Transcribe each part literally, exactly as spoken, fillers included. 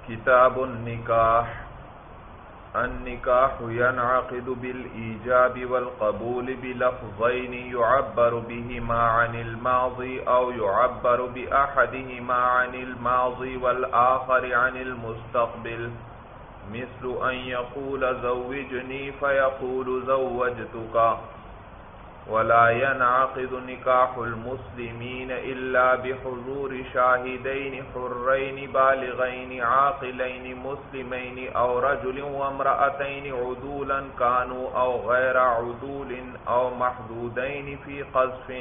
کتاب النکاح النکاح ينعقد بالإيجاب والقبول بلفظين يعبر بهما عن الماضي أو يعبر بأحدهما عن الماضي والآخر عن المستقبل، مثل أن يقول زوجني فيقول زوجتك. ولا ينعقد نكاح المسلمين إلا بحضور شاهدين حرين بالغين عاقلين مسلمين أو رجل وامرأتين عدولا كانوا أو غير عدول أو محدودين في قذف.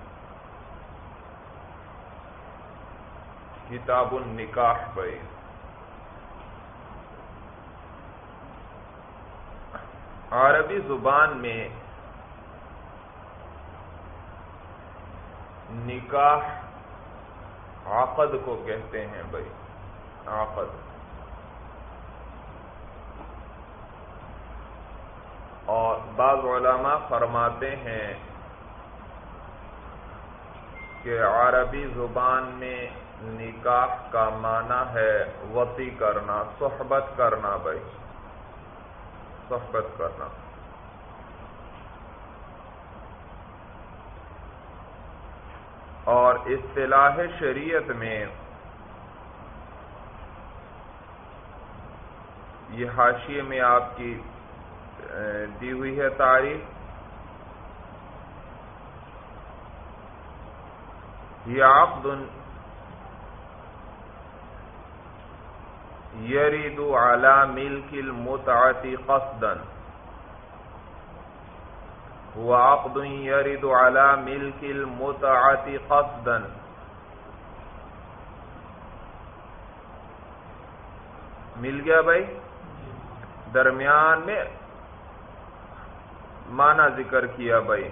کتاب النکاح بھائی عربی زبان میں نکاح عقد کو کہتے ہیں بھائی، عقد. اور بعض علماء فرماتے ہیں کہ عربی زبان میں نکاح کا معنی ہے وطی کرنا، صحبت کرنا بھائی، صحبت کرنا. اور اصطلاح شریعت میں یہ حاشیے میں آپ کی دی ہوئی ہے تعریف. یہ عقد یرد علی ملک المتعۃ قصدا، وعقد يرد على ملك المتعة قصدا. مل گیا بھائی، درمیان میں معنی ذکر کیا بھائی.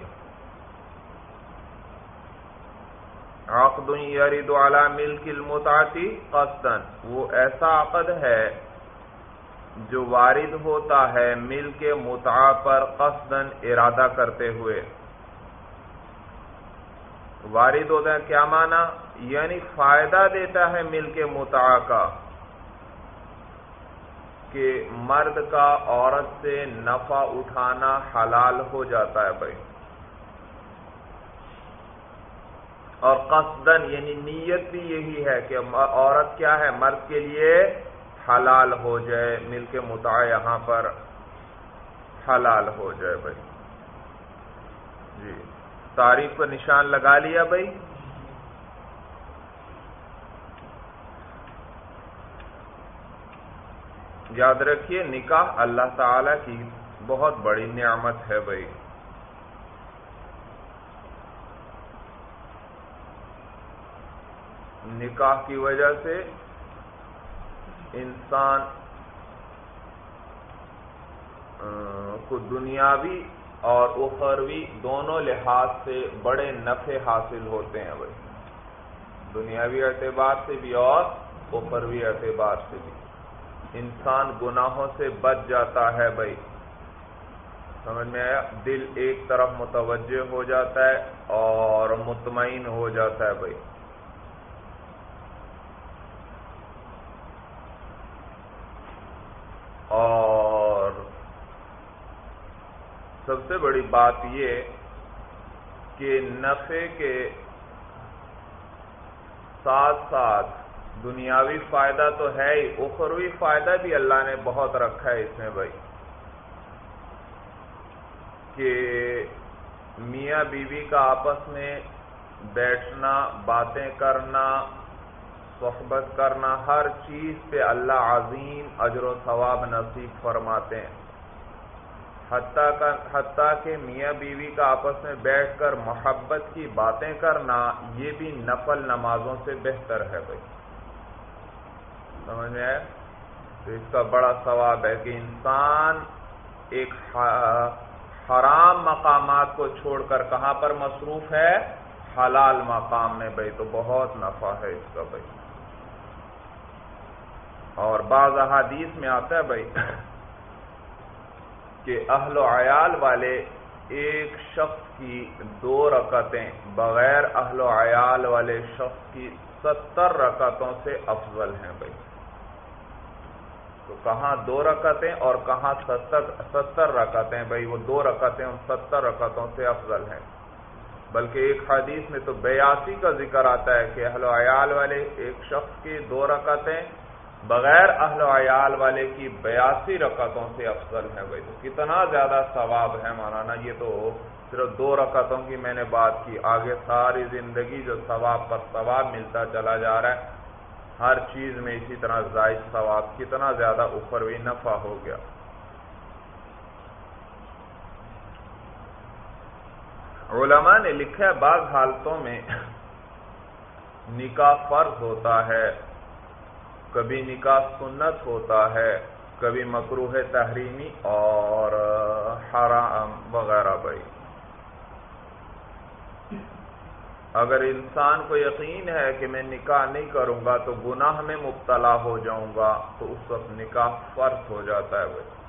عقد يرد على ملك المتعة قصدا، وہ ایسا عقد ہے جو وارد ہوتا ہے ملک متعہ پر قصداً ارادہ کرتے ہوئے. وارد ہوتا ہے کیا معنی؟ یعنی فائدہ دیتا ہے ملک متعہ کا، کہ مرد کا عورت سے نفع اٹھانا حلال ہو جاتا ہے بھائی. اور قصداً یعنی نیت بھی یہی ہے کہ عورت کیا ہے، مرد کے لیے حلال ہو جائے، ملک متعہ یہاں پر حلال ہو جائے بھائی. جی تعریف پر نشان لگا لیا بھائی. یاد رکھیے نکاح اللہ تعالی کی بہت بڑی نعمت ہے بھائی. نکاح کی وجہ سے انسان کو دنیاوی اور اخروی دونوں لحاظ سے بڑے نفع حاصل ہوتے ہیں بھائی، دنیاوی اعتبار سے بھی اور اخروی اعتبار سے بھی. انسان گناہوں سے بچ جاتا ہے بھائی، سمجھ میں آیا؟ دل ایک طرف متوجہ ہو جاتا ہے اور مطمئن ہو جاتا ہے بھائی. اور سب سے بڑی بات یہ کہ نفع کے ساتھ ساتھ دنیاوی فائدہ تو ہے ہی، اخروی فائدہ بھی اللہ نے بہت رکھا ہے اس میں بھائی. کہ میاں بیوی کا آپس میں بیٹھنا، باتیں کرنا، صحبت کرنا، ہر چیز پہ اللہ عظیم اجر و ثواب نصیب فرماتے ہیں. حتیٰ کہ حتیٰ کہ میاں بیوی کا آپس میں بیٹھ کر محبت کی باتیں کرنا، یہ بھی نفل نمازوں سے بہتر ہے بھائی. سمجھ میں آئے؟ تو اس کا بڑا ثواب ہے کہ انسان ایک حرام مقامات کو چھوڑ کر کہاں پر مصروف ہے؟ حلال مقام میں بھائی. تو بہت نفع ہے اس کا بھائی. اور بعض احادیث میں آتا ہے بھائی کہ اہل و عیال والے ایک شخص کی دو رکعتیں بغیر اہل و عیال والے شخص کی ستر رکعتوں سے افضل ہیں بھائی. تو کہاں دو رکعتیں اور کہاں ستر ستر رکعتیں؟ بھائی وہ دو رکعتیں ان ستر رکعتوں سے افضل ہیں، بلکہ ایک حدیث میں تو بیاسی کا ذکر آتا ہے کہ اہل و عیال والے ایک شخص کی دو رکعتیں بغیر اہل و عیال والے کی بیاسی رکعتوں سے افضل ہیں۔ بھائی تو کتنا زیادہ ثواب ہے مولانا، یہ تو صرف دو رکعتوں کی میں نے بات کی، آگے ساری زندگی جو ثواب پر ثواب ملتا چلا جا رہا ہے، ہر چیز میں اسی طرح زائد ثواب، کتنا زیادہ اخروی نفع ہو گیا۔ علماء نے لکھا ہے بعض حالتوں میں نکاح فرض ہوتا ہے، کبھی نکاح سنت ہوتا ہے، کبھی مکروہ تحریمی اور حرام وغیرہ۔ بھائی اگر انسان کو یقین ہے کہ میں نکاح نہیں کروں گا تو گناہ میں مبتلا ہو جاؤں گا، تو اس وقت نکاح فرض ہو جاتا ہے۔ بھائی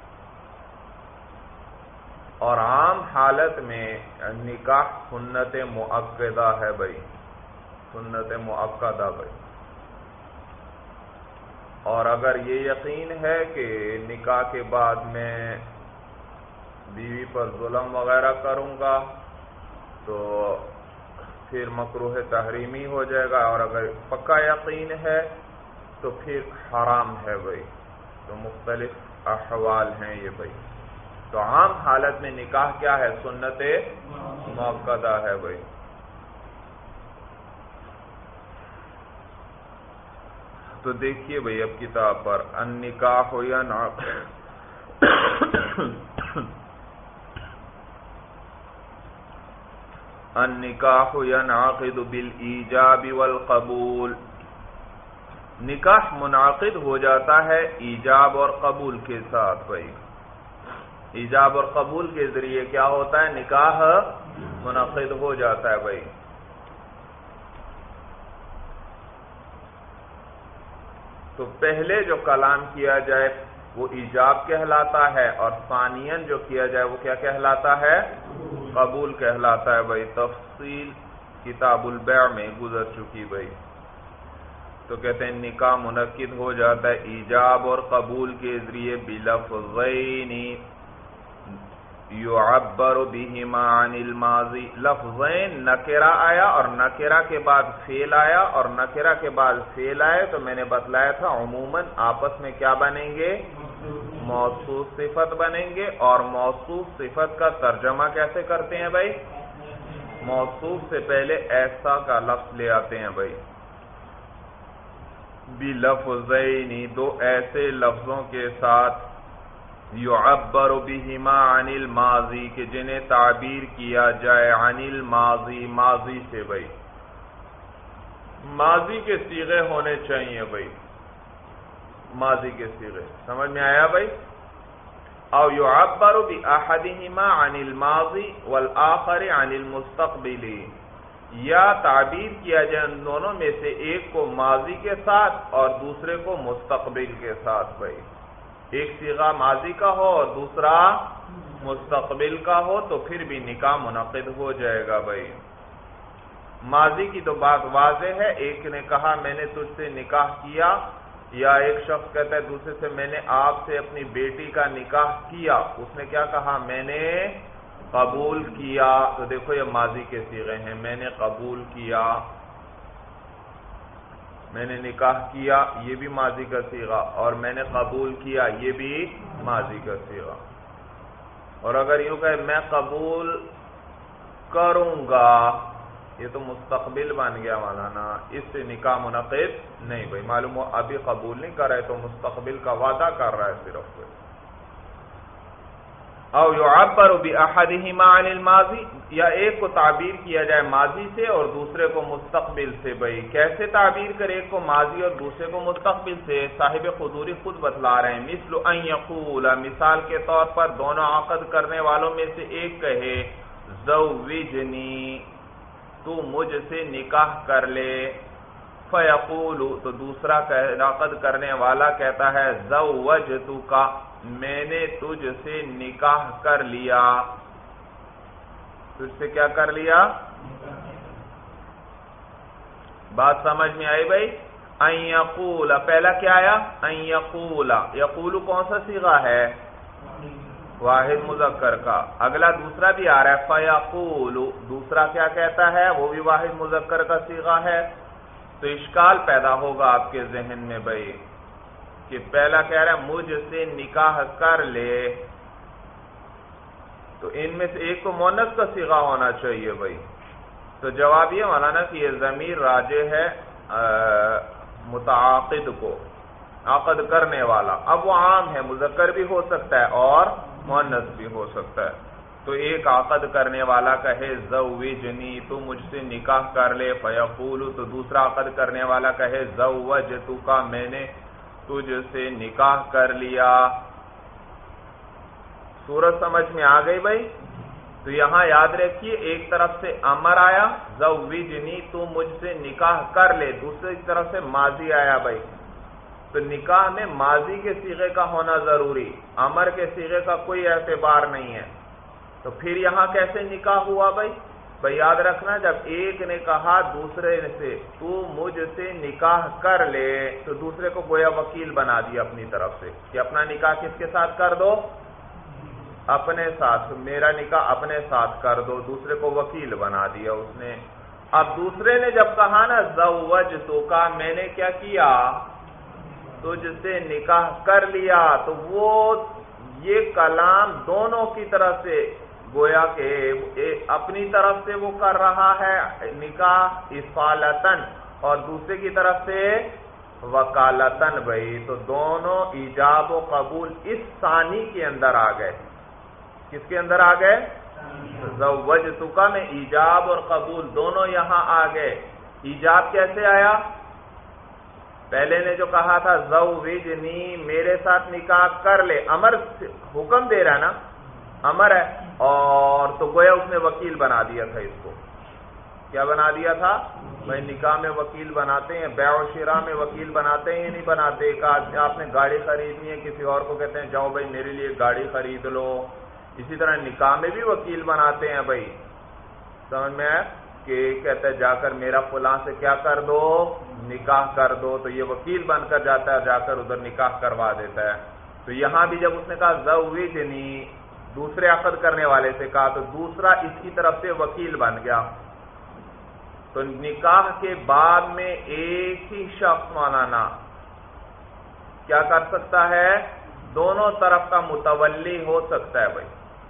اور عام حالت میں نکاح سنت مؤکدہ ہے۔ بھائی سنت مؤکدہ بھائی، اور اگر یہ یقین ہے کہ نکاح کے بعد میں بیوی پر ظلم وغیرہ کروں گا تو پھر مکروہ تحریمی ہو جائے گا، اور اگر پکا یقین ہے تو پھر حرام ہے۔ بھائی تو مختلف احوال ہیں یہ۔ بھائی تو عام حالت میں نکاح کیا ہے؟ سنت مؤکدہ ہے۔ بھائی تو دیکھیے بھائی اب کتاب پر النکاح ینعقد النکاح ینعقد بالایجاب والقبول، نکاح منعقد ہو جاتا ہے ایجاب اور قبول کے ساتھ۔ بھائی ایجاب اور قبول کے ذریعے کیا ہوتا ہے؟ نکاح منعقد ہو جاتا ہے۔ بھائی تو پہلے جو کلام کیا جائے وہ ایجاب کہلاتا ہے، اور ثانیاً جو کیا جائے وہ کیا کہلاتا ہے؟ قبول کہلاتا ہے۔ بھائی تفصیل کتاب البیع میں گزر چکی۔ بھائی تو کہتے ہیں نکاح منعقد ہو جاتا ہے ایجاب اور قبول کے ذریعے بلفظین یعبر بہما عن الماضی، لفظین نکرہ آیا اور نکرہ کے بعد فعل آیا، اور نکرہ کے بعد فعل آئے تو میں نے بتلایا تھا عموماً آپس میں کیا بنیں گے؟ موصوف صفت بنیں گے، اور موصوف صفت کا ترجمہ کیسے کرتے ہیں؟ بھائی موصوف سے پہلے ایسا کا لفظ لے آتے ہیں۔ بھائی بلفظین، دو ایسے لفظوں کے ساتھ یعبر بہما عن الماضی کہ جنہیں تعبیر کیا جائے عن الماضی، ماضی سے۔ بھائی ماضی کے صیغے ہونے چاہیے۔ بھائی ماضی کے صیغے سمجھ میں آیا؟ بھائی او یعبر باحدہما عن الماضی والآخر عن المستقبل، یا تعبیر کیا جائے ان دونوں میں سے ایک کو ماضی کے ساتھ اور دوسرے کو مستقبل کے ساتھ۔ بھائی ایک صیغہ ماضی کا ہو اور دوسرا مستقبل کا ہو تو پھر بھی نکاح منعقد ہو جائے گا۔ بھائی ماضی کی تو بات واضح ہے، ایک نے کہا میں نے تجھ سے نکاح کیا، یا ایک شخص کہتا ہے دوسرے سے میں نے آپ سے اپنی بیٹی کا نکاح کیا، اس نے کیا کہا؟ میں نے قبول کیا۔ تو دیکھو یہ ماضی کے صیغے ہیں، میں نے قبول کیا، میں نے نکاح کیا، یہ بھی ماضی کا صیغہ، اور میں نے قبول کیا، یہ بھی ماضی کا صیغہ۔ اور اگر یوں کہ میں قبول کروں گا، یہ تو مستقبل بن گیا مولانا، اس سے نکاح منعقد نہیں۔ بھائی معلوم ہو ابھی قبول نہیں کر رہے تو مستقبل کا وعدہ کر رہا ہے صرف۔ او یعبر باحدہما عن الماضی، یا ایک کو تعبیر کیا جائے ماضی سے اور دوسرے کو مستقبل سے۔ بھائی کیسے تعبیر کرے؟ ایک کو ماضی اور دوسرے کو مستقبل سے؟ صاحب خدوری خود بتلا رہے ہیں، مثل ان یقول، مثال کے طور پر دونوں عقد کرنے والوں میں سے ایک کہے زوجنی، تو مجھ سے نکاح کر لے، فیقول، تو دوسرا عقد کرنے والا کہتا ہے زوجتک، میں نے تجھ سے نکاح کر لیا، تجھ سے کیا کر لیا؟ بات سمجھ میں آئی؟ بھائی ان یقول، پہلا کیا آیا؟ ان یقول، یقول کون سا صیغہ ہے؟ واحد مذکر کا. اگلا دوسرا بھی آ رہا ہے فیقول، دوسرا کیا کہتا ہے؟ وہ بھی واحد مذکر کا صیغہ ہے. تو اشکال پیدا ہوگا آپ کے ذہن میں بھائی کہ پہلا کہہ رہا ہے مجھ سے نکاح کر لے، تو ان میں سے ایک کو مؤنث کا صیغہ ہونا چاہیے بھائی. تو جواب یہ مولانا کہ یہ ضمیر راجع ہے متعاقد کو، عقد کرنے والا. اب وہ عام ہے، مذکر بھی ہو سکتا ہے اور مؤنث بھی ہو سکتا ہے. تو ایک عقد کرنے والا کہے زوجنی، تو مجھ سے نکاح کر لے. فیقول، تو دوسرا عقد کرنے والا کہے زوجتک، میں نے تجھ سے نکاح کر لیا. صورت سمجھ میں آ گئی بھائی؟ تو یہاں یاد رکھیے ایک طرف سے امر آیا زوجنی، تو مجھ سے نکاح کر لے، دوسری طرف سے ماضی آیا بھائی. تو نکاح میں ماضی کے صیغے کا ہونا ضروری، امر کے صیغے کا کوئی اعتبار نہیں ہے. تو پھر یہاں کیسے نکاح ہوا بھائی؟ بھائی یاد رکھنا جب ایک نے کہا دوسرے سے تو مجھ سے نکاح کر لے، تو دوسرے کو گویا وکیل بنا دیا اپنی طرف سے کہ اپنا نکاح کس کے ساتھ کر دو؟ اپنے ساتھ، میرا نکاح اپنے ساتھ کر دو. دوسرے کو وکیل بنا دیا اس نے. اب دوسرے نے جب کہا نا زوجتک، میں نے کیا کیا؟ تجھ سے نکاح کر لیا، تو وہ یہ کلام دونوں کی طرف سے گویا کہ اپنی طرف سے وہ کر رہا ہے نکاح اصالتن، اور دوسرے کی طرف سے وکالتن بھائی. تو دونوں ایجاب و قبول اس ثانی کے اندر آ گئے. کس کے اندر آ گئے؟ زوجتک میں ایجاب اور قبول دونوں یہاں آ گئے. ایجاب کیسے آیا؟ پہلے نے جو کہا تھا زوجنی، میرے ساتھ نکاح کر لے، امر حکم دے رہا ہے نا، امر ہے، اور تو گویا اس نے وکیل بنا دیا تھا. اس کو کیا بنا دیا تھا بھائی؟ نکاح میں وکیل بناتے ہیں، بیع و شراء میں وکیل بناتے ہیں یا نہیں بناتے؟ ایک آپ نے گاڑی خریدنی ہے، کسی اور کو کہتے ہیں جاؤ بھائی میرے لیے گاڑی خرید لو. اسی طرح نکاح میں بھی وکیل بناتے ہیں بھائی. سمجھ میں آیا کہ کہتا ہے جا کر میرا فلاں سے کیا کر دو؟ نکاح کر دو. تو یہ وکیل بن کر جاتا ہے، جا کر ادھر نکاح کروا دیتا ہے. تو یہاں بھی جب اس نے کہا زوجنی، دوسرے عقد کرنے والے سے کہا، تو دوسرا اس کی طرف سے وکیل بن گیا. تو نکاح کے بعد میں ایک ہی شخص مولانا کیا کر سکتا ہے؟ دونوں طرف کا متولی ہو سکتا ہے بھائی.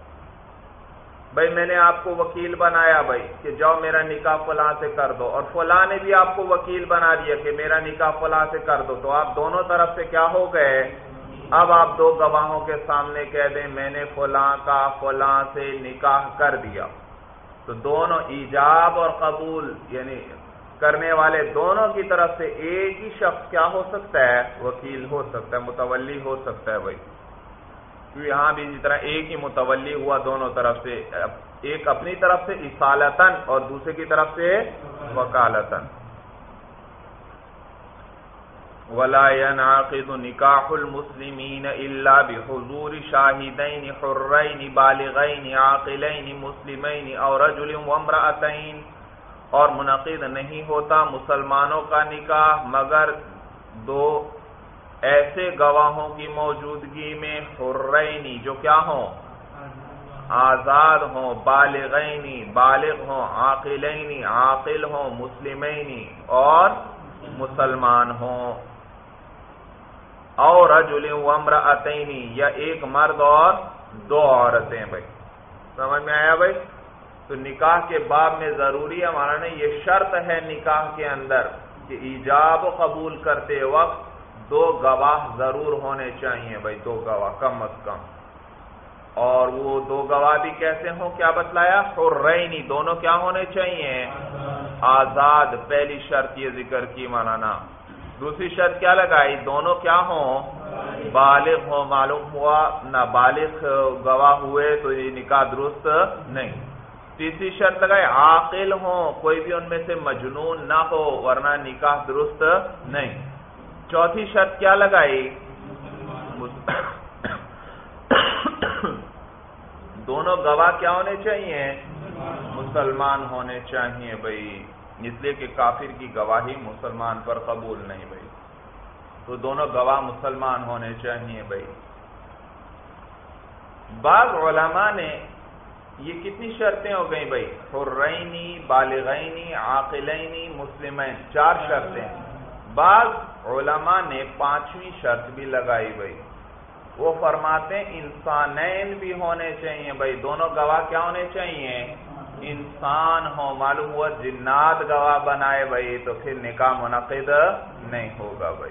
بھائی میں نے آپ کو وکیل بنایا بھائی کہ جاؤ میرا نکاح فلاں سے کر دو، اور فلاں نے بھی آپ کو وکیل بنا دیا کہ میرا نکاح فلاں سے کر دو. تو آپ دونوں طرف سے کیا ہو گئے؟ اب آپ دو گواہوں کے سامنے کہہ دیں میں نے فلاں کا فلاں سے نکاح کر دیا. تو دونوں ایجاب اور قبول یعنی کرنے والے دونوں کی طرف سے ایک ہی شخص کیا ہو سکتا ہے؟ وکیل ہو سکتا ہے، متولی ہو سکتا ہے بھائی. یہاں بھی اسی طرح ایک ہی متولی ہوا دونوں طرف سے، ایک اپنی طرف سے اصالتن اور دوسرے کی طرف سے وکالتن. ولا ينعقد نکاح المسلمین الا بحضور شاہدین حرین بالغین عاقلین مسلمین او رجل وامرأتین، اور منعقد نہیں ہوتا مسلمانوں کا نکاح مگر دو ایسے گواہوں کی موجودگی میں، حرینی جو کیا ہوں؟ آزاد ہوں، بالغینی بالغ ہوں، عاقلینی عاقل ہوں، مسلمینی اور مسلمان ہوں، اور رجل وامرأتینی یا ایک مرد اور دو عورتیں. بھائی سمجھ میں آیا بھائی؟ تو نکاح کے باب میں ضروری ہے ہمارا نے یہ شرط ہے نکاح کے اندر کہ ایجاب و قبول کرتے وقت دو گواہ ضرور ہونے چاہیے بھائی، دو گواہ کم از کم. اور وہ دو گواہ بھی کیسے ہوں؟ کیا بتلایا؟ حرینی، دونوں کیا ہونے چاہیے؟ آزاد. پہلی شرط یہ ذکر کی مولانا. دوسری شرط کیا لگائی؟ دونوں کیا ہوں؟ بالغ ہوں. معلوم ہوا نابالغ گواہ ہوئے تو یہ نکاح درست نہیں. تیسری شرط لگائی عاقل ہوں، کوئی بھی ان میں سے مجنون نہ ہو ورنہ نکاح درست نہیں. چوتھی شرط کیا لگائی؟ دونوں گواہ کیا ہونے چاہیے؟ مسلمان ہونے چاہیے بھائی. اس لیے کہ کافر کی گواہی مسلمان پر قبول نہیں بھائی، تو دونوں گواہ مسلمان ہونے چاہیے بھائی۔ بعض علماء نے یہ کتنی شرطیں ہو گئیں بھائی؟ حرینی، بالغینی، عاقلینی، مسلمین، چار شرطیں۔ بعض علماء نے پانچویں شرط بھی لگائی بھائی، وہ فرماتے ہیں انسانین بھی ہونے چاہیے بھائی، دونوں گواہ کیا ہونے چاہیے؟ انسان ہو۔ معلوم ہوا جنات گواہ بنائے بھائی تو پھر نکاح منعقد نہیں ہوگا بھائی،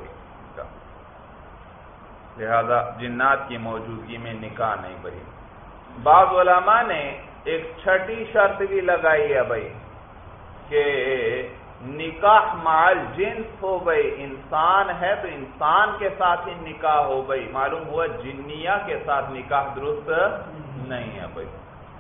لہذا جنات کی موجودگی میں نکاح نہیں بھائی۔ بعض علماء نے ایک چھٹی شرط بھی لگائی ہے بھائی کہ نکاح مال جنس ہو بھائی، انسان ہے تو انسان کے ساتھ ہی نکاح ہو بھائی، معلوم ہوا جنیہ کے ساتھ نکاح درست نہیں ہے بھائی۔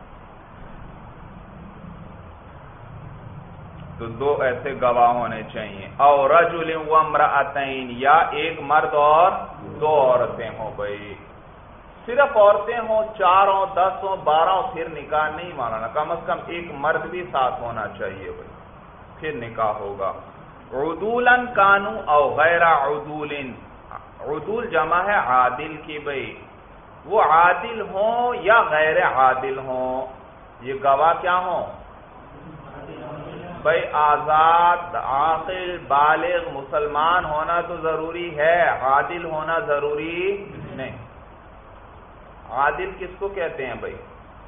تو دو ایسے گواہ ہونے چاہیے، اور رجل و امرأتین، یا ایک مرد اور دو عورتیں ہوں بھائی۔ صرف عورتیں ہوں، چار ہوں، دس ہوں، بارہ ہوں، پھر نکاح نہیں ماننا، کم از کم ایک مرد بھی ساتھ ہونا چاہیے بھائی، پھر نکاح ہوگا۔ عدولاً کانو او غیر عدول، عدول جمع ہے عادل کی بھائی، وہ عادل ہوں یا غیر عادل ہوں، یہ گواہ کیا ہوں بھائی؟ آزاد، عاقل، بالغ، مسلمان ہونا تو ضروری ہے، عادل ہونا ضروری نہیں۔ عادل کس کو کہتے ہیں بھائی؟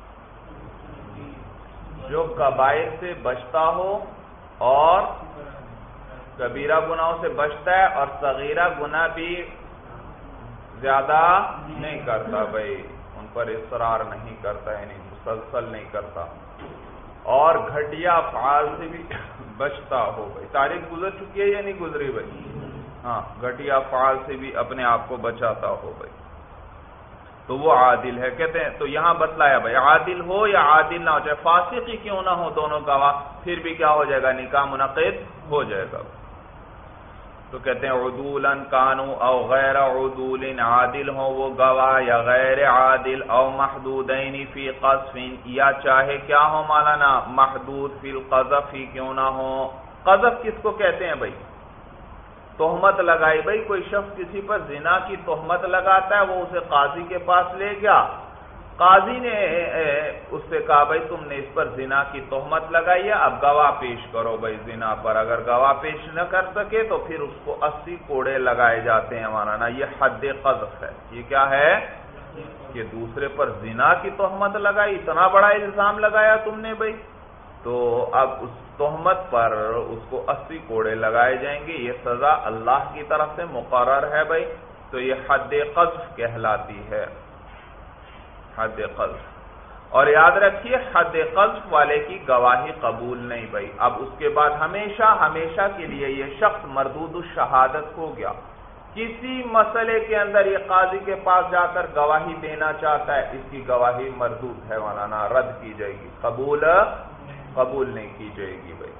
جو کبائر سے بچتا ہو اور کبیرہ گناہوں سے بچتا ہے اور صغیرہ گناہ بھی زیادہ نہیں کرتا بھائی، ان پر اصرار نہیں کرتا، یعنی مسلسل نہیں کرتا، اور گھٹیا افعال سے بھی بچتا ہو بھائی۔ تاریخ گزر چکی ہے یا نہیں گزری بھائی؟ ہاں، گھٹیا افعال سے بھی اپنے آپ کو بچاتا ہو بھائی، تو وہ عادل ہے کہتے ہیں۔ تو یہاں بتلایا بھائی عادل ہو یا عادل نہ ہو، چاہے فاسق ہی کیوں نہ ہو دونوں گواہ، پھر بھی کیا ہو جائے گا؟ نکاح منعقد ہو جائے گا۔ تو کہتے ہیں عدولاً کانو او غیر عدول، عادل ہو وہ گواہ یا غیر عادل، او محدودین فی قذف، یا چاہے کیا ہو مولانا؟ محدود فی القذف ہی کیوں نہ ہو۔ قذف کس کو کہتے ہیں بھائی؟ تہمت لگائی بھائی، کوئی شخص کسی پر زنا کی تہمت لگاتا ہے، وہ اسے قاضی کے پاس لے گیا، قاضی نے اس سے کہا بھائی تم نے اس پر زنا کی تہمت لگائی ہے، اب گواہ پیش کرو بھائی زنا پر، اگر گواہ پیش نہ کر سکے تو پھر اس کو اسی کوڑے لگائے جاتے ہیں مولانا، یہ حد قذف ہے۔ یہ کیا ہے کہ دوسرے پر زنا کی تہمت لگائی، اتنا بڑا الزام لگایا تم نے بھائی، تو اب اس تہمت پر اس کو اسی کوڑے لگائے جائیں گے، یہ سزا اللہ کی طرف سے مقرر ہے بھائی، تو یہ حد قذف کہلاتی ہے، حد قذف۔ اور یاد رکھیے حد قذف والے کی گواہی قبول نہیں بھائی، اب اس کے بعد ہمیشہ ہمیشہ کے لیے یہ شخص مردود الشہادت ہو گیا۔ کسی مسئلے کے اندر یہ قاضی کے پاس جا کر گواہی دینا چاہتا ہے، اس کی گواہی مردود ہے مولانا، رد کی جائے گی، قبول قبول نہیں کی جائے گی بھائی۔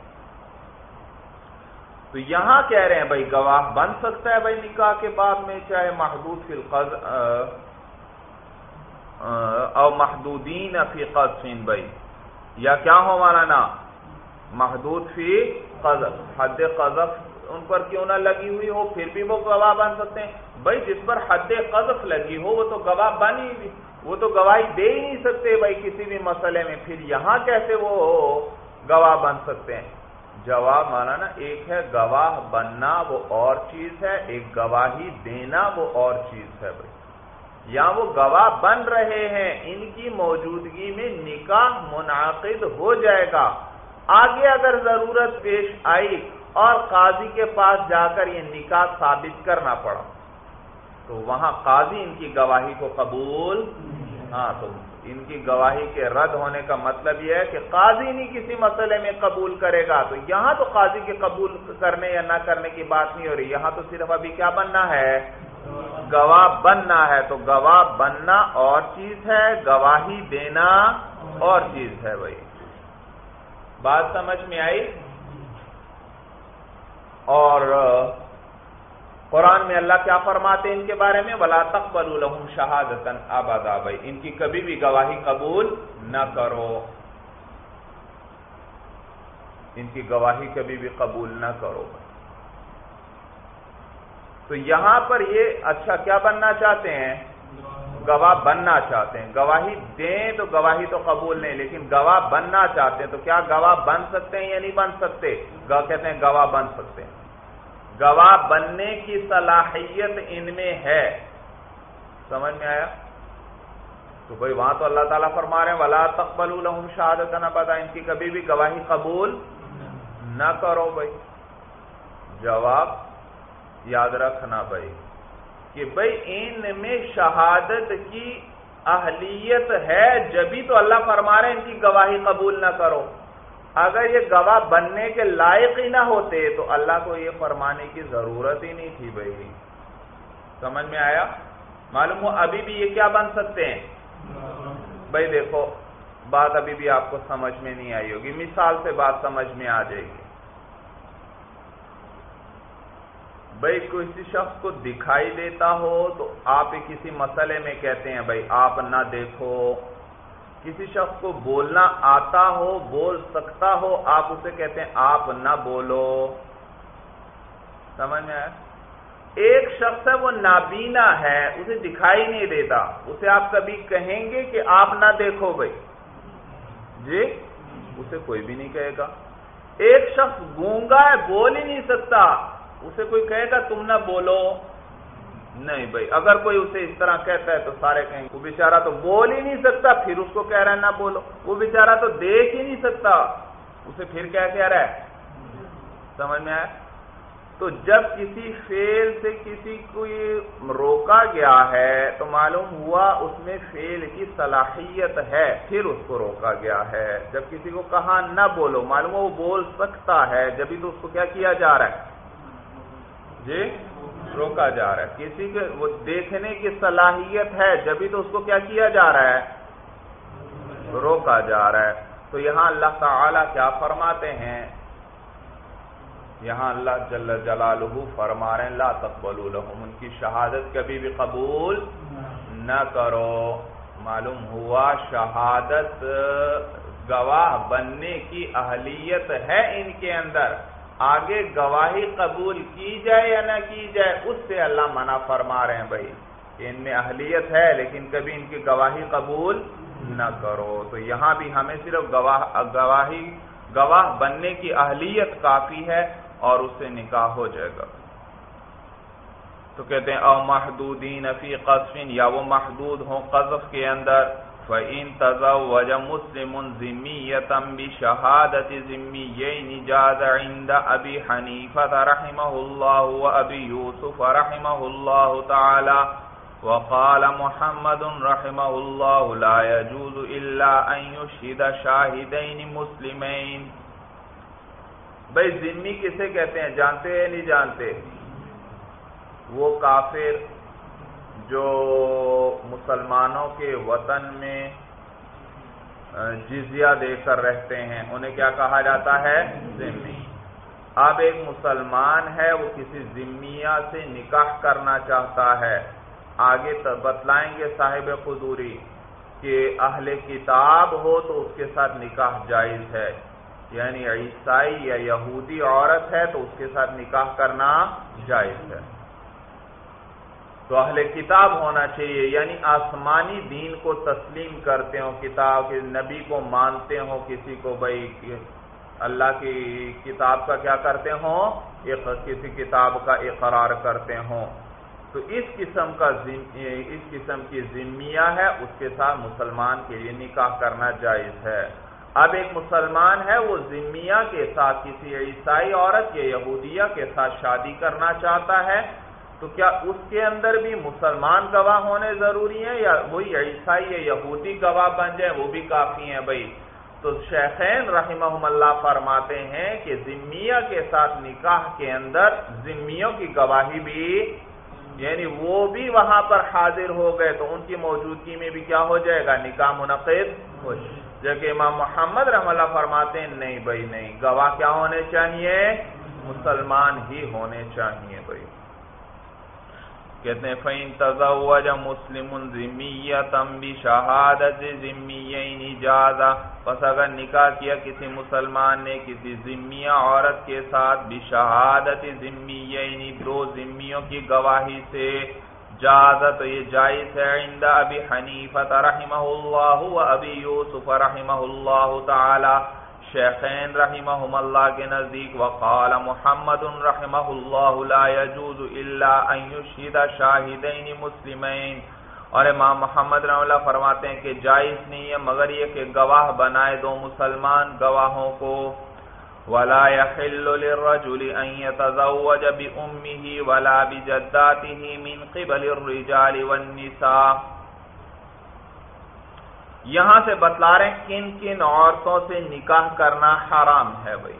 تو یہاں کہہ رہے ہیں بھائی گواہ بن سکتا ہے بھائی نکاح کے بعد میں، چاہے محدود فی القذف او محدودین فی قذف بھائی، یا کیا ہو مولانا؟ محدود فی قذف، حد قذف ان پر کیوں نہ لگی ہوئی ہو پھر بھی وہ گواہ بن سکتے ہیں بھائی۔ جس پر حد قذف لگی ہو وہ تو گواہ بن ہی، وہ تو گواہی دے ہی نہیں سکتے بھائی کسی بھی مسئلے میں، پھر یہاں کیسے وہ گواہ بن سکتے ہیں؟ جواب مولانا ایک ہے گواہ بننا وہ اور چیز ہے، ایک گواہی دینا وہ اور چیز ہے بھائی۔ یہاں وہ گواہ بن رہے ہیں، ان کی موجودگی میں نکاح منعقد ہو جائے گا، آگے اگر ضرورت پیش آئی اور قاضی کے پاس جا کر یہ نکاح ثابت کرنا پڑا تو وہاں قاضی ان کی گواہی کو قبول، ہاں تو ان کی گواہی کے رد ہونے کا مطلب یہ ہے کہ قاضی نہیں کسی مسئلے میں قبول کرے گا، تو یہاں تو قاضی کے قبول کرنے یا نہ کرنے کی بات نہیں ہو رہی، یہاں تو صرف ابھی کیا بننا ہے؟ گواہ بننا ہے۔ تو گواہ بننا اور چیز ہے، گواہی دینا اور چیز ہے بھائی، بات سمجھ میں آئی؟ اور قرآن میں اللہ کیا فرماتے ہیں ان کے بارے میں؟ وَلَا تَقْبَلُوا لَهُمْ شَهَادَةً أَبَدًا بھائی، ان کی کبھی بھی گواہی قبول نہ کرو۔ ان کی گواہی کبھی بھی قبول نہ کرو. تو یہاں پر یہ اچھا کیا بننا چاہتے ہیں؟ گواہ بننا چاہتے ہیں. گواہی دیں تو گواہی تو قبول نہیں، لیکن گواہ بننا چاہتے ہیں. تو کیا گواہ بن سکتے ہیں یا نہیں بن سکتے؟ کہتے ہیں گواہ بن سکتے ہیں. گواہ بننے کی صلاحیت ان میں ہے. سمجھ میں آیا؟ تو بھائی وہاں تو اللہ تعالیٰ فرما رہے ہیں وَلَا تَقْبَلُوا لَهُمْ شَهَادَةً أَبَدًا، ان کی کبھی بھی گواہی قبول نہ کرو. بھائی جواب یاد رکھنا بھائی کہ بھائی ان میں شہادت کی اہلیت ہے، جبھی تو اللہ فرما رہے ہیں ان کی گواہی قبول نہ کرو. اگر یہ گواہ بننے کے لائق ہی نہ ہوتے تو اللہ کو یہ فرمانے کی ضرورت ہی نہیں تھی. بھائی سمجھ میں آیا؟ معلوم ہو ابھی بھی یہ کیا بن سکتے ہیں؟ بھائی دیکھو بات ابھی بھی آپ کو سمجھ میں نہیں آئی ہوگی، مثال سے بات سمجھ میں آ جائے گی. بھائی کسی شخص کو دکھائی دیتا ہو تو آپ کسی مسئلے میں کہتے ہیں بھائی آپ نہ دیکھو. کسی شخص کو بولنا آتا ہو، بول سکتا ہو، آپ اسے کہتے ہیں آپ نہ بولو. سمجھ میں آیا؟ ایک شخص ہے وہ نابینا ہے، اسے دکھائی نہیں دیتا، اسے آپ کبھی کہیں گے کہ آپ نہ دیکھو؟ بھائی جی اسے کوئی بھی نہیں کہے گا. ایک شخص گونگا ہے، بول ہی نہیں سکتا، اسے کوئی کہے گا تم نہ بولو؟ نہیں. بھائی اگر کوئی اسے اس طرح کہتا ہے تو سارے کہیں گے وہ بیچارہ تو بول ہی نہیں سکتا، پھر اس کو کہہ رہا ہے نہ بولو. وہ بیچارہ تو دیکھ ہی نہیں سکتا، اسے پھر کیا کہہ رہا ہے؟ سمجھ میں آیا؟ تو جب کسی فعل سے کسی کو روکا گیا ہے تو معلوم ہوا اس میں فعل کی صلاحیت ہے، پھر اس کو روکا گیا ہے. جب کسی کو کہا نہ بولو، معلوم ہوا وہ بول سکتا ہے، جبھی تو اس کو کیا کیا جا رہا ہے؟ جی روکا جا رہا ہے. کسی کے وہ دیکھنے کی صلاحیت ہے، جبھی تو اس کو کیا کیا جا رہا ہے؟ روکا جا رہا ہے. تو یہاں اللہ تعالی کیا فرماتے ہیں؟ یہاں اللہ جل جلالہ فرما رہے ہیں لا تقبلوا لهم، ان کی شہادت کبھی بھی قبول نہ کرو. معلوم ہوا شہادت گواہ بننے کی اہلیت ہے ان کے اندر. آگے گواہی قبول کی جائے یا نہ کی جائے اس سے اللہ منع فرما رہے ہیں بھائی کہ ان میں اہلیت ہے لیکن کبھی ان کی گواہی قبول نہ کرو. تو یہاں بھی ہمیں صرف گواہ گواہی گواہ بننے کی اہلیت کافی ہے اور اس سے نکاح ہو جائے گا. تو کہتے ہیں او محدودین فی قذف، یا وہ محدود ہوں قذف کے اندر. فَإِن تَزَوَّجَ مُسْلِمٌ ذِمِّيَّةً بِشَهَادَةِ ذِمِّيَّيْنِ جَازَ عِندَ أَبِي حَنِيفَةَ رَحِمَهُ اللَّهُ وَأَبِي يُوسُفَ رَحِمَهُ اللَّهُ تَعَالَى وَقَالَ مُحَمَّدٌ رَحِمَهُ اللَّهُ لَا يَجُوزُ إِلَّا أَن يُشْهِدَ شَاهِدَيْنِ مُسْلِمَيْنِ. بھائی ذمی کسے کہتے ہیں جانتے ہیں نہیں جانتے؟ وہ کافر جو مسلمانوں کے وطن میں جزیہ دے کر رہتے ہیں انہیں کیا کہا جاتا ہے؟ ذمی. اب ایک مسلمان ہے وہ کسی ذمیہ سے نکاح کرنا چاہتا ہے. آگے بتلائیں گے صاحب قدوری کہ اہل کتاب ہو تو اس کے ساتھ نکاح جائز ہے، یعنی عیسائی یا یہودی عورت ہے تو اس کے ساتھ نکاح کرنا جائز ہے. تو اہل کتاب ہونا چاہیے، یعنی آسمانی دین کو تسلیم کرتے ہوں، کتاب کے نبی کو مانتے ہوں، کسی کو بھائی اللہ کی کتاب کا کیا کرتے ہوں، کسی کتاب کا اقرار کرتے ہوں. تو اس قسم کا اس قسم کی ذمیہ ہے، اس کے ساتھ مسلمان کے لیے نکاح کرنا جائز ہے. اب ایک مسلمان ہے وہ ذمیہ کے ساتھ کسی عیسائی عورت یا یہودیہ کے ساتھ شادی کرنا چاہتا ہے، تو کیا اس کے اندر بھی مسلمان گواہ ہونے ضروری ہیں یا وہی عیسائی یا یہودی گواہ بن جائیں وہ بھی کافی ہیں؟ بھائی تو شیخین رحمہم اللہ فرماتے ہیں کہ ذمیہ کے ساتھ نکاح کے اندر ذمیوں کی گواہی بھی، یعنی وہ بھی وہاں پر حاضر ہو گئے تو ان کی موجودگی میں بھی کیا ہو جائے گا؟ نکاح منعقد ہو جائے. جبکہ امام محمد رحمہ اللہ فرماتے ہیں نہیں بھائی نہیں، گواہ کیا ہونے چاہیے؟ مسلمان ہی ہونے چاہیے. بھائی کہتے ہیں فَإِن تَزَوَّجَ مُسْلِمٌ ذِمِّيَّةً بِشَهَادَةِ ذِمِّيَّيْنِ جَازَ، پس اگر نکاح کیا کسی مسلمان نے کسی ذمیہ عورت کے ساتھ بِشَهَادَةِ ذِمِّيَّيْنِ دو ذمیوں کی گواہی سے، جاز تو یہ جائز ہے عند ابی حنیفہ رحمہ اللہ و ابی یوسف رحمہ اللہ تعالی، شیخین رحمہم اللہ کے نزدیک، وقال محمد رحمہ اللہ لا يجوز الا ان یشہد شاہدین مسلمین، اور امام محمد رحمہ اللہ فرماتے ہیں کہ جائز نہیں ہے مگر یہ کہ گواہ بنائے دو مسلمان گواہوں کو، ولا يحل للرجل ان يتزوج بأمه ولا بجداته من قبل الرجال والنساء، یہاں سے بتلا رہے ہیں کن کن عورتوں سے نکاح کرنا حرام ہے بھائی۔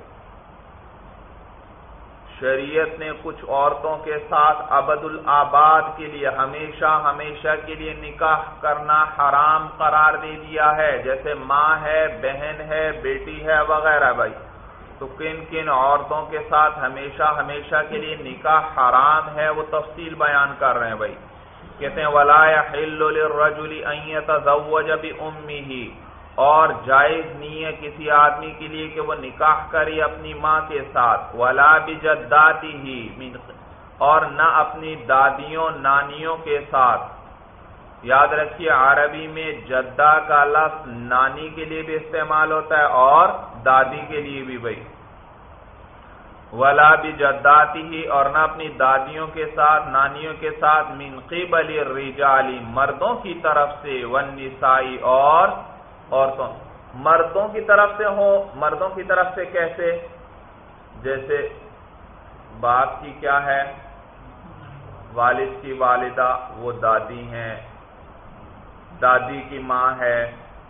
شریعت نے کچھ عورتوں کے ساتھ ابد الآباد کے لیے ہمیشہ ہمیشہ کے لیے نکاح کرنا حرام قرار دے دیا ہے، جیسے ماں ہے، بہن ہے، بیٹی ہے وغیرہ بھائی۔ تو کن کن عورتوں کے ساتھ ہمیشہ ہمیشہ کے لیے نکاح حرام ہے وہ تفصیل بیان کر رہے ہیں بھائی۔ کہتے ہیں وَلَا يَحِلُّ لِلرَّجُلِ أَن يَتَزَوَّجَ بِأُمِّهِ، اور جائز نہیں ہے کسی آدمی کے لیے کہ وہ نکاح کرے اپنی ماں کے ساتھ، وَلَا بِجَدَّاتِهِ، اور نہ اپنی دادیوں نانیوں کے ساتھ۔ یاد رکھیے عربی میں جدہ کا لفظ نانی کے لیے بھی استعمال ہوتا ہے اور دادی کے لیے بھی بھائی۔ ولا بجداته، اور نہ اپنی دادیوں کے ساتھ نانیوں کے ساتھ، من قبل الرجال، مردوں کی طرف سے، والنساء، اور عورتوں مردوں کی طرف سے ہو۔ مردوں کی طرف سے کیسے؟ جیسے باپ کی کیا ہے، والد کی والدہ وہ دادی ہیں، دادی کی ماں ہے،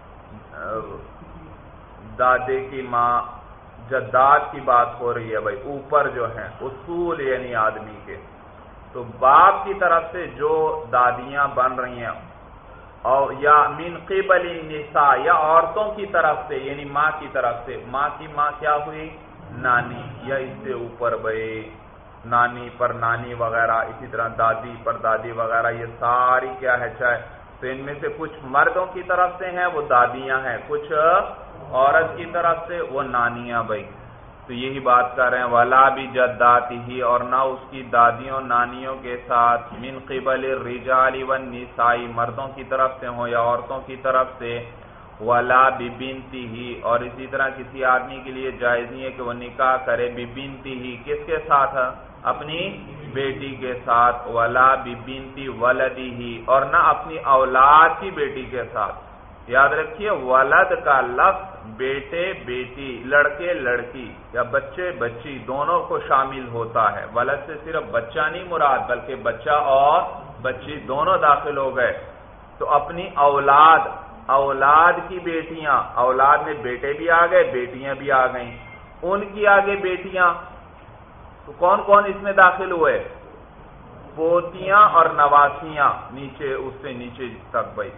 دادے کی ماں، جداد کی بات ہو رہی ہے بھائی، اوپر جو ہیں اصول یعنی آدمی کے۔ تو باپ کی طرف سے جو دادیاں بن رہی ہیں، اور یا من قبل النساء، یا عورتوں کی طرف سے یعنی ماں کی طرف سے، ماں کی ماں کیا ہوئی، نانی، یا اس سے اوپر بھائی نانی پر نانی وغیرہ، اسی طرح دادی پر دادی وغیرہ، یہ ساری کیا ہے چاہے تو ان میں سے کچھ مردوں کی طرف سے ہیں وہ دادیاں ہیں، کچھ عورت کی طرف سے وہ نانیاں بھائی۔ تو یہی بات کر رہے ہیں ولا بجداتہ، اور نہ اس کی دادیوں نانیوں کے ساتھ، من قبل الرجال والنساء، مردوں کی طرف سے ہوں یا عورتوں کی طرف سے، ولا ببنتہ، اور اسی طرح کسی آدمی کے لیے جائز نہیں ہے کہ وہ نکاح کرے ببنتہ، کس کے ساتھ، اپنی بیٹی کے ساتھ، ولا ببنت ولدہ، اور نہ اپنی اولاد کی بیٹی کے ساتھ۔ یاد رکھیے ولد کا لفظ بیٹے بیٹی، لڑکے لڑکی یا بچے بچی دونوں کو شامل ہوتا ہے۔ ولد سے صرف بچہ نہیں مراد بلکہ بچہ اور بچی دونوں داخل ہو گئے۔ تو اپنی اولاد، اولاد کی بیٹیاں، اولاد میں بیٹے بھی آ گئے بیٹیاں بھی آ گئیں، ان کی آگے بیٹیاں، تو کون کون اس میں داخل ہوئے، پوتیاں اور نواسیاں، نیچے اس سے نیچے تک بھائی۔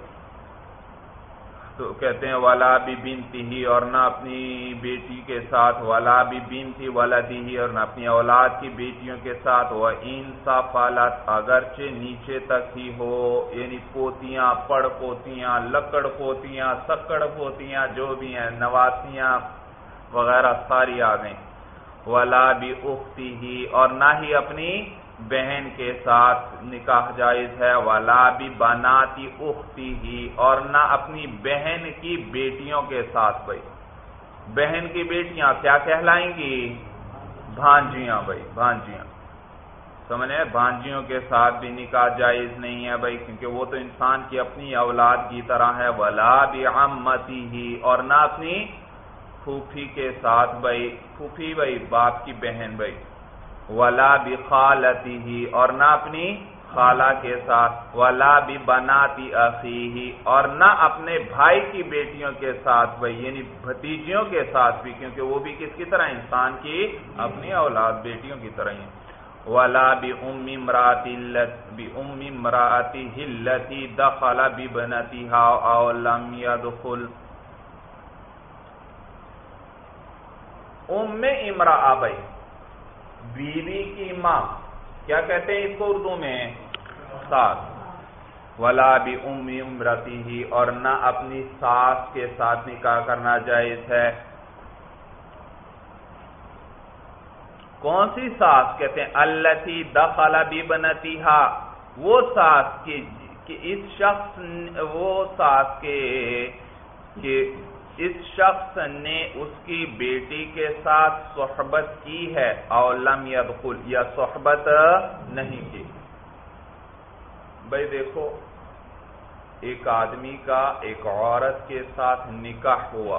تو کہتے ہیں ولا ببنتہ، اور نہ اپنی بیٹی کے ساتھ، ولا ببنت ولدہ، اور نہ اپنی اولاد کی بیٹیوں کے ساتھ، وَإِن سَفَلَتْ، اگرچہ نیچے تک ہی ہو، یعنی پوتیاں، پڑ پوتیاں، لکڑ پوتیاں، سکڑ پوتیاں جو بھی ہیں، نواسیاں وغیرہ ساری آ گئیں۔ ولا بأختہ، اور نہ ہی اپنی بہن کے ساتھ نکاح جائز ہے، ولا ببنات اختہ، اور نہ اپنی بہن کی بیٹیوں کے ساتھ بھائی۔ بہن کی بیٹیاں کیا کہلائیں گی، بھانجیاں بھائی، بھانجیاں، سمجھے، بھانجیوں کے ساتھ بھی نکاح جائز نہیں ہے بھائی، کیونکہ وہ تو انسان کی اپنی اولاد کی طرح ہے۔ ولا بعمتہ، اور نہ اپنی پھوپھی کے ساتھ بھائی، پھوپھی بھائی باپ کی بہن بھائی۔ ولا بخالتہ، اور نہ اپنی خالہ کے ساتھ۔ ولا ببنات اخیہ، اور نہ اپنے بھائی کی بیٹیوں کے ساتھ بھائی، یعنی بھتیجیوں کے ساتھ بھی، کیونکہ وہ بھی کس کی طرح، انسان کی اپنی اولاد بیٹیوں کی طرح ہیں۔ ولا بأم امرأة بأم امرأته التي دخل ببنتها او لم يدخل، ام امرأة بھائی بیوی کی ماں، کیا کہتے ہیں اس کو اردو میں، ساس، ولا بی ام امرتہ، اور نہ اپنی ساس کے ساتھ نکاح کرنا جائز ہے۔ کون سی ساس؟ کہتے ہیں التی دخل ببنتہا، وہ ساس کی کہ اس شخص وہ ساس کے کہ اس شخص نے اس کی بیٹی کے ساتھ صحبت کی ہے، او لم يدخل، یا صحبت نہیں کی۔ بھئی دیکھو، ایک آدمی کا ایک عورت کے ساتھ نکاح ہوا،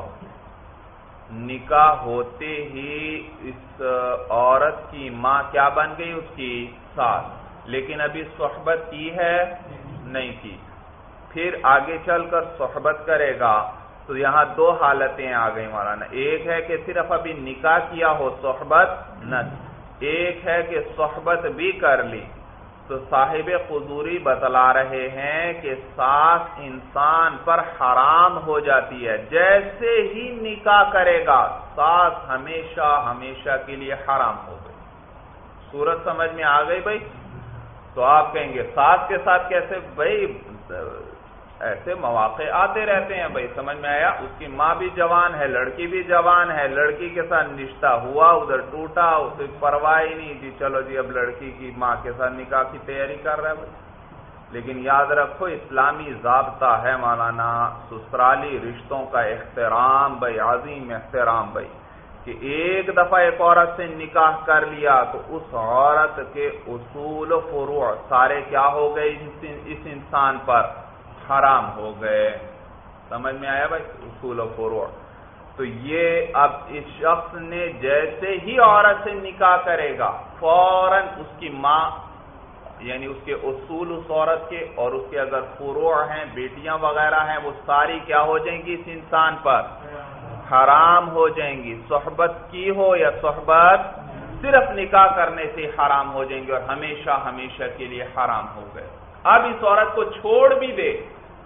نکاح ہوتے ہی اس عورت کی ماں کیا بن گئی؟ اس کی ساس، لیکن ابھی صحبت کی ہے نہیں کی۔ پھر آگے چل کر صحبت کرے گا تو یہاں دو حالتیں آ گئی مولانا، ایک ہے کہ صرف ابھی نکاح کیا ہو صحبت نہ، ایک ہے کہ صحبت بھی کر لی۔ تو صاحب قدوری بتلا رہے ہیں کہ ساس انسان پر حرام ہو جاتی ہے، جیسے ہی نکاح کرے گا ساس ہمیشہ ہمیشہ کے لیے حرام ہو گئی۔ صورت سمجھ میں آ گئی بھائی؟ تو آپ کہیں گے ساس کے ساتھ کیسے؟ بھائی ایسے مواقع آتے رہتے ہیں، بھائی سمجھ میں آیا؟ اس کی ماں بھی جوان ہے، لڑکی بھی جوان ہے، لڑکی کے ساتھ رشتہ ہوا، ادھر ٹوٹا، اسے پرواہ ہی نہیں جی، چلو جی اب لڑکی کی ماں کے ساتھ نکاح کی تیاری کر رہا ہے بھائی۔ لیکن یاد رکھو اسلامی ضابطہ ہے مولانا، سسرالی رشتوں کا احترام بھائی، عظیم احترام بھائی، کہ ایک دفعہ ایک عورت سے نکاح کر لیا تو اس عورت کے اصول و فروع سارے کیا ہو گئے اس انسان پر؟ حرام ہو گئے۔ سمجھ میں آیا بھائی؟ اصول و فروع۔ تو یہ اب اس شخص نے جیسے ہی عورت سے نکاح کرے گا فوراً اس کی ماں یعنی اس کے اصول اس عورت کے اور اس کے اگر فروع ہیں، بیٹیاں وغیرہ ہیں، وہ ساری کیا ہو جائیں گی اس انسان پر؟ حرام ہو جائیں گی، صحبت کی ہو یا صحبت صرف نکاح کرنے سے حرام ہو جائیں گے، اور ہمیشہ ہمیشہ کے لیے حرام ہو گئے۔ اب اس عورت کو چھوڑ بھی دے،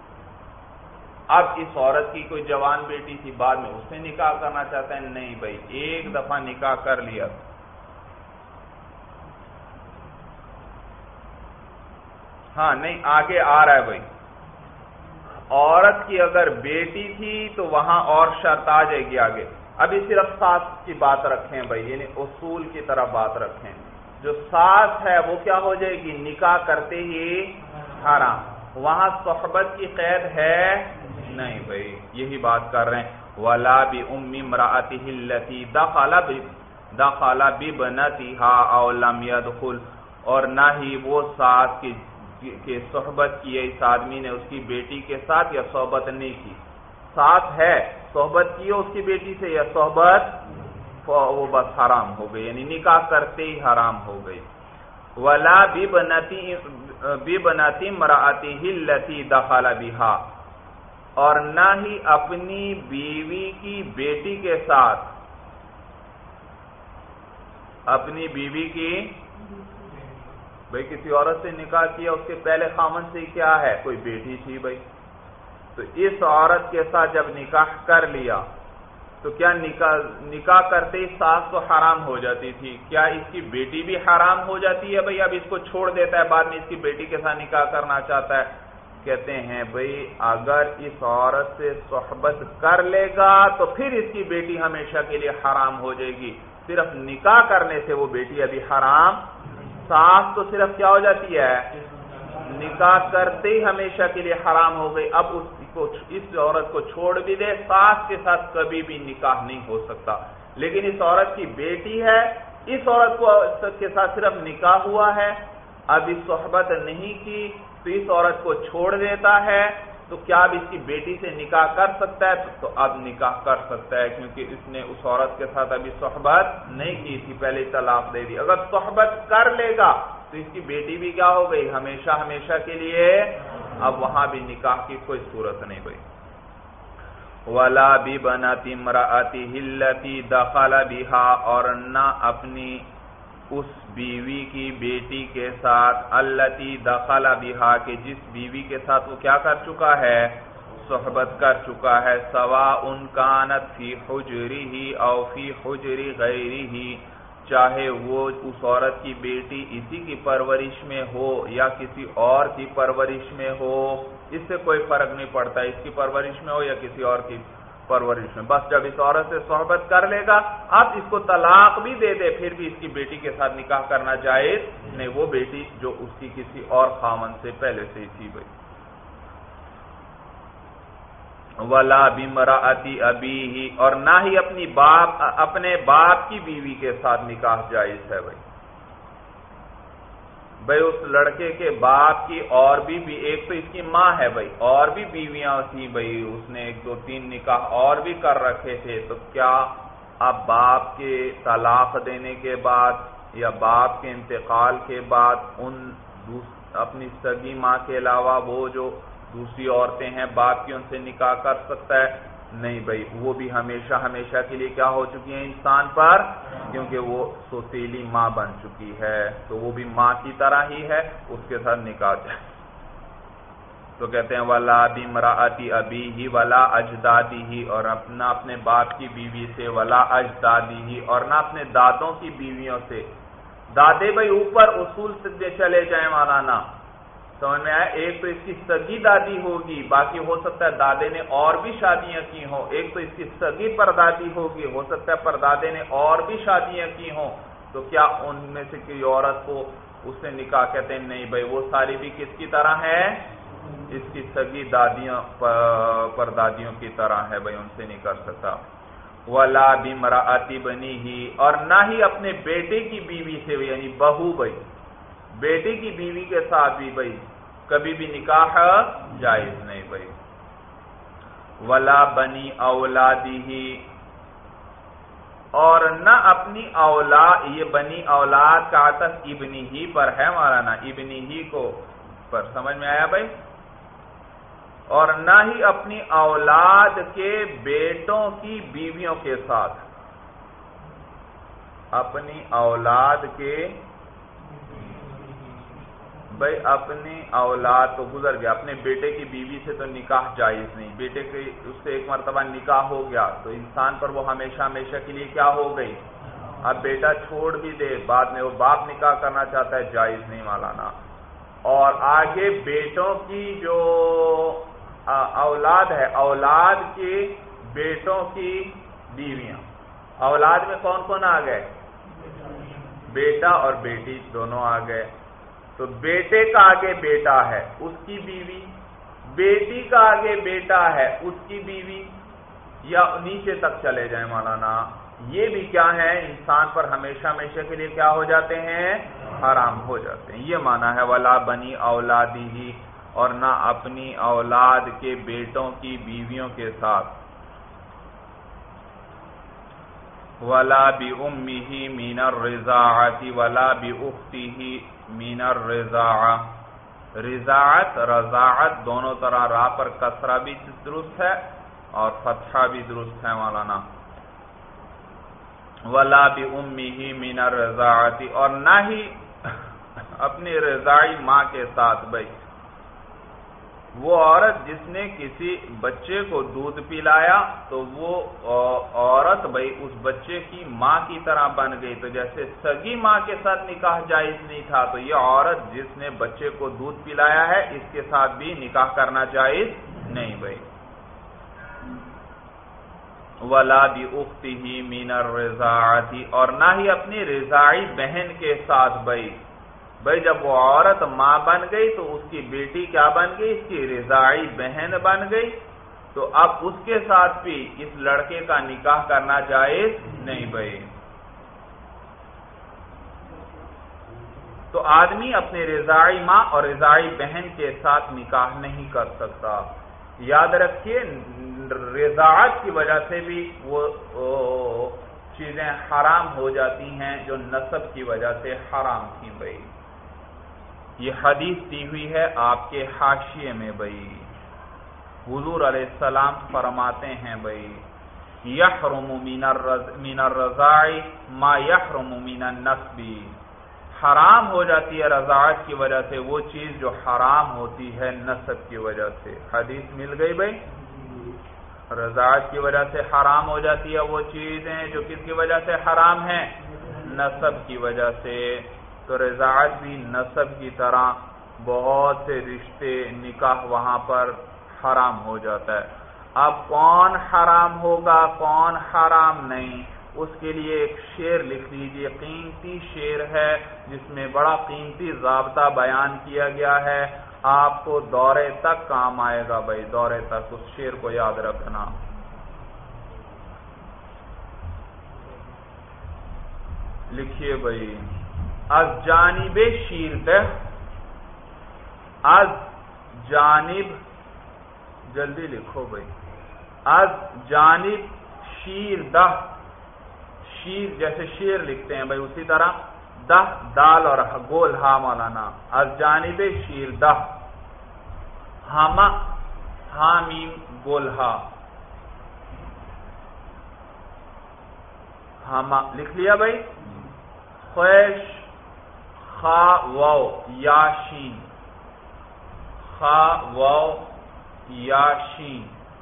اب اس عورت کی کوئی جوان بیٹی تھی، بعد میں اس سے نکاح کرنا چاہتا ہے، نہیں بھائی ایک دفعہ نکاح کر لیا۔ ہاں نہیں، آگے آ رہا ہے بھائی، عورت کی اگر بیٹی تھی تو وہاں اور شرط آ جائے گی آگے۔ ابھی صرف ساس کی بات رکھیں بھائی، یعنی اصول کی طرح بات رکھیں۔ جو ساس ہے وہ کیا ہو جائے گی؟ نکاح کرتے ہی حرام۔ وہاں صحبت کی قید ہے نہیں بھائی، یہی بات کر رہے ہیں۔ وَلَا بِأُمِّ امْرَأَتِهِ الَّتِي دَخَلَ بِبْنَتِهَا أَوْ لَمْ يَدْخُلْ، اور نہ ہی وہ ساس کی کہ صحبت کی ہے اس آدمی نے اس کی بیٹی کے ساتھ یا صحبت نہیں کی۔ ساتھ ہے، صحبت کی ہے اس کی بیٹی سے یا صحبت، وہ بس حرام ہو گئی، یعنی نکاح کرتے ہی حرام ہو گئی۔ وَلَا بِبْنَتِ امْرَأَتِهِ الَّتِي دَخَلَ بِهَا، اور نہ ہی اپنی بیوی کی بیٹی کے ساتھ، اپنی بیوی کی بھئی کسی عورت سے نکاح کیا، اس کے پہلے خامن سے کیا ہے؟ کوئی بیٹی تھی بھئی، تو اس عورت کے ساتھ جب نکاح کر لیا تو کیا نکاح نکاح کرتے ہی ساس تو حرام ہو جاتی تھی، کیا اس کی بیٹی بھی حرام ہو جاتی ہے بھئی؟ اب اس کو چھوڑ دیتا ہے، بعد میں اس کی بیٹی کے ساتھ نکاح کرنا چاہتا ہے۔ کہتے ہیں بھئی اگر اس عورت سے صحبت کر لے گا تو پھر اس کی بیٹی ہمیشہ کے لیے حرام ہو جائے گی، صرف نکاح کرنے سے وہ بیٹی ابھی حرام۔ ساس تو صرف کیا ہو جاتی ہے؟ نکاح کرتے ہی ہمیشہ کے لیے حرام ہو گئی۔ اب اس کو اس عورت کو چھوڑ بھی دے، ساس کے ساتھ کبھی بھی نکاح نہیں ہو سکتا۔ لیکن اس عورت کی بیٹی ہے، اس عورت کو کے ساتھ صرف نکاح ہوا ہے، ابھی صحبت نہیں کی، تو اس عورت کو چھوڑ دیتا ہے، تو کیا اب اس کی بیٹی سے نکاح کر سکتا ہے؟ تو اب نکاح کر سکتا ہے، کیونکہ اس نے اس عورت کے ساتھ ابھی صحبت نہیں کی تھی، پہلے طلاق دے دی۔ اگر صحبت کر لے گا تو اس کی بیٹی بھی کیا ہو گئی؟ ہمیشہ ہمیشہ کے لیے، اب وہاں بھی نکاح کی کوئی صورت نہیں بھائی۔ وَلَا بِبْنَتِ امْرَأَتِهِ الَّتِي دَخَلَ بِهَا، اور نہ اپنی اس بیوی کی بیٹی کے ساتھ، التی دخل بہا، کہ جس بیوی کے ساتھ وہ کیا کر چکا ہے؟ صحبت کر چکا ہے۔ سواء کانت فی حجرہ او فی حجر غیرہ، چاہے وہ اس عورت کی بیٹی اسی کی پرورش میں ہو یا کسی اور کی پرورش میں ہو، اس سے کوئی فرق نہیں پڑتا، اس کی پرورش میں ہو یا کسی اور کی پرورش میں، بس جب اس عورت سے صحبت کر لے گا، اب اس کو طلاق بھی دے دے پھر بھی اس کی بیٹی کے ساتھ نکاح کرنا جائز نہیں، وہ بیٹی جو اس کی کسی اور خاوند سے پہلے سے ہی تھی بھائی۔ ولا بامرأتی ابیہ، اور نہ ہی اپنی باپ اپنے باپ کی بیوی کے ساتھ نکاح جائز ہے بھائی۔ بھائی اس لڑکے کے باپ کی اور بھی بھی ایک تو اس کی ماں ہے بھائی، اور بھی بیویاں تھیں بھائی، اس نے ایک دو تین نکاح اور بھی کر رکھے تھے، تو کیا اب باپ کے طلاق دینے کے بعد یا باپ کے انتقال کے بعد ان اپنی سگی ماں کے علاوہ وہ جو دوسری عورتیں ہیں باپ کی، ان سے نکاح کر سکتا ہے؟ نہیں بھائی، وہ بھی ہمیشہ ہمیشہ کے لیے کیا ہو چکی ہیں انسان پر، کیونکہ وہ سوتیلی ماں بن چکی ہے، تو وہ بھی ماں کی طرح ہی ہے، اس کے ساتھ نکاح جائے۔ تو کہتے ہیں ولا بامرأتی ابیہ ولا اجدادہ، اور اپنا اپنے باپ کی بیوی سے، ولا اجدادہ، اور نہ اپنے دادوں کی بیویوں سے۔ دادے بھائی اوپر اصول سے چلے جائیں مولانا، سمجھ میں آیا؟ ایک تو اس کی سگی دادی ہوگی، باقی ہو سکتا ہے دادے نے اور بھی شادیاں کی ہوں، ایک تو اس کی سگی پردادی ہوگی، ہو سکتا ہے پردادے نے اور بھی شادیاں کی ہوں، تو کیا ان میں سے کوئی عورت کو اس سے نکاح کہتے ہیں؟ نہیں بھائی، وہ ساری بھی کس کی طرح ہے؟ اس کی سگی دادیاں پردادیوں کی طرح ہے بھائی، ان سے نہیں کر سکتا۔ ولا بامرأتی بنیہ، اور نہ ہی اپنے بیٹے کی بیوی سے، یعنی بہو بھائی، بیٹے کی بیوی کے ساتھ بھی بھائی کبھی بھی نکاح جائز نہیں بھائی۔ ولا بنی اولادہ، اور نہ اپنی اولاد، یہ بنی اولاد کا عطف ابنی ہی پر ہے مولانا، ابنی ہی کو پر، سمجھ میں آیا بھائی؟ اور نہ ہی اپنی اولاد کے بیٹوں کی بیویوں کے ساتھ، اپنی اولاد کے بھائی اپنی اولاد تو گزر گیا، اپنے بیٹے کی بیوی سے تو نکاح جائز نہیں، بیٹے کے اس سے ایک مرتبہ نکاح ہو گیا تو انسان پر وہ ہمیشہ ہمیشہ کے لیے کیا ہو گئی، اب بیٹا چھوڑ بھی دے بعد میں وہ باپ نکاح کرنا چاہتا ہے، جائز نہیں مولانا۔ اور آگے بیٹوں کی جو اولاد ہے، اولاد کے بیٹوں کی بیویاں، اولاد میں کون کون آ گئے؟ بیٹا اور بیٹی دونوں آ گئے، تو بیٹے کا آگے بیٹا ہے اس کی بیوی، بیٹی کا آگے بیٹا ہے اس کی بیوی، یا نیچے تک چلے جائیں مولانا، یہ بھی کیا ہے انسان پر ہمیشہ ہمیشہ کے لیے کیا ہو جاتے ہیں، حرام ہو جاتے ہیں۔ یہ معنی ہے ولا بنی اولادہ، اور نہ اپنی اولاد کے بیٹوں کی بیویوں کے ساتھ۔ ولا بأمہ من الرضاعۃ ولا بأختہ من الرضاعۃ، رضاعت رضاعت دونوں طرح را پر کسرہ بھی درست ہے اور فتحہ بھی درست ہے مولانا۔ ولا بأمہ من الرضاعۃ، اور نہ ہی اپنی رضاعی ماں کے ساتھ بھائی، وہ عورت جس نے کسی بچے کو دودھ پلایا تو وہ عورت بھائی اس بچے کی ماں کی طرح بن گئی، تو جیسے سگی ماں کے ساتھ نکاح جائز نہیں تھا، تو یہ عورت جس نے بچے کو دودھ پلایا ہے اس کے ساتھ بھی نکاح کرنا جائز نہیں بھائی۔ ولا بأختہ من الرضاعۃ، اور نہ ہی اپنی رضاعی بہن کے ساتھ بھائی، بھائی جب وہ عورت ماں بن گئی تو اس کی بیٹی کیا بن گئی، اس کی رضاعی بہن بن گئی، تو اب اس کے ساتھ بھی اس لڑکے کا نکاح کرنا جائز نہیں بھائی۔ تو آدمی اپنے رضاعی ماں اور رضاعی بہن کے ساتھ نکاح نہیں کر سکتا۔ یاد رکھیے رضاعت کی وجہ سے بھی وہ چیزیں حرام ہو جاتی ہیں جو نسب کی وجہ سے حرام تھیں بھائی۔ یہ حدیث دی ہوئی ہے آپ کے حاشیے میں بھائی، حضور علیہ السلام فرماتے ہیں بھائی یحرم من الرضاع ما یحرم من النسب، حرام ہو جاتی ہے رضاعت کی وجہ سے وہ چیز جو حرام ہوتی ہے نسب کی وجہ سے۔ حدیث مل گئی بھائی، رضاعت کی وجہ سے حرام ہو جاتی ہے وہ چیزیں جو کس کی وجہ سے حرام ہیں، نسب کی وجہ سے، تو رضاعت بھی نسب کی طرح بہت سے رشتے نکاح وہاں پر حرام ہو جاتا ہے۔ اب کون حرام ہوگا کون حرام نہیں، اس کے لیے ایک شعر لکھ لیجئے، قیمتی شعر ہے جس میں بڑا قیمتی ضابطہ بیان کیا گیا ہے، آپ کو دورے تک کام آئے گا بھائی، دورے تک اس شعر کو یاد رکھنا۔ لکھیے بھائی، از جانب شیردہ، از جانب، جلدی لکھو بھائی، از جانب شیردہ، شیر جیسے شیر لکھتے ہیں بھائی اسی طرح دہ دال اور گول ہا مولانا، از جانب شیردہ، ہم حامیم گول ہا، ہم لکھ لیا بھائی، خویش خا واو یا شین، خا واو یا شین،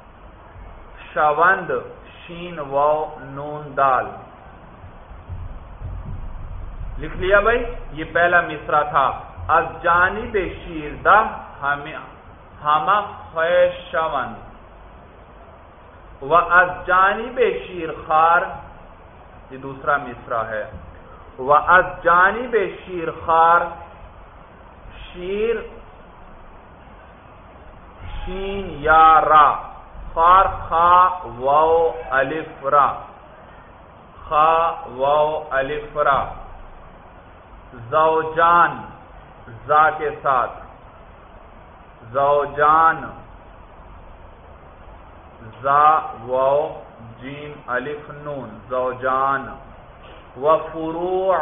شوند شین واو نون دال، لکھ لیا بھائی، یہ پہلا مصرع تھا، از جانب شیردہ ہم خویش شوند، و از جانب شیرخوار، یہ دوسرا مصرع ہے، و از جانب شیرخوار، شیر شین یا را، خار خا واو الف را، خا واو الف را، زوجان زا کے ساتھ، زوجان زا واو جیم الف نون، زوجان، و فروع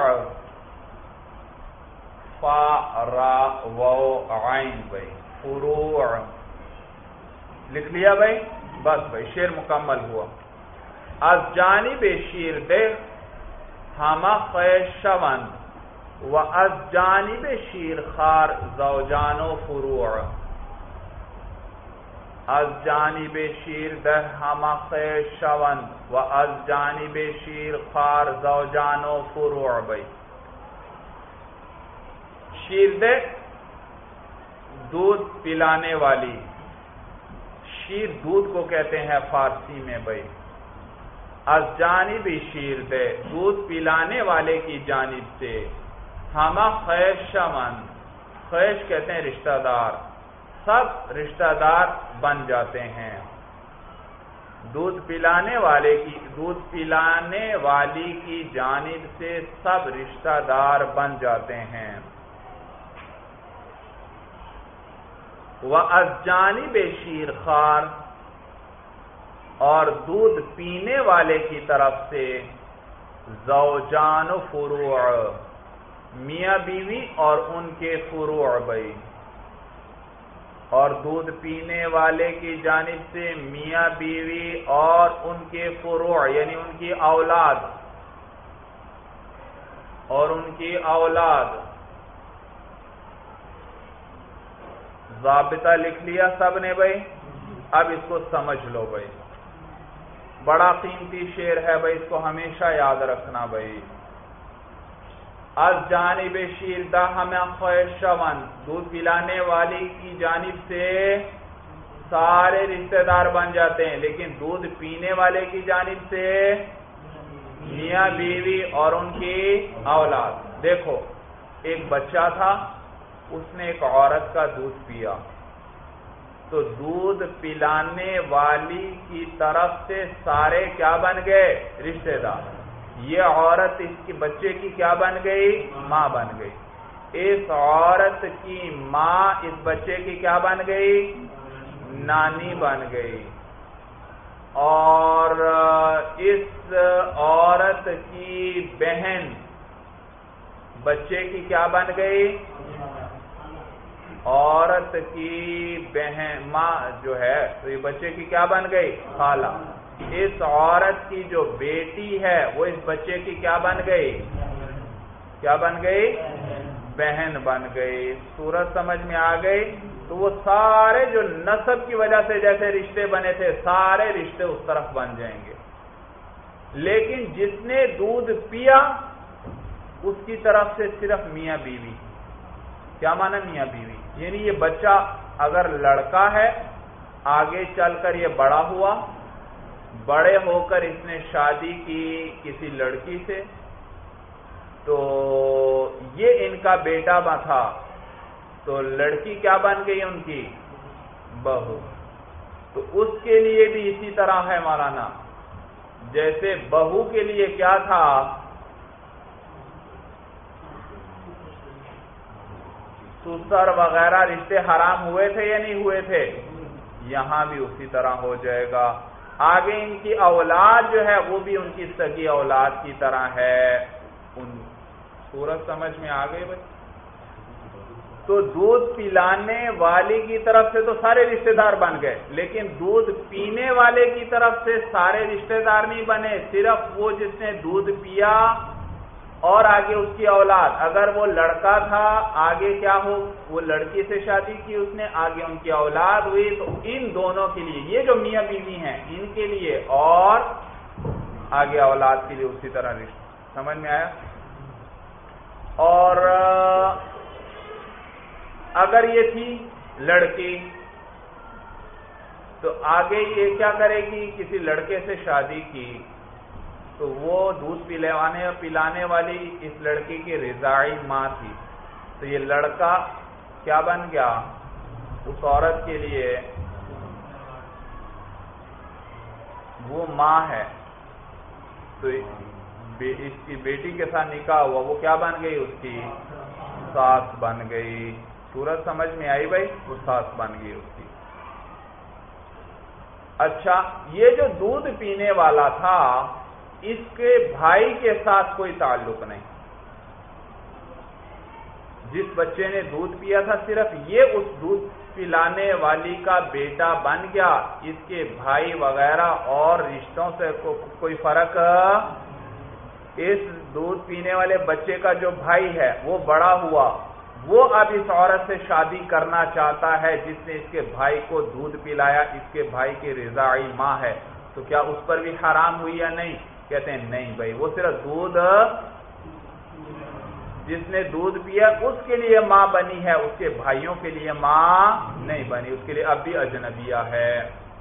فا را واو عین بھائی، فروع لکھ لیا بھائی، بس بھائی شعر مکمل ہوا، از جانب شیردہ ہم خویش شوند، و از جانب شیرخوار زوجان و فروع، از جانب شیردہ ہم خویش شوند، و از جانب شیرخوار زوجان و فروع بھائی، شیردہ دودھ پلانے والی، شیر دودھ کو کہتے ہیں فارسی میں بھائی، از جانب شیردہ دودھ پلانے والے کی جانب سے، ہم خویش شوند، خویش کہتے ہیں رشتہ دار، سب رشتہ دار بن جاتے ہیں، دودھ پلانے والے کی دودھ پلانے والی کی جانب سے سب رشتہ دار بن جاتے ہیں، و از جانب شیرخوار، اور دودھ پینے والے کی طرف سے زوجان و فروع، میاں بیوی اور ان کے فروع بھائی، اور دودھ پینے والے کی جانب سے میاں بیوی اور ان کے فروع یعنی ان کی اولاد، اور ان کی اولاد، ضابطہ لکھ لیا سب نے بھائی، اب اس کو سمجھ لو بھائی، بڑا قیمتی شعر ہے بھائی، اس کو ہمیشہ یاد رکھنا بھائی، از جانب شیردہ ہم خویش شوند، دودھ پلانے والی کی جانب سے سارے رشتہ دار بن جاتے ہیں، لیکن دودھ پینے والے کی جانب سے میاں بیوی اور ان کی اولاد۔ دیکھو ایک بچہ تھا، اس نے ایک عورت کا دودھ پیا، تو دودھ پلانے والی کی طرف سے سارے کیا بن گئے؟ رشتہ دار۔ یہ عورت اس کے بچے کی کیا بن گئی؟ ماں بن گئی۔ اس عورت کی ماں اس بچے کی کیا بن گئی؟ نانی بن گئی۔ اور اس عورت کی بہن بچے کی کیا بن گئی؟ عورت کی بہن ماں جو ہے تو یہ بچے کی کیا بن گئی؟ خالہ۔ اس عورت کی جو بیٹی ہے وہ اس بچے کی کیا بن گئی؟ کیا بن گئی؟ بہن بن گئی۔ صورت سمجھ میں آ گئی؟ تو وہ سارے جو نسب کی وجہ سے جیسے رشتے بنے تھے سارے رشتے اس طرف بن جائیں گے۔ لیکن جس نے دودھ پیا اس کی طرف سے صرف میاں بیوی. کیا معنی میاں بیوی؟ یعنی یہ بچہ اگر لڑکا ہے، آگے چل کر یہ بڑا ہوا، بڑے ہو کر اس نے شادی کی کسی لڑکی سے، تو یہ ان کا بیٹا تھا، تو لڑکی کیا بن گئی ان کی؟ بہو. تو اس کے لیے بھی اسی طرح ہے مولانا، جیسے بہو کے لیے کیا تھا؟ سسر وغیرہ رشتے حرام ہوئے تھے یا نہیں ہوئے تھے؟ یہاں بھی اسی طرح ہو جائے گا. آگے ان کی اولاد جو ہے وہ بھی ان کی سگی اولاد کی طرح ہے. ان صورت سمجھ میں آ گئی بھائی؟ تو دودھ پلانے والی کی طرف سے تو سارے رشتہ دار بن گئے، لیکن دودھ پینے والے کی طرف سے سارے رشتہ دار نہیں بنے، صرف وہ جس نے دودھ پیا اور آگے اس کی اولاد. اگر وہ لڑکا تھا، آگے کیا ہو؟ وہ لڑکی سے شادی کی اس نے، آگے ان کی اولاد ہوئی، تو ان دونوں کے لیے، یہ جو میاں بیوی ہیں ان کے لیے اور آگے اولاد کے لیے اسی طرح رشتہ. سمجھ میں آیا؟ اور اگر یہ تھی لڑکی تو آگے یہ کیا کرے گی؟ کسی لڑکے سے شادی کی تو وہ دودھ پلانے اور پلانے والی اس لڑکی کی رضاعی ماں تھی، تو یہ لڑکا کیا بن گیا؟ اس عورت کے لیے وہ ماں ہے. تو اس کی بیٹی کے ساتھ نکاح ہوا، وہ کیا بن گئی؟ اس کی ساس بن گئی. صورت سمجھ میں آئی بھائی؟ وہ ساس بن گئی اس کی. اچھا، یہ جو دودھ پینے والا تھا اس کے بھائی کے ساتھ کوئی تعلق نہیں. جس بچے نے دودھ پیا تھا صرف یہ اس دودھ پلانے والی کا بیٹا بن گیا، اس کے بھائی وغیرہ اور رشتوں سے کوئی فرق. اس دودھ پینے والے بچے کا جو بھائی ہے وہ بڑا ہوا، وہ اب اس عورت سے شادی کرنا چاہتا ہے جس نے اس کے بھائی کو دودھ پلایا، اس کے بھائی کی رضاعی ماں ہے، تو کیا اس پر بھی حرام ہوئی یا نہیں؟ کہتے ہیں نہیں بھائی، وہ صرف دودھ، جس نے دودھ پیا اس کے لیے ماں بنی ہے، اس کے بھائیوں کے لیے ماں نہیں بنی، اس کے لیے اب بھی اجنبیہ ہے.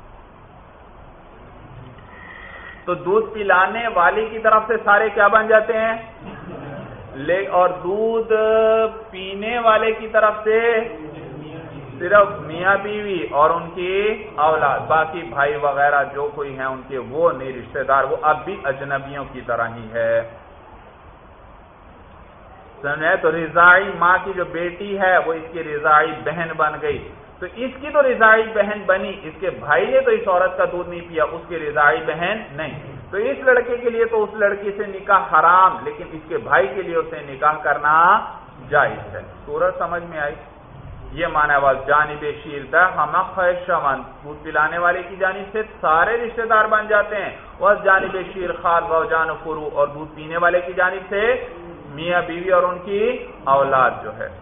تو دودھ پلانے والی کی طرف سے سارے کیا بن جاتے ہیں؟ اور دودھ پینے والے کی طرف سے صرف میاں بیوی اور ان کی اولاد، باقی بھائی وغیرہ جو کوئی ہیں ان کے وہ نہیں رشتہ دار، وہ اب بھی اجنبیوں کی طرح ہی ہے. سمجھے؟ تو رضاعی ماں کی جو بیٹی ہے وہ اس کی رضاعی بہن بن گئی. تو اس کی تو رضاعی بہن بنی، اس کے بھائی نے تو اس عورت کا دودھ نہیں پیا، اس کی رضاعی بہن نہیں. تو اس لڑکے کے لیے تو اس لڑکی سے نکاح حرام، لیکن اس کے بھائی کے لیے اسے نکاح کرنا جائز ہے. صورت سمجھ میں آئی؟ یہ معنی ہے جانب شیردہ ہم خیشمن، دودھ پلانے والے کی جانب سے سارے رشتہ دار بن جاتے ہیں، وہ جانب شیر خال و جان فرو، اور دودھ پینے والے کی جانب سے میاں بیوی اور ان کی اولاد جو ہے.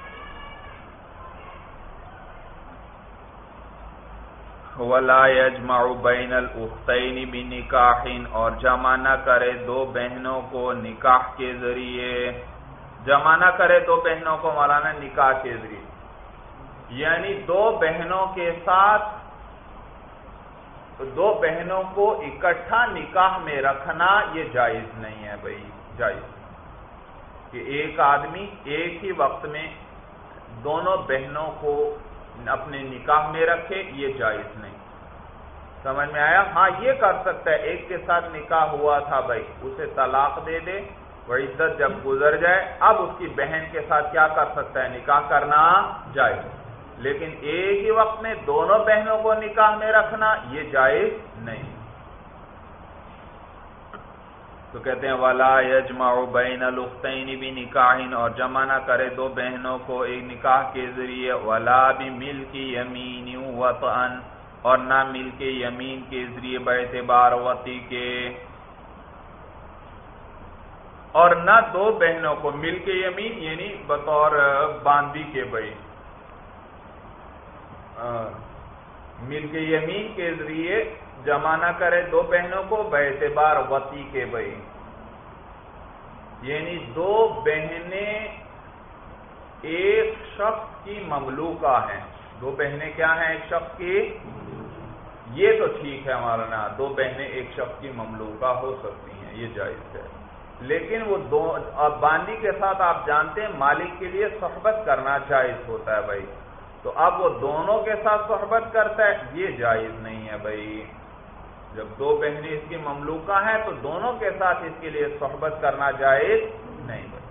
وَلَا يَجْمَعُ بَيْنَ الْأُخْتَيْنِ بِنِكَاحٍ، اور جمع نہ کرے دو بہنوں کو نکاح کے ذریعے. جمع نہ کرے دو بہنوں کو مولانا نکاح کے ذریعے، یعنی دو بہنوں کے ساتھ دو بہنوں کو اکٹھا نکاح میں رکھنا یہ جائز نہیں ہے بھائی. جائز کہ ایک آدمی ایک ہی وقت میں دونوں بہنوں کو اپنے نکاح میں رکھے، یہ جائز نہیں. سمجھ میں آیا؟ ہاں یہ کر سکتا ہے، ایک کے ساتھ نکاح ہوا تھا بھائی، اسے طلاق دے دے، وہ عدت جب گزر جائے اب اس کی بہن کے ساتھ کیا کر سکتا ہے؟ نکاح کرنا جائز. لیکن ایک ہی وقت میں دونوں بہنوں کو نکاح میں رکھنا یہ جائز نہیں. تو کہتے ہیں وَلَا يَجْمَعُ بَيْنَ الْأُخْتَيْنِ بِنِكَاحٍ، اور جمع نہ کرے دو بہنوں کو ایک نکاح کے ذریعے. وَلَا بِمِلْكِ يَمِينٍ وَطْعًا، اور نہ ملک یمین کے ذریعے باعتبار وطی کے. اور نہ دو بہنوں کو ملک یمین یعنی بطور باندی کے بھائی، ملک یمین کے ذریعے جمع نہ کرے دو بہنوں کو باعتبار وطی کے بھائی. یعنی دو بہنیں ایک شخص کی مملوکہ ہیں. دو بہنیں کیا ہیں؟ ایک شخص کی. یہ تو ٹھیک ہے مولانا، دو بہنیں ایک شخص کی مملوکہ ہو سکتی ہیں، یہ جائز ہے. لیکن وہ دو باندی کے ساتھ آپ جانتے ہیں مالک کے لیے صحبت کرنا جائز ہوتا ہے بھائی. تو اب وہ دونوں کے ساتھ صحبت کرتا ہے، یہ جائز نہیں ہے بھائی. جب دو بہنیں اس کی مملوکہ ہیں تو دونوں کے ساتھ اس کے لیے صحبت کرنا جائز نہیں بھائی.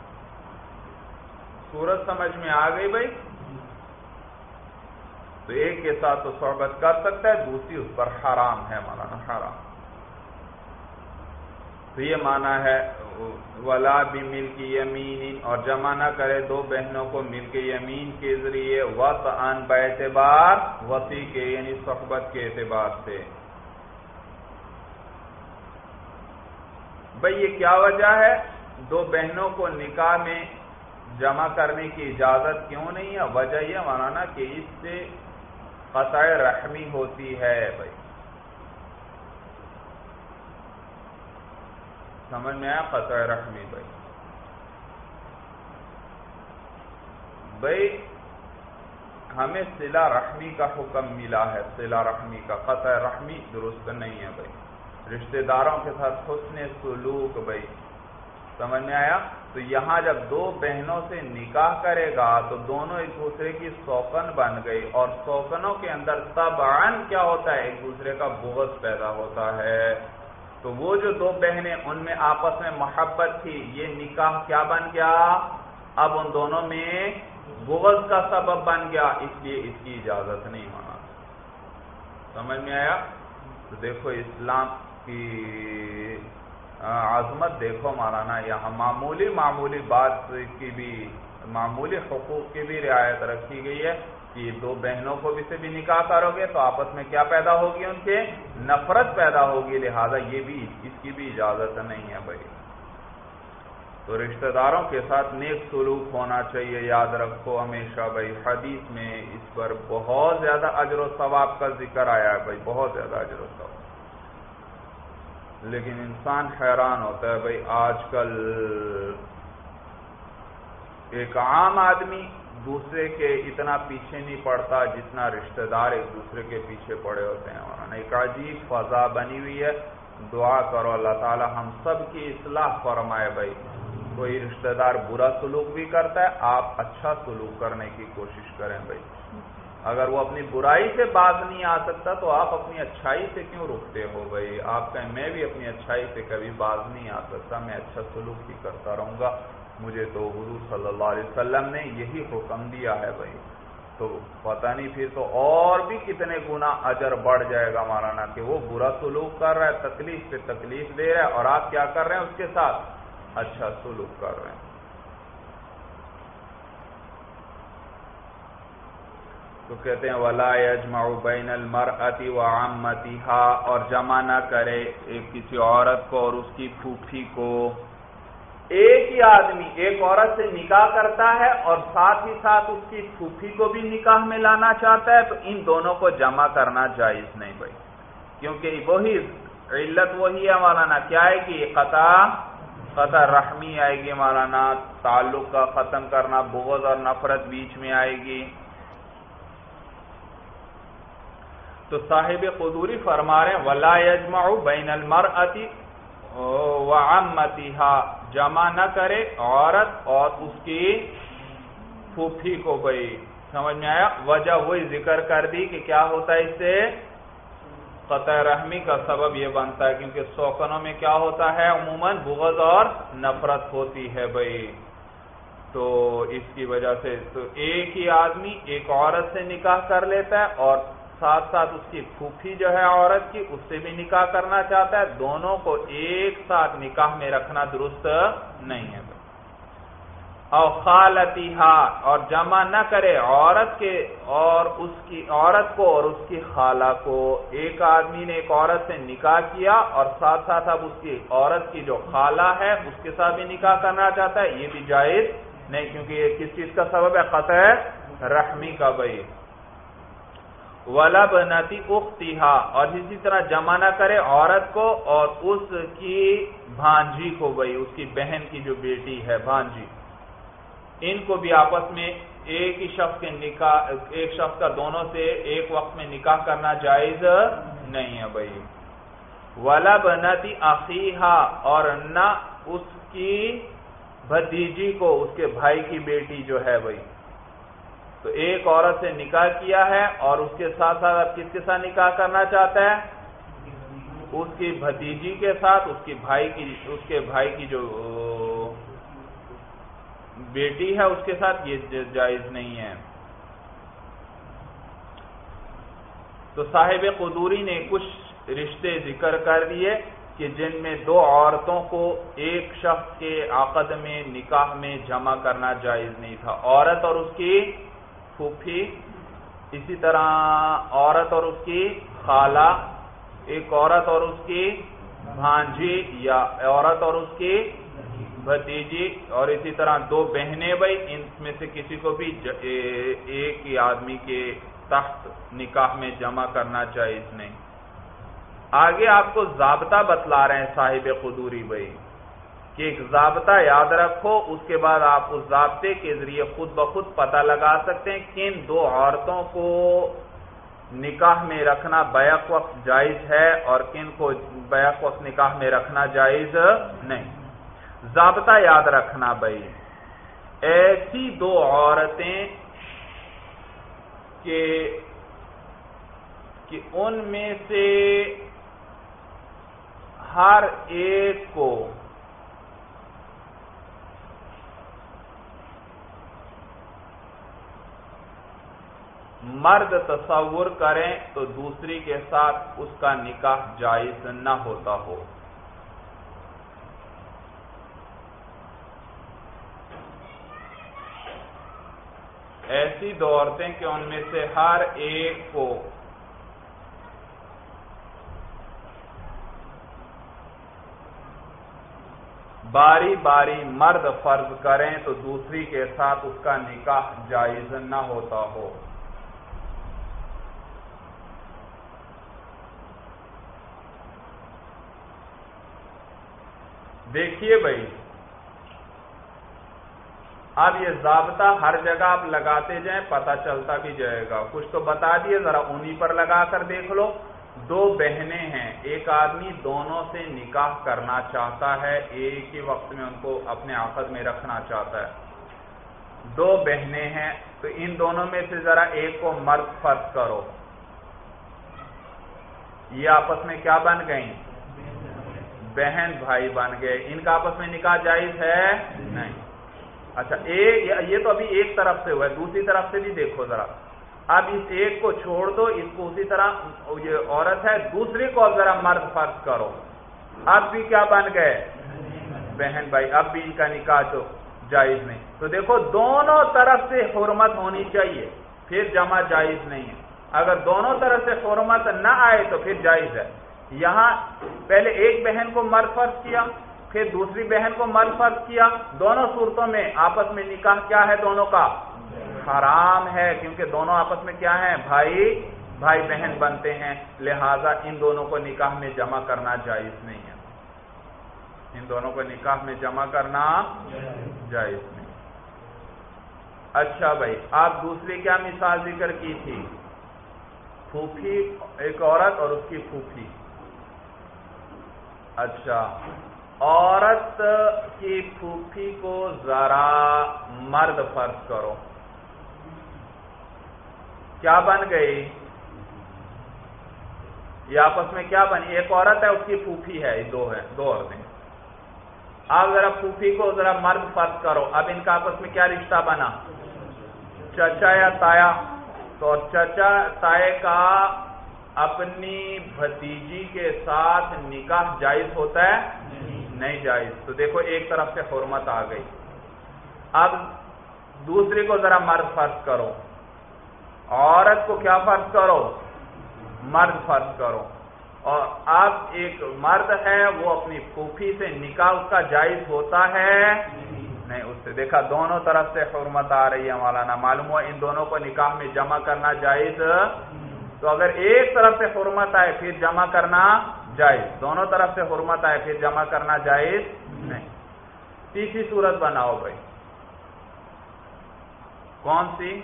صورت سمجھ میں آ گئی بھائی؟ تو ایک کے ساتھ تو صحبت کر سکتا ہے، دوسری اس پر حرام ہے مولانا، حرام. تو یہ معنی ہے ولا بملک یمین، اور جمع نہ کرے دو بہنوں کو ملک یمین کے ذریعے، وطئن باعتبار وطی کے یعنی صحبت کے اعتبار سے. بھئی یہ کیا وجہ ہے؟ دو بہنوں کو نکاح میں جمع کرنے کی اجازت کیوں نہیں ہے؟ وجہ یہ مولانا کہ اس سے قطع رحمی ہوتی ہے بھائی. سمجھ میں آیا؟ قطع رحمی بھائی. بھائی ہمیں صلہ رحمی کا حکم ملا ہے، صلہ رحمی کا. قطع رحمی درست نہیں ہے بھائی. رشتہ داروں کے ساتھ حسن سلوک بھائی. سمجھ میں آیا؟ تو یہاں جب دو بہنوں سے نکاح کرے گا تو دونوں ایک دوسرے کی سوکن بن گئی، اور سوکنوں کے اندر طبعاً کیا ہوتا ہے؟ ایک دوسرے کا بغض پیدا ہوتا ہے. تو وہ جو دو بہنیں ان میں آپس میں محبت تھی، یہ نکاح کیا بن گیا؟ اب ان دونوں میں بغض کا سبب بن گیا، اس لیے اس کی اجازت نہیں مانا. سمجھ میں آیا؟ تو دیکھو اسلام کی عظمت دیکھو مولانا، یہاں معمولی معمولی بات کی بھی، معمولی حقوق کی بھی رعایت رکھی گئی ہے کہ دو بہنوں کو بھی سے بھی نکاح کرو گے تو آپس میں کیا پیدا ہوگی؟ ان کے نفرت پیدا ہوگی. لہذا یہ بھی اس کی بھی اجازت نہیں ہے بھائی. تو رشتہ داروں کے ساتھ نیک سلوک ہونا چاہیے، یاد رکھو ہمیشہ بھائی. حدیث میں اس پر بہت زیادہ اجر و ثواب کا ذکر آیا ہے بھائی، بہت زیادہ اجر و ثواب. لیکن انسان حیران ہوتا ہے بھائی، آج کل ایک عام آدمی دوسرے کے اتنا پیچھے نہیں پڑتا جتنا رشتہ دار ایک دوسرے کے پیچھے پڑے ہوتے ہیں. اور ایک عجیب فضا بنی ہوئی ہے. دعا کرو اللہ تعالی ہم سب کی اصلاح فرمائے بھائی. کوئی رشتہ دار برا سلوک بھی کرتا ہے، آپ اچھا سلوک کرنے کی کوشش کریں بھائی. اگر وہ اپنی برائی سے باز نہیں آ سکتا تو آپ اپنی اچھائی سے کیوں رکتے ہو بھائی؟ آپ کہیں میں بھی اپنی اچھائی سے کبھی باز نہیں آ سکتا، میں اچھا سلوک ہی کرتا رہوں گا، مجھے تو حضور صلی اللہ علیہ وسلم نے یہی حکم دیا ہے بھائی. تو پتہ نہیں پھر تو اور بھی کتنے گنا اجر بڑھ جائے گا مولانا کہ وہ برا سلوک کر رہا ہے، تکلیف پہ تکلیف دے رہا ہے، اور آپ کیا کر رہے ہیں؟ اس کے ساتھ اچھا سلوک کر رہے ہیں. تو کہتے ہیں وَلَا يَجْمَعُ بَيْنَ الْمَرْأَةِ وَعَمَّتِهَا، اور جمع نہ کرے ایک کسی عورت کو اور اس کی پھوپھی کو. ایک ہی آدمی ایک عورت سے نکاح کرتا ہے اور ساتھ ہی ساتھ اس کی پھوپھی کو بھی نکاح میں لانا چاہتا ہے، تو ان دونوں کو جمع کرنا جائز نہیں بھائی. کیونکہ وہی علت وہی ہے مولانا، کیا ہے کہ قطع قطع رحمی آئے گی مولانا، تعلق کا ختم کرنا، بغض اور نفرت بیچ میں آئے گی. تو صاحب قدوری فرما رہے ہیں وَلَا يَجْمَعُ بَيْنَ الْمَرْأَةِ وَعَمَّتِهَا، جمع نہ کرے عورت اور اس کی پھوپھی کو بھائی. سمجھ میں آیا؟ وجہ وہی ذکر کر دی کہ کیا ہوتا ہے اس سے قطع رحمی کا سبب یہ بنتا ہے، کیونکہ سوکنوں میں کیا ہوتا ہے؟ عموماً بغض اور نفرت ہوتی ہے بھائی. تو اس کی وجہ سے تو ایک ہی آدمی ایک عورت سے نکاح کر لیتا ہے اور ساتھ ساتھ اس کی پھوپھی جو ہے عورت کی، اس سے بھی نکاح کرنا چاہتا ہے. دونوں کو ایک ساتھ نکاح میں رکھنا درست نہیں ہے. اور خالتیہا، اور جمع نہ کرے عورت کے اور اس کی عورت کو اور اس کی خالہ کو. ایک آدمی نے ایک عورت سے نکاح کیا اور ساتھ ساتھ اب اس کی عورت کی جو خالہ ہے اس کے ساتھ بھی نکاح کرنا چاہتا ہے، یہ بھی جائز نہیں، کیونکہ یہ کس چیز کا سبب ہے؟ قطع رحمی کا بھائی. وَلَبْنَةِ أُخْتِهَا، اور اسی طرح جمع نہ کرے عورت کو اور اس کی بھانجی کو، بھائی اس کی بہن کی جو بیٹی ہے بھانجی، ان کو بھی آپس میں ایک ہی شخص کے نکاح، ایک شخص کا دونوں سے ایک وقت میں نکاح کرنا جائز نہیں ہے بھائی۔ وَلَبْنَةِ أَخِيهَا، اور نہ اس کی بھتیجی کو، اس کے بھائی کی بیٹی جو ہے بھائی، تو ایک عورت سے نکاح کیا ہے اور اس کے ساتھ ساتھ اب کس کے ساتھ نکاح کرنا چاہتا ہے؟ اس کی بھتیجی کے ساتھ، اس کی بھائی کی، اس کے بھائی کی جو بیٹی ہے اس کے ساتھ، یہ جائز نہیں ہے۔ تو صاحب قدوری نے کچھ رشتے ذکر کر دیے کہ جن میں دو عورتوں کو ایک شخص کے عقد میں، نکاح میں جمع کرنا جائز نہیں تھا، عورت اور اس کی پھوپھی، اسی طرح عورت اور اس کی خالہ، ایک عورت اور اس کی بھانجی، یا عورت اور اس کی بھتیجی، اور اسی طرح دو بہنیں بھائی، ان میں سے کسی کو بھی ایک ہی آدمی کے تحت نکاح میں جمع کرنا جائز نہیں۔ آگے آپ کو ضابطہ بتلا رہے ہیں صاحب قدوری بھائی کہ ایک ضابطہ یاد رکھو، اس کے بعد آپ اس ضابطے کے ذریعے خود بخود پتہ لگا سکتے ہیں کن دو عورتوں کو نکاح میں رکھنا بیک وقت جائز ہے اور کن کو بیک وقت نکاح میں رکھنا جائز نہیں۔ ضابطہ یاد رکھنا بھائی، ایسی دو عورتیں کہ کہ ان میں سے ہر ایک کو مرد تصور کریں تو دوسری کے ساتھ اس کا نکاح جائز نہ ہوتا ہو۔ ایسی دو عورتیں کہ ان میں سے ہر ایک کو باری باری مرد فرض کریں تو دوسری کے ساتھ اس کا نکاح جائز نہ ہوتا ہو۔ دیکھیے بھائی، اب یہ ضابطہ ہر جگہ آپ لگاتے جائیں پتہ چلتا بھی جائے گا۔ کچھ تو بتا دیے، ذرا انہی پر لگا کر دیکھ لو۔ دو بہنیں ہیں، ایک آدمی دونوں سے نکاح کرنا چاہتا ہے، ایک ہی وقت میں ان کو اپنے عقد میں رکھنا چاہتا ہے۔ دو بہنیں ہیں تو ان دونوں میں سے ذرا ایک کو مرد فرض کرو، یہ آپس میں کیا بن گئیں؟ بہن بھائی بن گئے۔ ان کا آپس میں نکاح جائز ہے؟ نہیں۔ اچھا، ایک یہ تو ابھی ایک طرف سے ہوا ہے، دوسری طرف سے بھی دیکھو ذرا۔ اب اس ایک کو چھوڑ دو، اس کو اسی طرح یہ عورت ہے، دوسری کو ذرا مرد فرض کرو، اب بھی کیا بن گئے؟ بہن بھائی۔ اب بھی ان کا نکاح تو جائز نہیں۔ تو دیکھو دونوں طرف سے حرمت ہونی چاہیے، پھر جمع جائز نہیں ہے۔ اگر دونوں طرف سے حرمت نہ آئے تو پھر جائز ہے۔ یہاں پہلے ایک بہن کو مرد فرض کیا، پھر دوسری بہن کو مرد فرض کیا، دونوں صورتوں میں آپس میں نکاح کیا ہے؟ دونوں کا حرام ہے، کیونکہ دونوں آپس میں کیا ہیں؟ بھائی بھائی بہن بنتے ہیں، لہذا ان دونوں کو نکاح میں جمع کرنا جائز نہیں ہے۔ ان دونوں کو نکاح میں جمع کرنا جائز نہیں۔ اچھا بھائی، آپ دوسری کیا مثال ذکر کی تھی؟ پھوپھی، ایک عورت اور اس کی پھوپھی۔ اچھا، عورت کی پھوپھی کو ذرا مرد فرض کرو، کیا بن گئی؟ یہ آپس میں کیا بنی؟ ایک عورت ہے، اس کی پھوپھی ہے، دو ہے، دو عورتیں۔ آپ ذرا پھوپھی کو ذرا مرد فرض کرو، اب ان کا آپس میں کیا رشتہ بنا؟ چچا یا تایا۔ تو چچا تائے کا اپنی بھتیجی کے ساتھ نکاح جائز ہوتا ہے؟ نہیں جائز۔ تو دیکھو ایک طرف سے حرمت آ گئی۔ اب دوسری کو ذرا مرد فرض کرو، عورت کو کیا فرض کرو؟ مرد فرض کرو، اور اب ایک مرد ہے، وہ اپنی پھوپھی سے نکاح اس کا جائز ہوتا ہے؟ نہیں۔ اس سے دیکھا دونوں طرف سے حرمت آ رہی ہے مولانا، معلوم ہوا ان دونوں کو نکاح میں جمع کرنا جائز تو اگر ایک طرف سے حرمت آئے پھر جمع کرنا جائز، دونوں طرف سے حرمت آئے پھر جمع کرنا جائز نہیں۔ تیسری صورت بناؤ بھائی، کون سی؟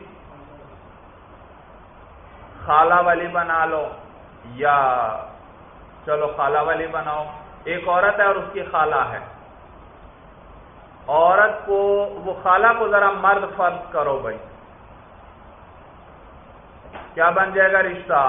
خالہ والی بنا لو، یا چلو خالہ والی بناؤ۔ ایک عورت ہے اور اس کی خالہ ہے، عورت کو وہ خالہ کو ذرا مرد فرض کرو بھائی، کیا بن جائے گا رشتہ؟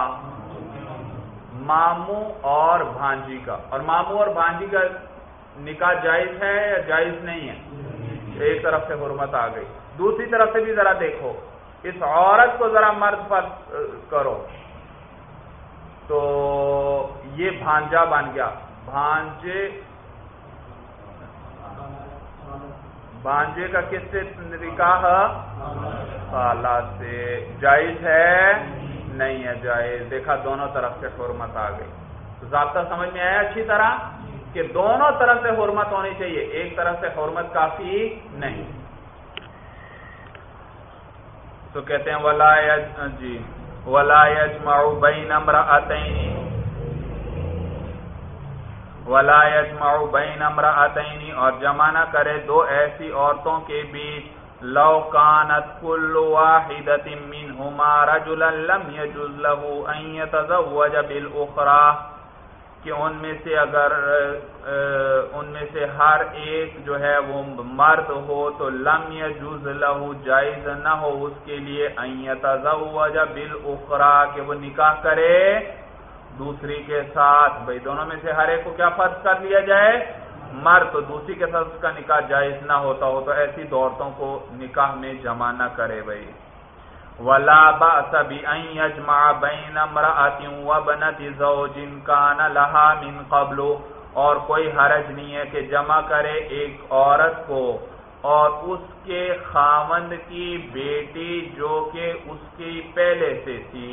ماموں اور بھانجی کا۔ اور ماموں اور بھانجی کا نکاح جائز ہے یا جائز نہیں ہے؟ ایک طرف سے حرمت آ گئی، دوسری طرف سے بھی ذرا دیکھو، اس عورت کو ذرا مرد فرض کرو تو یہ بھانجا بن گیا، بھانجے بھانجے کا کس سے نکاح؟ خالہ سے۔ جائز ہے؟ نہیں ہے جائز۔ دیکھا دونوں طرف سے حرمت آ گئی۔ تو ضابطہ سمجھ میں آیا اچھی طرح کہ دونوں طرف سے حرمت ہونی چاہیے، ایک طرف سے حرمت کافی نہیں۔ تو کہتے ہیں ولا جی ولا یجمع بین امرأتین ولا یجمع بین امرأتین اور جمع نہ کرے دو ایسی عورتوں کے بیچ لو کانت کل واحدۃ منہما رجلا لم یجوز له ان یتزوج بالاخرى، کہ ان میں سے اگر ان میں سے ہر ایک جو ہے وہ مرد ہو تو لم یجوز له جائز نہ ہو اس کے لیے ان یتزوج بالاخرى کہ وہ نکاح کرے دوسری کے ساتھ۔ بھئی دونوں میں سے ہر ایک کو کیا فرض کر لیا جائے؟ مرد، تو دوسری کے ساتھ اس کا نکاح جائز نہ ہوتا ہو تو ایسی عورتوں کو نکاح میں جمع نہ کرے بھئی۔ ولا بأس بأن يجمع بين امرأة وابنة زوج كان لها من قبل، اور کوئی حرج نہیں ہے کہ جمع کرے ایک عورت کو اور اس کے خاوند کی بیٹی جو کہ اس کی پہلے سے تھی،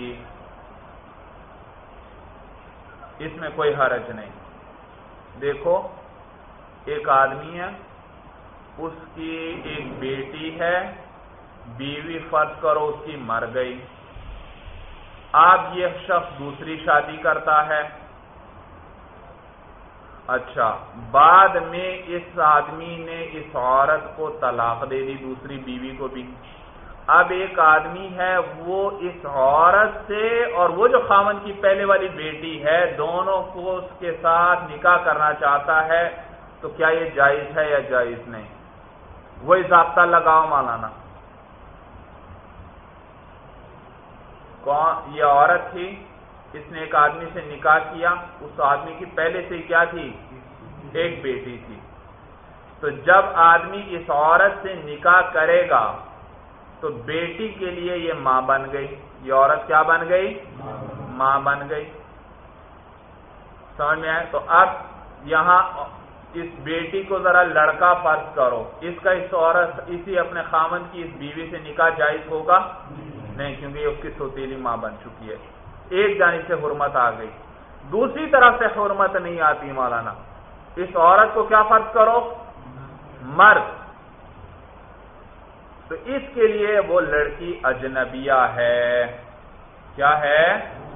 اس میں کوئی حرج نہیں۔ دیکھو ایک آدمی ہے، اس کی ایک بیٹی ہے، بیوی فرض کرو اس کی مر گئی، اب یہ شخص دوسری شادی کرتا ہے، اچھا بعد میں اس آدمی نے اس عورت کو طلاق دے دی، دوسری بیوی کو بھی، اب ایک آدمی ہے وہ اس عورت سے اور وہ جو خاوند کی پہلے والی بیٹی ہے دونوں کو اس کے ساتھ نکاح کرنا چاہتا ہے، تو کیا یہ جائز ہے یا جائز نہیں؟ وہی ضابطہ لگاؤ مولانا۔ کون یہ عورت تھی، اس نے ایک آدمی سے نکاح کیا، اس آدمی کی پہلے سے کیا تھی؟ ایک بیٹی تھی۔ تو جب آدمی اس عورت سے نکاح کرے گا تو بیٹی کے لیے یہ ماں بن گئی، یہ عورت کیا بن گئی؟ ماں بن گئی۔ سمجھ میں آئے؟ تو اب یہاں اس بیٹی کو ذرا لڑکا فرض کرو، اس کا اس عورت اسی اپنے خاوند کی اس بیوی سے نکاح جائز ہوگا؟ نہیں، کیونکہ یہ اس کی سوتیلی ماں بن چکی ہے۔ ایک جانب سے حرمت آ گئی، دوسری طرف سے حرمت نہیں آتی مولانا۔ اس عورت کو کیا فرض کرو؟ مرد، تو اس کے لیے وہ لڑکی اجنبیہ ہے۔ کیا ہے؟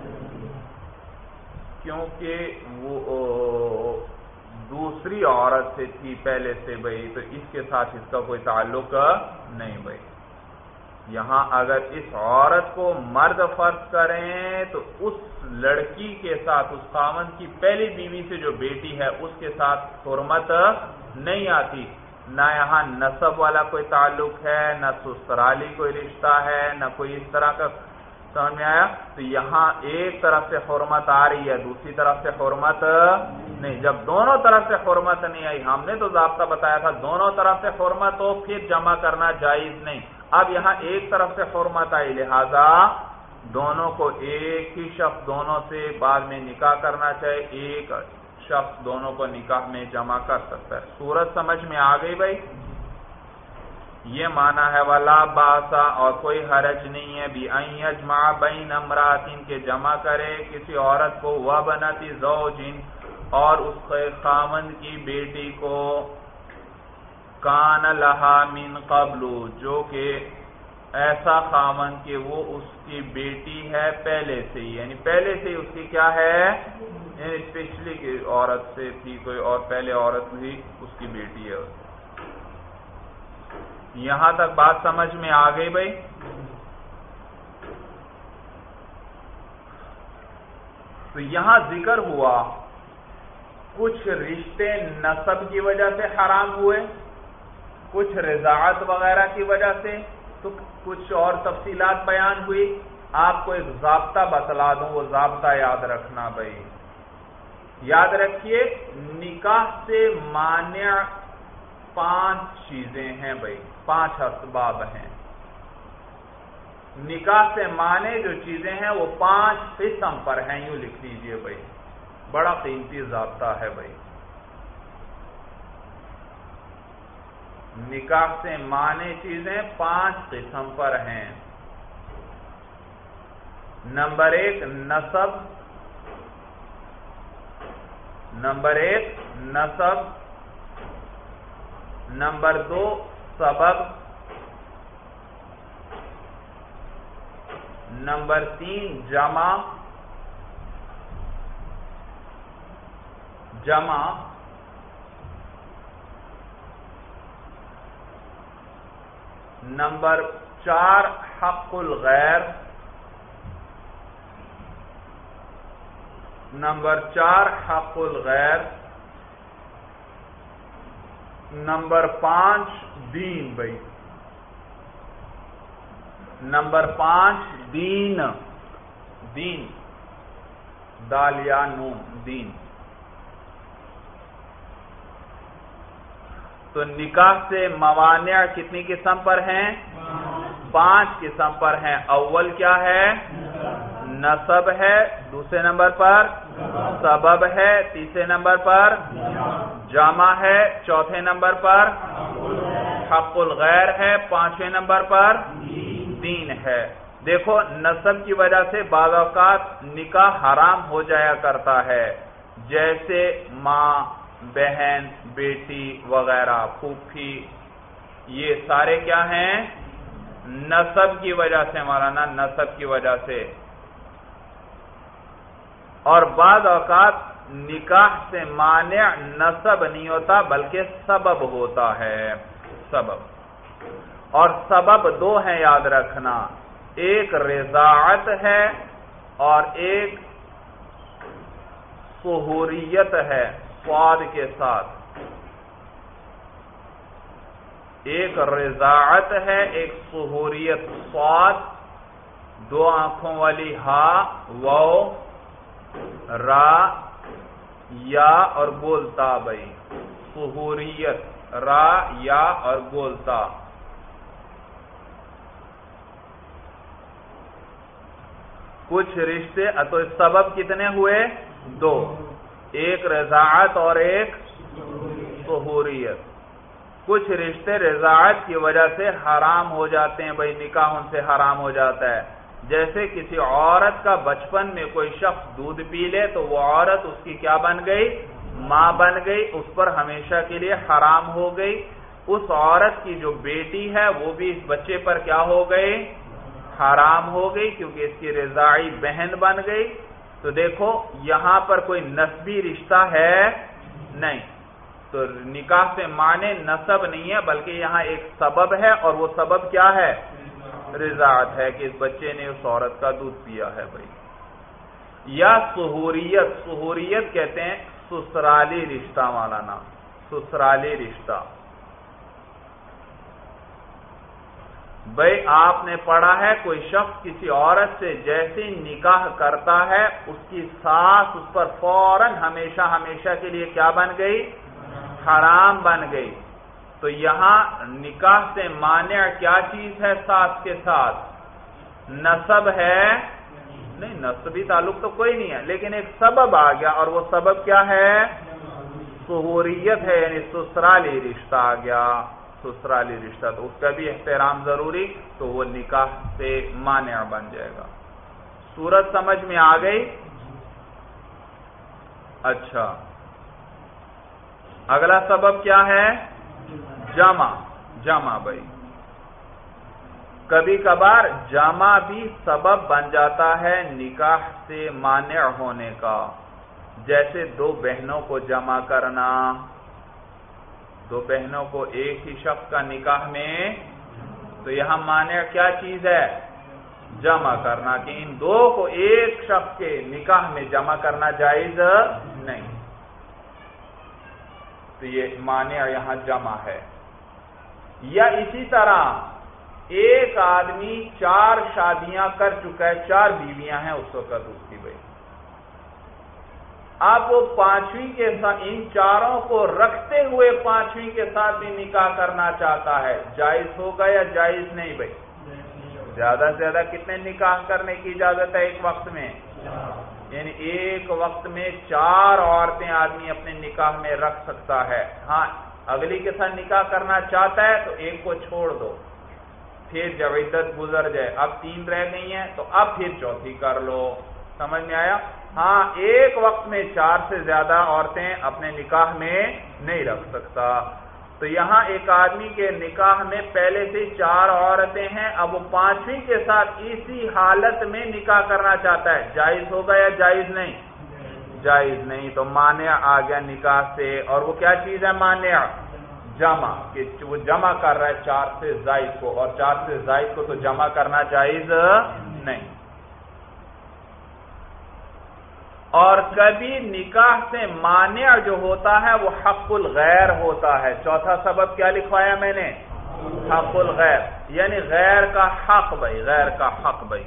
کیونکہ وہ دوسری عورت سے تھی پہلے سے بھائی، تو اس کے ساتھ اس کا کوئی تعلق نہیں بھائی۔ یہاں اگر اس عورت کو مرد فرض کریں تو اس لڑکی کے ساتھ، اس خاوند کی پہلی بیوی سے جو بیٹی ہے اس کے ساتھ حرمت نہیں آتی، نہ یہاں نسب والا کوئی تعلق ہے، نہ سسرالی کوئی رشتہ ہے، نہ کوئی اس طرح کا۔ سمجھ میں آیا؟ تو یہاں ایک طرف سے حرمت آ رہی ہے، دوسری طرف سے حرمت نہیں۔ جب دونوں طرف سے حرمت نہیں آئی، ہم نے تو ضابطہ بتایا تھا دونوں طرف سے حرمت ہو پھر جمع کرنا جائز نہیں، اب یہاں ایک طرف سے حرمت آئی، لہذا دونوں کو ایک ہی شخص دونوں سے بعد میں نکاح کرنا چاہے، ایک شخص دونوں کو نکاح میں جمع کر سکتا ہے۔ صورت سمجھ میں آ گئی بھائی؟ یہ معنی ہے ولا باسا، اور کوئی حرج نہیں ہے بھی ان یجمع بین امراتین کے جمع کرے کسی عورت کو وبنت زوج اور اس کے خاوند کی بیٹی کو، کان لہا من قبل جو کہ ایسا خاوند کہ وہ اس کی بیٹی ہے پہلے سے ہی، یعنی پہلے سے ہی اس کی کیا ہے، یعنی پچھلی کی عورت سے تھی کوئی اور پہلے عورت بھی اس کی بیٹی ہے۔ یہاں تک بات سمجھ میں آ گئی بھائی؟ تو یہاں ذکر ہوا کچھ رشتے نسب کی وجہ سے حرام ہوئے، کچھ رضاعت وغیرہ کی وجہ سے، تو کچھ اور تفصیلات بیان ہوئی۔ آپ کو ایک ضابطہ بتلا دوں، وہ ضابطہ یاد رکھنا بھائی۔ یاد رکھیے نکاح سے مانع پانچ چیزیں ہیں بھائی، پانچ اسباب ہیں۔ نکاح سے مانع جو چیزیں ہیں وہ پانچ قسم پر ہیں، یوں لکھ لیجئے بھائی، بڑا قیمتی ضابطہ ہے بھائی۔ نکاح سے مانع چیزیں پانچ قسم پر ہیں۔ نمبر ایک نسب، نمبر ایک نسب، نمبر دو سبب، نمبر تین جمع، جمع نمبر چار حق الغیر، نمبر چار حق الغیر، نمبر پانچ دین بھائی، نمبر پانچ دین، دین دال یا نون دین۔ تو نکاح سے موانع کتنی قسم پر ہیں؟ پانچ قسم پر ہیں۔ اول کیا ہے؟ نسب ہے، دوسرے نمبر پر سبب ہے، تیسرے نمبر پر جمع ہے، چوتھے نمبر پر حق الغیر ہے، پانچویں نمبر پر دین ہے۔ دیکھو نسب کی وجہ سے بعض اوقات نکاح حرام ہو جایا کرتا ہے، جیسے ماں، بہن، بیٹی وغیرہ، پھوپھی، یہ سارے کیا ہیں؟ نسب کی وجہ سے، مولانا نسب کی وجہ سے۔ اور بعض اوقات نکاح سے مانع نسب نہیں ہوتا بلکہ سبب ہوتا ہے، سبب۔ اور سبب دو ہیں یاد رکھنا، ایک رضاعت ہے اور ایک سہوریت ہے، صاد کے ساتھ۔ ایک رضاعت ہے، ایک سہوریت، صاد دو آنکھوں والی، ہا واو را یا اور بولتا بھائی، سہوریت را یا اور بولتا۔ کچھ رشتے تو سبب کتنے ہوئے؟ دو، ایک رضاعت اور ایک سہوریت۔ کچھ رشتے رضاعت کی وجہ سے حرام ہو جاتے ہیں بھائی، نکاح ان سے حرام ہو جاتا ہے۔ جیسے کسی عورت کا بچپن میں کوئی شخص دودھ پی لے تو وہ عورت اس کی کیا بن گئی؟ ماں بن گئی، اس پر ہمیشہ کے لیے حرام ہو گئی۔ اس عورت کی جو بیٹی ہے وہ بھی اس بچے پر کیا ہو گئی؟ حرام ہو گئی، کیونکہ اس کی رضاعی بہن بن گئی۔ تو دیکھو یہاں پر کوئی نسبی رشتہ ہے نہیں، تو نکاح سے معنی نسب نہیں ہے بلکہ یہاں ایک سبب ہے، اور وہ سبب کیا ہے؟ رضاعت ہے کہ اس بچے نے اس عورت کا دودھ پیا ہے بھائی۔ یا سہوریت، سہوریت کہتے ہیں سسرالی رشتہ، مولانا سسرالی رشتہ۔ بھائی آپ نے پڑھا ہے کوئی شخص کسی عورت سے جیسے نکاح کرتا ہے اس کی ساس اس پر فوراً ہمیشہ ہمیشہ کے لیے کیا بن گئی؟ حرام بن گئی۔ تو یہاں نکاح سے مانع کیا چیز ہے؟ ساس کے ساتھ نسب ہے نہیں، نسبی تعلق تو کوئی نہیں ہے، لیکن ایک سبب آ گیا، اور وہ سبب کیا ہے؟ سہوریت ہے، یعنی سسرالی رشتہ آ گیا، سسرالی رشتہ، تو اس کا بھی احترام ضروری، تو وہ نکاح سے مانع بن جائے گا۔ صورت سمجھ میں آ گئی؟ اچھا، اگلا سبب کیا ہے؟ جمع، جمع بھائی۔ کبھی کبھار جمع بھی سبب بن جاتا ہے نکاح سے مانع ہونے کا، جیسے دو بہنوں کو جمع کرنا، دو بہنوں کو ایک ہی شخص کا نکاح میں، تو یہاں مانع کیا چیز ہے؟ جمع کرنا، کہ ان دو کو ایک شخص کے نکاح میں جمع کرنا جائز نہیں، تو یہ مانع یہاں جمع ہے۔ یا اسی طرح ایک آدمی چار شادیاں کر چکا ہے، چار بیویاں ہیں اس وقت اس کی بھائی، اب وہ پانچویں کے ساتھ ان چاروں کو رکھتے ہوئے پانچویں کے ساتھ بھی نکاح کرنا چاہتا ہے، جائز ہوگا یا جائز نہیں بھائی؟ زیادہ سے زیادہ کتنے نکاح کرنے کی اجازت ہے ایک وقت میں؟ یعنی ایک وقت میں چار عورتیں آدمی اپنے نکاح میں رکھ سکتا ہے۔ ہاں اگلی کے ساتھ نکاح کرنا چاہتا ہے تو ایک کو چھوڑ دو، پھر جب عدت گزر جائے اب تین رہ گئی ہیں تو اب پھر چوتھی کر لو، سمجھ میں آیا؟ ہاں ایک وقت میں چار سے زیادہ عورتیں اپنے نکاح میں نہیں رکھ سکتا۔ تو یہاں ایک آدمی کے نکاح میں پہلے سے چار عورتیں ہیں، اب وہ پانچویں کے ساتھ اسی حالت میں نکاح کرنا چاہتا ہے، جائز ہوگا یا جائز نہیں؟ جائز نہیں، تو مانع آ گیا نکاح سے، اور وہ کیا چیز ہے مانع؟ جمع، کہ وہ جمع کر رہا ہے چار سے زائد کو، اور چار سے زائد کو تو جمع کرنا جائز نہیں۔ اور کبھی نکاح سے مانع جو ہوتا ہے وہ حق الغیر ہوتا ہے۔ چوتھا سبب کیا لکھوایا میں نے؟ حق الغیر، یعنی غیر کا حق بھائی، غیر کا حق بھائی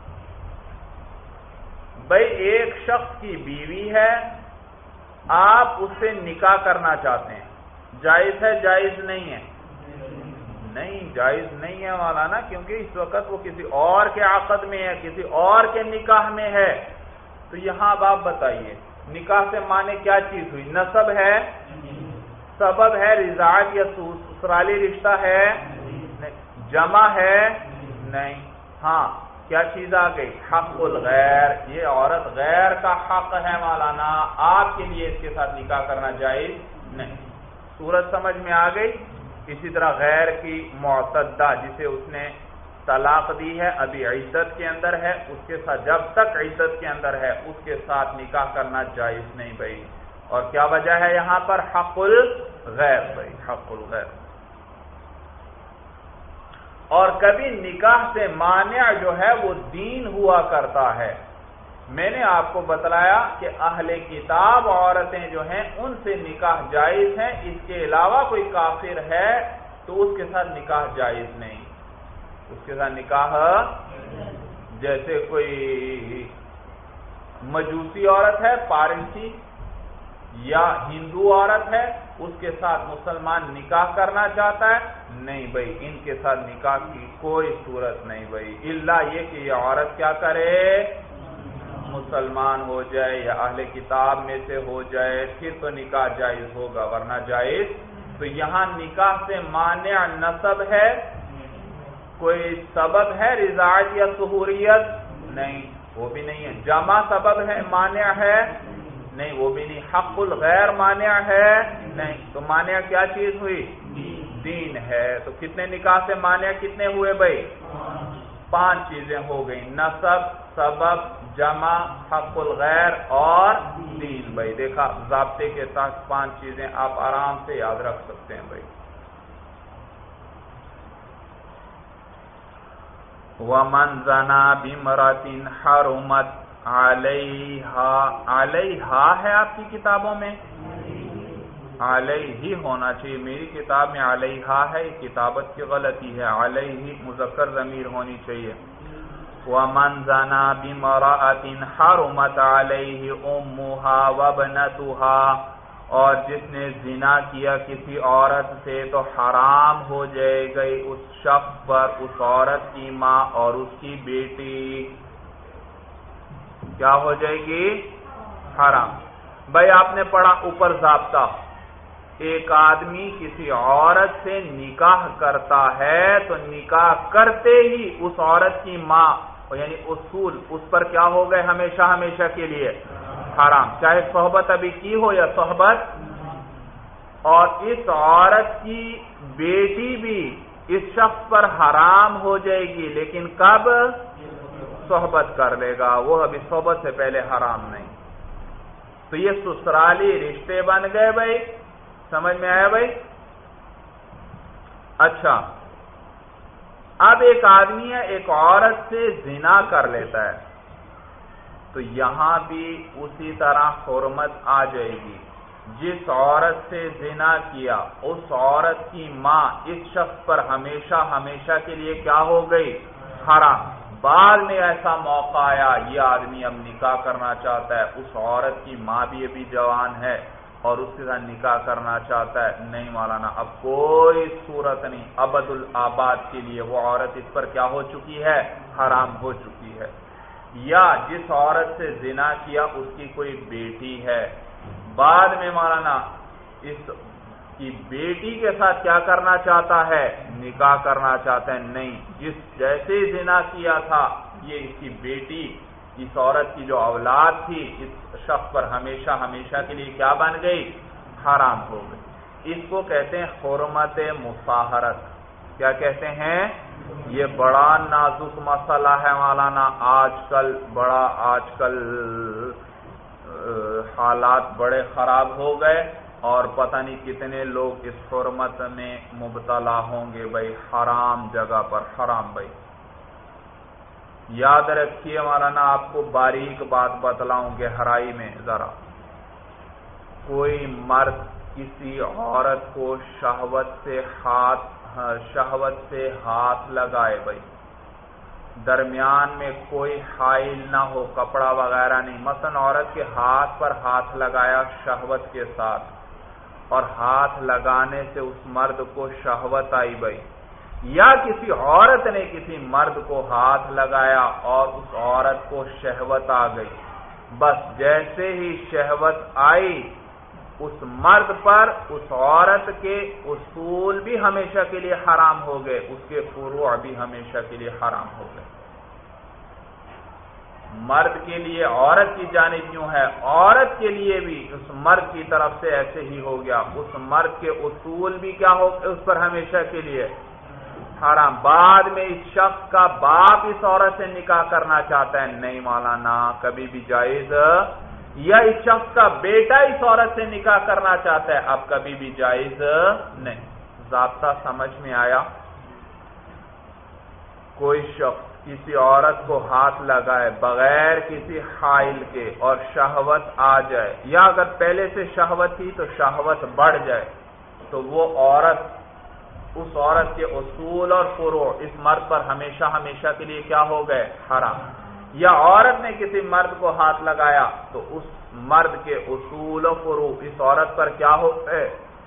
بھائی ایک شخص کی بیوی ہے، آپ اس سے نکاح کرنا چاہتے ہیں، جائز ہے جائز نہیں ہے؟ نہیں جائز نہیں ہے مولانا، کیونکہ اس وقت وہ کسی اور کے عقد میں ہے، کسی اور کے نکاح میں ہے۔ تو یہاں اب آپ بتائیے نکاح سے مانے کیا چیز ہوئی؟ نسب ہے، سبب ہے، رضاعت یا سسرالی رشتہ ہے، جمع ہے نہیں، ہاں کیا چیز آ گئی؟ حق الغیر، یہ عورت غیر کا حق ہے مولانا، آپ کے لیے اس کے ساتھ نکاح کرنا جائز نہیں۔ صورت سمجھ میں آ گئی؟ اسی طرح غیر کی معتدہ جسے اس نے طلاق دی ہے، ابھی عدت کے اندر ہے، اس کے ساتھ جب تک عدت کے اندر ہے اس کے ساتھ نکاح کرنا جائز نہیں بھائی۔ اور کیا وجہ ہے یہاں پر؟ حق الغیر بھائی، حق الغیر۔ اور کبھی نکاح سے مانع جو ہے وہ دین ہوا کرتا ہے۔ میں نے آپ کو بتلایا کہ اہل کتاب عورتیں جو ہیں ان سے نکاح جائز ہیں، اس کے علاوہ کوئی کافر ہے تو اس کے ساتھ نکاح جائز نہیں، اس کے ساتھ نکاح، جیسے کوئی مجوسی عورت ہے، پارسی یا ہندو عورت ہے، اس کے ساتھ مسلمان نکاح کرنا چاہتا ہے، نہیں بھائی ان کے ساتھ نکاح کی کوئی صورت نہیں بھائی، الا یہ کہ یہ عورت کیا کرے؟ مسلمان ہو جائے یا اہل کتاب میں سے ہو جائے، پھر تو نکاح جائز ہوگا، ورنہ جائز۔ تو یہاں نکاح سے مانع نسب ہے، کوئی سبب ہے رضاعت یا سہوریت؟ نہیں وہ بھی نہیں ہے۔ جمع سبب ہے مانع ہے؟ نہیں وہ بھی نہیں۔ حق الغیر مانع ہے؟ نہیں۔ تو مانع کیا چیز ہوئی؟ دین ہے۔ تو کتنے نکاح سے مانع کتنے ہوئے بھائی؟ پانچ چیزیں ہو گئی، نسب، سبب، جمع، حق الغیر اور دین بھائی۔ دیکھا ضابطے کے ساتھ پانچ چیزیں آپ آرام سے یاد رکھ سکتے ہیں بھائی۔ وَمَنْ زَنَا بِامْرَأَةٍ حَرُمَتْ عَلَيْهَا، علیہا ہے آپ کی کتابوں میں؟ علیہ ہونا چاہیے، میری کتاب میں علیہا ہے، کتابت کی غلطی ہے، علیہ مذکر ضمیر ہونی چاہیے۔ وَمَنْ زَنَا بِامْرَأَةٍ حَرُمَتْ عَلَيْهِ أُمُّهَا وَابْنَتُهَا، اور جس نے زنا کیا کسی عورت سے تو حرام ہو جائے گئی اس شخص پر اس عورت کی ماں اور اس کی بیٹی، کیا ہو جائے گی؟ حرام۔ بھائی آپ نے پڑھا اوپر ضابطہ، ایک آدمی کسی عورت سے نکاح کرتا ہے تو نکاح کرتے ہی اس عورت کی ماں یعنی اصول اس پر کیا ہو گئے ہمیشہ ہمیشہ کے لیے حرام، چاہے صحبت ابھی کی ہو یا صحبت، اور اس عورت کی بیٹی بھی اس شخص پر حرام ہو جائے گی، لیکن کب؟ صحبت کر لے گا، وہ ابھی صحبت سے پہلے حرام نہیں۔ تو یہ سسرالی رشتے بن گئے بھائی، سمجھ میں آیا بھائی؟ اچھا، اب ایک آدمی ہے ایک عورت سے زنا کر لیتا ہے، تو یہاں بھی اسی طرح حرمت آ جائے گی۔ جس عورت سے زنا کیا اس عورت کی ماں اس شخص پر ہمیشہ ہمیشہ کے لیے کیا ہو گئی؟ حرام۔ بعد میں ایسا موقع آیا، یہ آدمی اب نکاح کرنا چاہتا ہے، اس عورت کی ماں بھی ابھی جوان ہے اور اس کے ساتھ نکاح کرنا چاہتا ہے، نہیں مولانا اب کوئی صورت نہیں، ابد الآباد کے لیے وہ عورت اس پر کیا ہو چکی ہے؟ حرام ہو چکی ہے۔ یا جس عورت سے زنا کیا اس کی کوئی بیٹی ہے، بعد میں مولانا اس کی بیٹی کے ساتھ کیا کرنا چاہتا ہے؟ نکاح کرنا چاہتا ہے، نہیں، جس جیسے زنا کیا تھا یہ اس کی بیٹی، اس عورت کی جو اولاد تھی اس شخص پر ہمیشہ ہمیشہ کے لیے کیا بن گئی؟ حرام ہو گئی۔ اس کو کہتے ہیں حرمت مصاہرت۔ کیا کہتے ہیں؟ یہ بڑا نازک مسئلہ ہے مولانا، آج کل بڑا آج کل حالات بڑے خراب ہو گئے اور پتہ نہیں کتنے لوگ اس حرمت میں مبتلا ہوں گے بھائی، حرام جگہ پر حرام بھائی۔ یاد رکھیے مولانا، آپ کو باریک بات بتلاؤں گہرائی میں ذرا، کوئی مرد کسی عورت کو شہوت سے ہاتھ شہوت سے ہاتھ لگائے بھائی، درمیان میں کوئی حائل نہ ہو، کپڑا وغیرہ نہیں، مثلا عورت کے ہاتھ پر ہاتھ لگایا شہوت کے ساتھ اور ہاتھ لگانے سے اس مرد کو شہوت آئی بھائی، یا کسی عورت نے کسی مرد کو ہاتھ لگایا اور اس عورت کو شہوت آ گئی، بس جیسے ہی شہوت آئی اس مرد پر اس عورت کے اصول بھی ہمیشہ کے لیے حرام ہو گئے، اس کے فروع بھی ہمیشہ کے لیے حرام ہو گئے۔ مرد کے لیے عورت کی جانب یوں ہے، عورت کے لیے بھی اس مرد کی طرف سے ایسے ہی ہو گیا، اس مرد کے اصول بھی کیا ہو گئے اس پر ہمیشہ کے لیے حرام۔ بعد میں اس شخص کا باپ اس عورت سے نکاح کرنا چاہتا ہے، نہیں مولانا کبھی بھی جائز، یا اس شخص کا بیٹا اس عورت سے نکاح کرنا چاہتا ہے، اب کبھی بھی جائز نہیں۔ ضابطہ سمجھ میں آیا؟ کوئی شخص کسی عورت کو ہاتھ لگائے بغیر کسی حائل کے اور شہوت آ جائے، یا اگر پہلے سے شہوت تھی تو شہوت بڑھ جائے، تو وہ عورت اس عورت کے اصول اور فروع اس مرد پر ہمیشہ ہمیشہ کے لیے کیا ہو گئے؟ حرام۔ یا عورت نے کسی مرد کو ہاتھ لگایا تو اس مرد کے اصول و فروع اس عورت پر کیا ہو گئے؟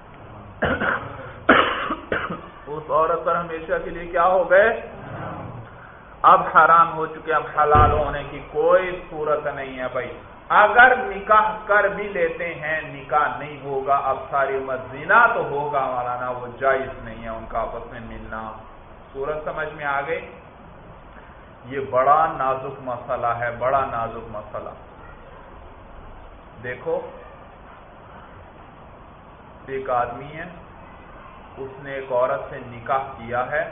اس عورت پر ہمیشہ کے لیے کیا ہو گئے؟ اب حرام ہو چکے، اب حلال ہونے کی کوئی صورت نہیں ہے بھائی۔ اگر نکاح کر بھی لیتے ہیں نکاح نہیں ہوگا، اب ساری عمر زنا تو ہوگا مولانا، وہ جائز نہیں ہے ان کا آپس میں ملنا۔ صورت سمجھ میں آ گئی؟ یہ بڑا نازک مسئلہ ہے، بڑا نازک مسئلہ۔ دیکھو ایک آدمی ہے، اس نے ایک عورت سے نکاح کیا ہے،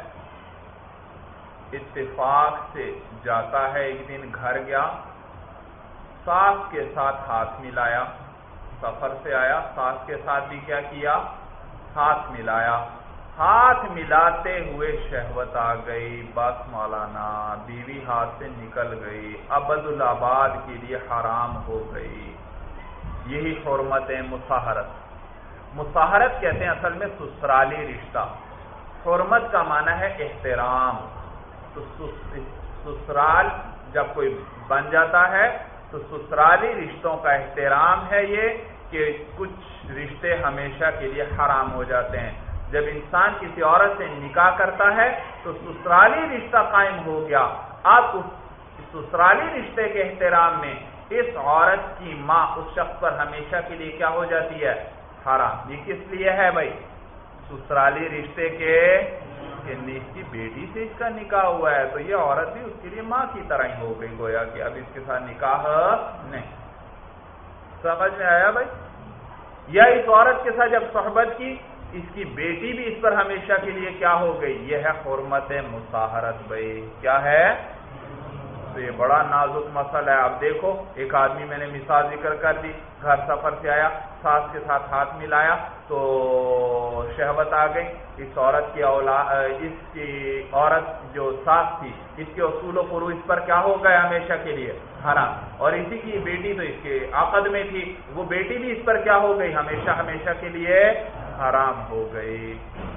اتفاق سے جاتا ہے، ایک دن گھر گیا، ساس کے ساتھ ہاتھ ملایا، سفر سے آیا، ساس کے ساتھ بھی کیا کیا؟ ہاتھ ملایا، ہاتھ ملاتے ہوئے شہوت آ گئی، بس مولانا بیوی ہاتھ سے نکل گئی، ابد الآباد کے لیے حرام ہو گئی۔ یہی حرمت مصاہرت۔ مصاہرت کہتے ہیں اصل میں سسرالی رشتہ، حرمت کا معنی ہے احترام۔ تو سسرال جب کوئی بن جاتا ہے تو سسرالی رشتوں کا احترام ہے یہ کہ کچھ رشتے ہمیشہ کے لیے حرام ہو جاتے ہیں۔ جب انسان کسی عورت سے نکاح کرتا ہے تو سسرالی رشتہ قائم ہو گیا، اب اس سسرالی رشتے کے احترام میں اس عورت کی ماں اس شخص پر ہمیشہ کے لیے کیا ہو جاتی ہے؟ حرام۔ یہ کس لیے ہے بھائی؟ سسرالی رشتے کے اس کی بیٹی سے اس کا نکاح ہوا ہے تو یہ عورت بھی اس کے لیے ماں کی طرح ہی ہو گئی، گویا کہ اب اس کے ساتھ نکاح نہیں۔ سمجھ میں آیا بھائی؟ یا اس عورت کے ساتھ جب صحبت کی اس کی بیٹی بھی اس پر ہمیشہ کے لیے کیا ہو گئی؟ یہ ہے حرمت مصاہرت بھائی. کیا ہے؟ تو یہ بڑا نازک مسئلہ ہے. اب دیکھو ایک آدمی میں نے مثال ذکر کر دی، گھر سفر سے آیا، ساس کے ساتھ ہاتھ ملایا تو شہوت آ گئی. اس عورت کی اولاد اس کی عورت جو ساس تھی اس کے اصول و فروع اس پر کیا ہو گئے ہمیشہ کے لیے؟ حرام. اور اسی کی بیٹی تو اس کے عقد میں تھی، وہ بیٹی بھی اس پر کیا ہو گئی؟ ہمیشہ ہمیشہ کے لیے حرام ہو گئی.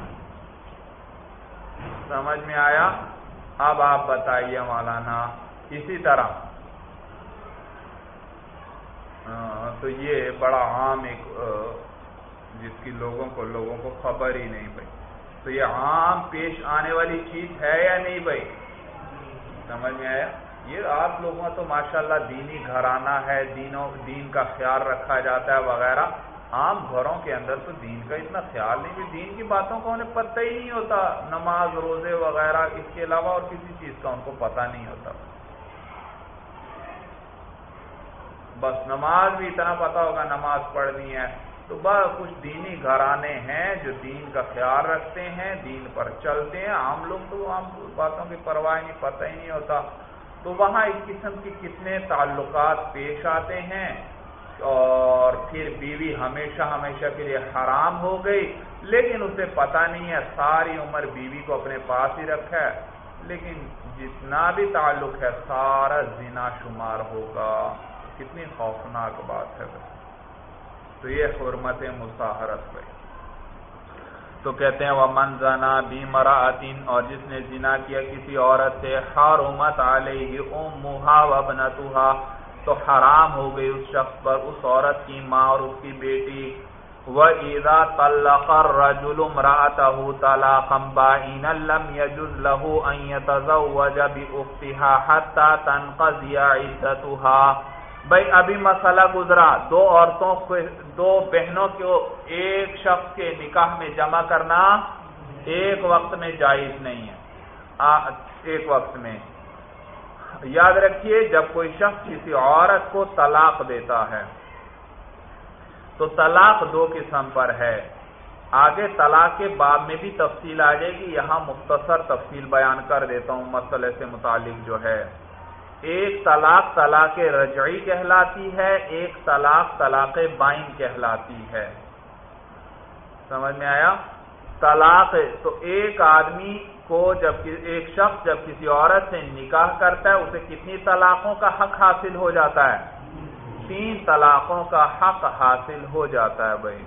سمجھ میں آیا؟ اب آپ بتائیے مولانا اسی طرح تو یہ بڑا عام ایک جس کی لوگوں کو لوگوں کو خبر ہی نہیں بھائی، تو یہ عام پیش آنے والی چیز ہے یا نہیں بھائی؟ سمجھ میں آیا؟ یہ آپ لوگوں تو ماشاءاللہ دینی گھرانہ ہے، دینوں دین کا خیال رکھا جاتا ہے وغیرہ. عام گھروں کے اندر تو دین کا اتنا خیال نہیں کہ دین کی باتوں کا انہیں پتہ ہی نہیں ہوتا. نماز روزے وغیرہ اس کے علاوہ اور کسی چیز کا ان کو پتہ نہیں ہوتا. بس نماز بھی اتنا پتہ ہوگا نماز پڑھنی ہے. تو بس کچھ دینی گھرانے ہیں جو دین کا خیال رکھتے ہیں، دین پر چلتے ہیں. عام لوگ تو عام باتوں کی پرواہ نہیں، پتہ ہی نہیں ہوتا. تو وہاں اس قسم کے کتنے تعلقات پیش آتے ہیں اور پھر بیوی ہمیشہ ہمیشہ کے لیے حرام ہو گئی، لیکن اسے پتہ نہیں ہے، ساری عمر بیوی کو اپنے پاس ہی رکھا ہے، لیکن جتنا بھی تعلق ہے سارا زنا شمار ہوگا. کتنی خوفناک بات ہے. تو یہ حرمت مصاہرت ہے. تو کہتے ہیں وَمَنْ زَنَا بِامْرَأَةٍ، اور جس نے زنا کیا کسی عورت سے، حرمت علیہ امها وابنتها، تو حرام ہو گئی اس شخص پر اس عورت کی ماں اور اس کی بیٹی. وَإِذَا طَلَّقَ الرَّجُلُ امْرَأَتَهُ طَلَاقًا بَائِنًا لَمْ يَجُزْ لَهُ أَنْ يَتَزَوَّجَ بِأُخْتِهَا حَتَّى تَنْقَضِيَ عِدَّتُهَا. بھائی ابھی مسئلہ گزرا، دو عورتوں کو، دو بہنوں کو ایک شخص کے نکاح میں جمع کرنا ایک وقت میں جائز نہیں ہے. ایک وقت میں یاد رکھیے جب کوئی شخص کسی عورت کو طلاق دیتا ہے تو طلاق دو قسم پر ہے. آگے طلاق کے باب میں بھی تفصیل آ جائے گی، یہاں مختصر تفصیل بیان کر دیتا ہوں مسئلے سے متعلق جو ہے. ایک طلاق طلاق رجعی کہلاتی ہے، ایک طلاق طلاق بائن کہلاتی ہے. سمجھ میں آیا؟ طلاق تو ایک آدمی کو جب ایک شخص جب کسی عورت سے نکاح کرتا ہے اسے کتنی طلاقوں کا حق حاصل ہو جاتا ہے؟ تین طلاقوں کا حق حاصل ہو جاتا ہے بھائی،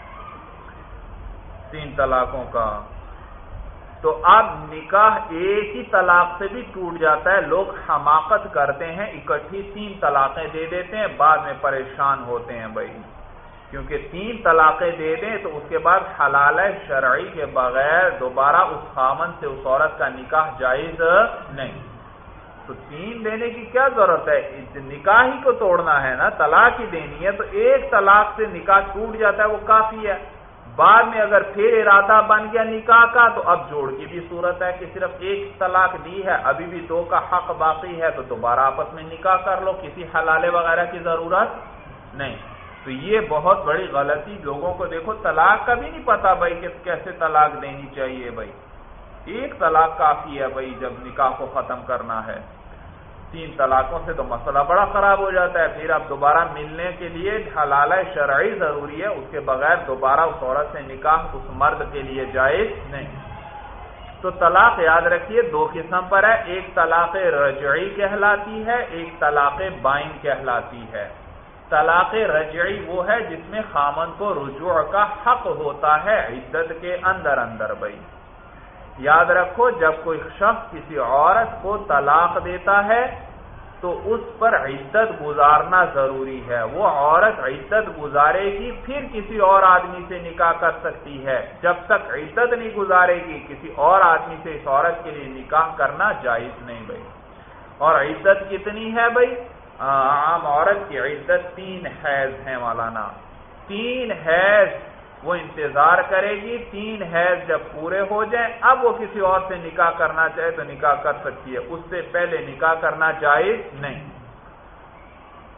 تین طلاقوں کا. تو اب نکاح ایک ہی طلاق سے بھی ٹوٹ جاتا ہے. لوگ حماقت کرتے ہیں، اکٹھی تین طلاقیں دے دیتے ہیں، بعد میں پریشان ہوتے ہیں بھائی، کیونکہ تین طلاقیں دے دیں تو اس کے بعد حلال شرعی کے بغیر دوبارہ اس خامن سے اس عورت کا نکاح جائز نہیں. تو تین دینے کی کیا ضرورت ہے؟ نکاح ہی کو توڑنا ہے نا، طلاق ہی دینی ہے، تو ایک طلاق سے نکاح ٹوٹ جاتا ہے، وہ کافی ہے. بعد میں اگر پھر ارادہ بن گیا نکاح کا تو اب جوڑ کی بھی صورت ہے کہ صرف ایک طلاق دی ہے، ابھی بھی دو کا حق باقی ہے، تو دوبارہ آپس میں نکاح کر لو، کسی حلالے وغیرہ کی ضرورت نہیں. تو یہ بہت بڑی غلطی لوگوں کو، دیکھو طلاق کا بھی نہیں پتا بھائی کہ کیسے طلاق دینی چاہیے. بھائی ایک طلاق کافی ہے بھائی جب نکاح کو ختم کرنا ہے. تین طلاقوں سے تو مسئلہ بڑا خراب ہو جاتا ہے، پھر اب دوبارہ ملنے کے لیے حلال شرعی ضروری ہے، اس کے بغیر دوبارہ اس عورت سے نکاح اس مرد کے لیے جائز نہیں. تو طلاق یاد رکھیے دو قسم پر ہے، ایک طلاق رجعی کہلاتی ہے، ایک طلاق بائن کہلاتی ہے. طلاق رجعی وہ ہے جس میں خامن کو رجوع کا حق ہوتا ہے عدت کے اندر اندر. بھائی یاد رکھو جب کوئی شخص کسی عورت کو طلاق دیتا ہے تو اس پر عدت گزارنا ضروری ہے. وہ عورت عدت گزارے گی پھر کسی اور آدمی سے نکاح کر سکتی ہے. جب تک عدت نہیں گزارے گی کسی اور آدمی سے اس عورت کے لیے نکاح کرنا جائز نہیں. بھائی اور عدت کتنی ہے بھائی؟ عام عورت کی عدت تین حیض ہے مولانا. تین حیض وہ انتظار کرے گی، تین حیض جب پورے ہو جائیں اب وہ کسی اور سے نکاح کرنا چاہے تو نکاح کر سکتی ہے، اس سے پہلے نکاح کرنا جائز نہیں.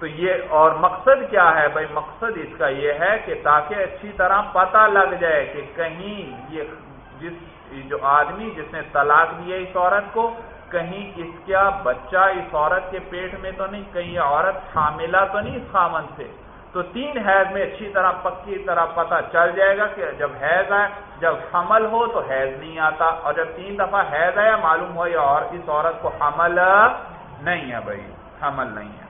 تو یہ اور مقصد کیا ہے بھائی؟ مقصد اس کا یہ ہے کہ تاکہ اچھی طرح پتہ لگ جائے کہ کہیں یہ جس جو آدمی جس نے طلاق دی ہے اس عورت کو، کہیں اس کا بچہ اس عورت کے پیٹ میں تو نہیں، کہیں یہ عورت حاملہ تو نہیں اس خامن سے. تو تین حیض میں اچھی طرح پکی طرح پتہ چل جائے گا کہ جب حیض آئے، جب حمل ہو تو حیض نہیں آتا، اور جب تین دفعہ حیض آیا معلوم ہو یہ اور اس عورت کو حمل نہیں ہے بھائی، حمل نہیں ہے.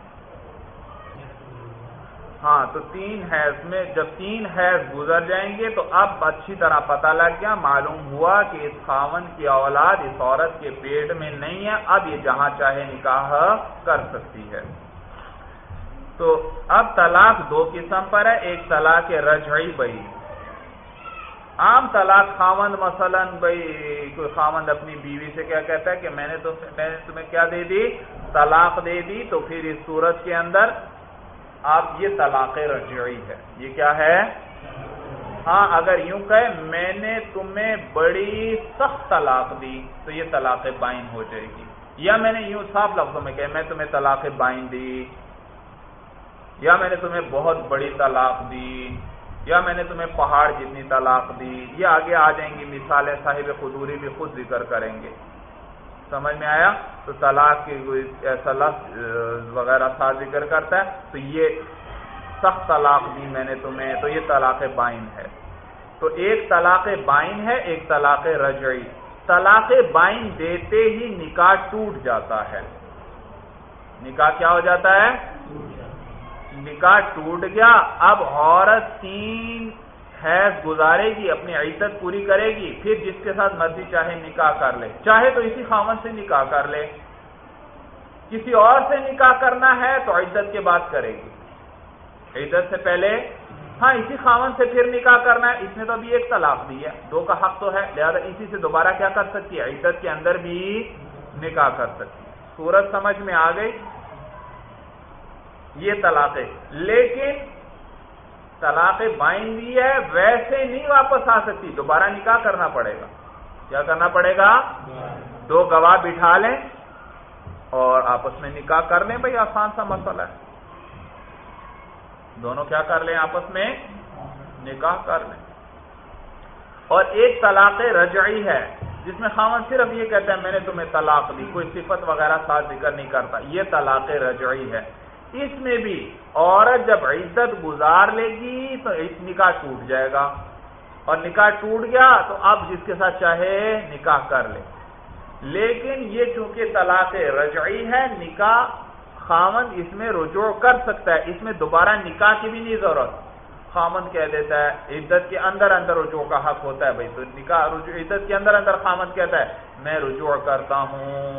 ہاں تو تین حیض میں جب تین حیض گزر جائیں گے تو اب اچھی طرح پتہ لگ گیا، معلوم ہوا کہ اس خاوند کی اولاد اس عورت کے پیٹ میں نہیں ہے، اب یہ جہاں چاہے نکاح کر سکتی ہے. تو اب طلاق دو قسم پر ہے، ایک طلاق رجعی بھائی. عام طلاق خاوند مثلا بھائی کوئی خاوند اپنی بیوی سے کیا کہتا ہے کہ میں نے تو میں نے تمہیں کیا دے دی؟ طلاق دے دی. تو پھر اس صورت کے اندر آپ یہ طلاق رجعی ہے. یہ کیا ہے؟ ہاں اگر یوں کہے میں نے تمہیں بڑی سخت طلاق دی تو یہ طلاق بائن ہو جائے گی. یا میں نے یوں صاف لفظوں میں کہا میں تمہیں طلاق بائن دی، یا میں نے تمہیں بہت بڑی طلاق دی، یا میں نے تمہیں پہاڑ جتنی طلاق دی. یہ آگے آ جائیں گی مثالیں، صاحب قدوری بھی خود ذکر کریں گے. سمجھ میں آیا؟ تو طلاق کی ایسا لفظ وغیرہ ساتھ ذکر کرتا ہے تو یہ سخت طلاق دی میں نے تمہیں، تو یہ طلاق بائن ہے. تو ایک طلاق بائن ہے، ایک طلاق رجعی. طلاق بائن دیتے ہی نکاح ٹوٹ جاتا ہے. نکاح کیا ہو جاتا ہے؟ نکاح ٹوٹ گیا. اب عورت تین حیض گزارے گی، اپنی عدت پوری کرے گی، پھر جس کے ساتھ مرضی چاہے نکاح کر لے، چاہے تو اسی خاوند سے نکاح کر لے. کسی اور سے نکاح کرنا ہے تو عدت کے بعد کرے گی، عدت سے پہلے. ہاں اسی خاوند سے پھر نکاح کرنا ہے، اس نے تو ابھی ایک طلاق دی ہے، دو کا حق تو ہے، لہذا اسی سے دوبارہ کیا کر سکتی ہے؟ عدت کے اندر بھی نکاح کر سکتی ہے. صورت سمجھ میں آ گئی؟ یہ طلاق ہے. لیکن طلاق بائن بھی ہے، ویسے نہیں واپس آ سکتی، دوبارہ نکاح کرنا پڑے گا. کیا کرنا پڑے گا؟ دو گواہ بٹھا لیں اور آپس میں نکاح کر لیں. بھائی آسان سا مسئلہ ہے، دونوں کیا کر لیں؟ آپس میں نکاح کر لیں. اور ایک طلاق رجعی ہے جس میں خاوند صرف یہ کہتا ہے میں نے تمہیں طلاق دی، کوئی صفت وغیرہ ساتھ ذکر نہیں کرتا. یہ طلاق رجعی ہے. اس میں بھی عورت جب عدت گزار لے گی تو اس نکاح ٹوٹ جائے گا، اور نکاح ٹوٹ گیا تو اب جس کے ساتھ چاہے نکاح کر لے. لیکن یہ چونکہ طلاق رجعی ہے، نکاح خاوند اس میں رجوع کر سکتا ہے، اس میں دوبارہ نکاح کی بھی نہیں ضرورت. خاوند کہہ دیتا ہے عدت کے اندر اندر رجوع کا حق ہوتا ہے. بھائی تو نکاح رجوع عدت کے اندر اندر خاوند کہتا ہے میں رجوع کرتا ہوں،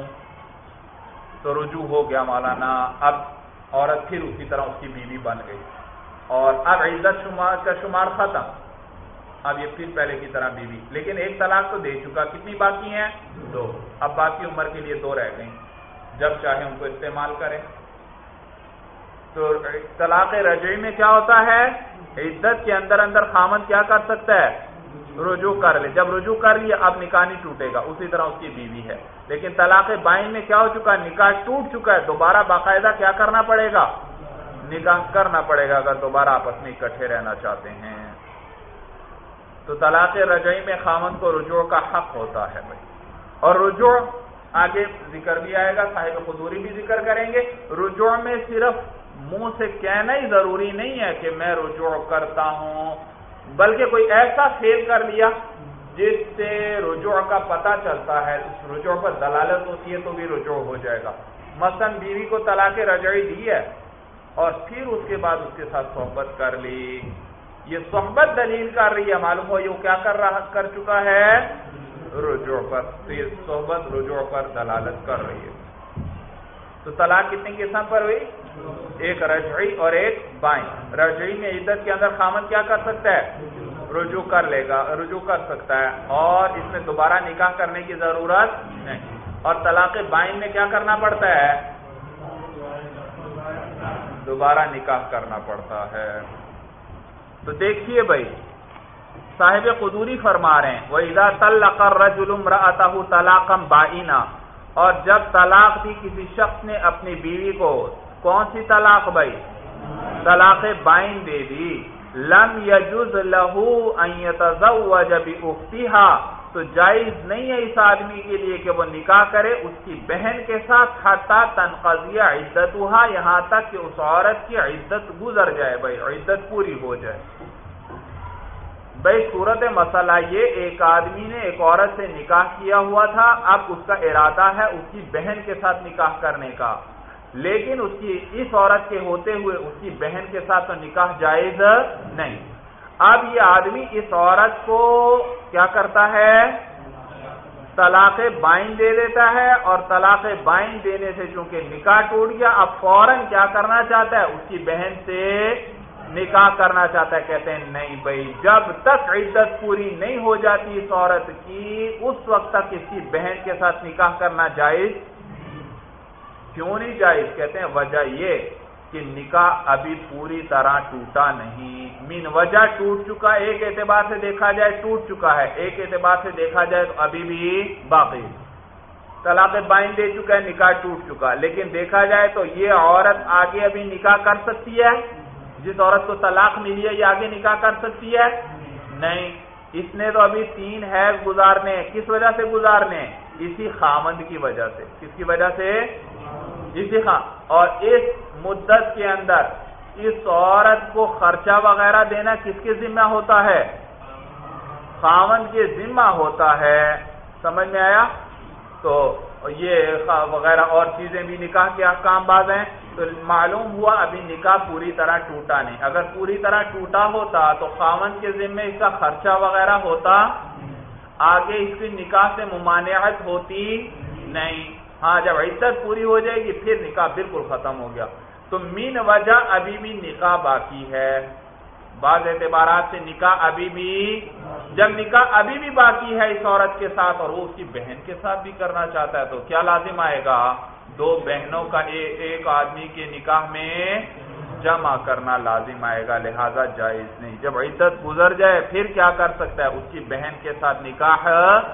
تو رجوع ہو گیا مولانا. اب عورت پھر اسی طرح اس کی بیوی بن گئی، اور اب عدت شمار کا شمار ختم، اب یہ پھر پہلے کی طرح بیوی. لیکن ایک طلاق تو دے چکا، کتنی باقی ہیں؟ دو. اب باقی عمر کے لیے دو رہ گئیں، جب چاہے ان کو استعمال کرے. تو طلاق رجعی میں کیا ہوتا ہے؟ عدت کے اندر اندر خاوند کیا کر سکتا ہے؟ رجوع کر لے. جب رجوع کر لیا اب نکاح نہیں ٹوٹے گا، اسی طرح اس کی بیوی ہے. لیکن طلاق بائن میں کیا ہو چکا ہے؟ نکاح ٹوٹ چکا ہے، دوبارہ باقاعدہ کیا کرنا پڑے گا؟ نکاح کرنا پڑے گا اگر دوبارہ آپس میں اکٹھے رہنا چاہتے ہیں. تو طلاق رجعی میں خاوند کو رجوع کا حق ہوتا ہے بھائی. اور رجوع آگے ذکر بھی آئے گا، صاحب قدوری بھی ذکر کریں گے. رجوع میں صرف منہ سے کہنا ہی ضروری نہیں ہے کہ میں رجوع کرتا ہوں، بلکہ کوئی ایسا فعل کر لیا جس سے رجوع کا پتہ چلتا ہے، اس رجوع پر دلالت ہوتی ہے تو بھی رجوع ہو جائے گا. مثلا بیوی کو طلاق رجعی دی ہے اور پھر اس کے بعد اس کے ساتھ صحبت کر لی، یہ صحبت دلیل کر رہی ہے، معلوم ہو یہ کیا کر رہا کر چکا ہے؟ رجوع پر. تو یہ صحبت رجوع پر دلالت کر رہی ہے. تو طلاق کتنی قسم پر ہوئی؟ ایک رجعی اور ایک بائن. رجعی میں عدت کے اندر خاوند کیا کر سکتا ہے؟ رجوع کر لے گا، رجوع کر سکتا ہے، اور اس میں دوبارہ نکاح کرنے کی ضرورت نہیں. اور طلاق بائن میں کیا کرنا پڑتا ہے؟ دوبارہ نکاح کرنا پڑتا ہے. تو دیکھیے بھائی صاحب قدوری فرما رہے ہیں وَإِذَا طَلَّقَ الرَّجُلُ امْرَأَتَهُ طَلَاقًا بَائِنًا، اور جب طلاق دی کسی شخص نے اپنی بیوی کو کون سی طلاق بھائی؟ طلاق بائن دے دی. لم یجوز لہو ان یتزوج باختہا، تو جائز نہیں ہے اس آدمی کے لیے کہ وہ نکاح کرے اس کی بہن کے ساتھ حتی تنقضی عدتها، یہاں تک کہ اس عورت کی عدت گزر جائے، بھائی عدت پوری ہو جائے. بھائی صورت مسئلہ یہ، ایک آدمی نے ایک عورت سے نکاح کیا ہوا تھا، اب اس کا ارادہ ہے اس کی بہن کے ساتھ نکاح کرنے کا، لیکن اس کی اس عورت کے ہوتے ہوئے اس کی بہن کے ساتھ تو نکاح جائز نہیں. اب یہ آدمی اس عورت کو کیا کرتا ہے؟ طلاق بائن دے دیتا ہے، اور طلاق بائن دینے سے چونکہ نکاح ٹوٹ گیا، اب فوراً کیا کرنا چاہتا ہے؟ اس کی بہن سے نکاح کرنا چاہتا ہے. کہتے ہیں نہیں بھائی، جب تک عدت پوری نہیں ہو جاتی اس عورت کی، اس وقت تک اس کی بہن کے ساتھ نکاح کرنا جائز کیوں نہیں جائز؟ کہتے ہیں وجہ یہ کہ نکاح ابھی پوری طرح ٹوٹا نہیں. من وجہ ٹوٹ چکا، ایک اعتبار سے دیکھا جائے ٹوٹ چکا ہے، ایک اعتبار سے دیکھا جائے تو ابھی بھی باقی. طلاق بائن دے چکا ہے، نکاح ٹوٹ چکا، لیکن دیکھا جائے تو یہ عورت آگے ابھی نکاح کر سکتی ہے؟ جس عورت کو طلاق ملی ہے یہ آگے نکاح کر سکتی ہے؟ نہیں. اس نے تو ابھی تین حیض گزارنے. کس وجہ سے گزارنے؟ اسی خامند کی وجہ سے. کس کی وجہ سے؟ اسی خام. اور اس مدت کے اندر اس عورت کو خرچہ وغیرہ دینا کس کے ذمہ ہوتا ہے؟ خامند کے ذمہ ہوتا ہے. سمجھ میں آیا؟ تو یہ وغیرہ اور چیزیں بھی نکاح کے احکام باز ہیں. تو معلوم ہوا ابھی نکاح پوری طرح ٹوٹا نہیں. اگر پوری طرح ٹوٹا ہوتا تو خامند کے ذمہ اس کا خرچہ وغیرہ ہوتا، آگے اس کی نکاح سے ممانعت ہوتی نہیں. ہاں جب عدت پوری ہو جائے گی پھر نکاح بالکل ختم ہو گیا. تو مین وجہ ابھی بھی نکاح باقی ہے. بعض اعتبارات سے نکاح ابھی بھی، جب نکاح ابھی بھی باقی ہے اس عورت کے ساتھ اور وہ اس کی بہن کے ساتھ بھی کرنا چاہتا ہے، تو کیا لازم آئے گا؟ دو بہنوں کا ایک آدمی کے نکاح میں جمع کرنا لازم آئے گا، لہذا جائز نہیں. جب عدت گزر جائے پھر کیا کر سکتا ہے؟ اس کی بہن کے ساتھ نکاح.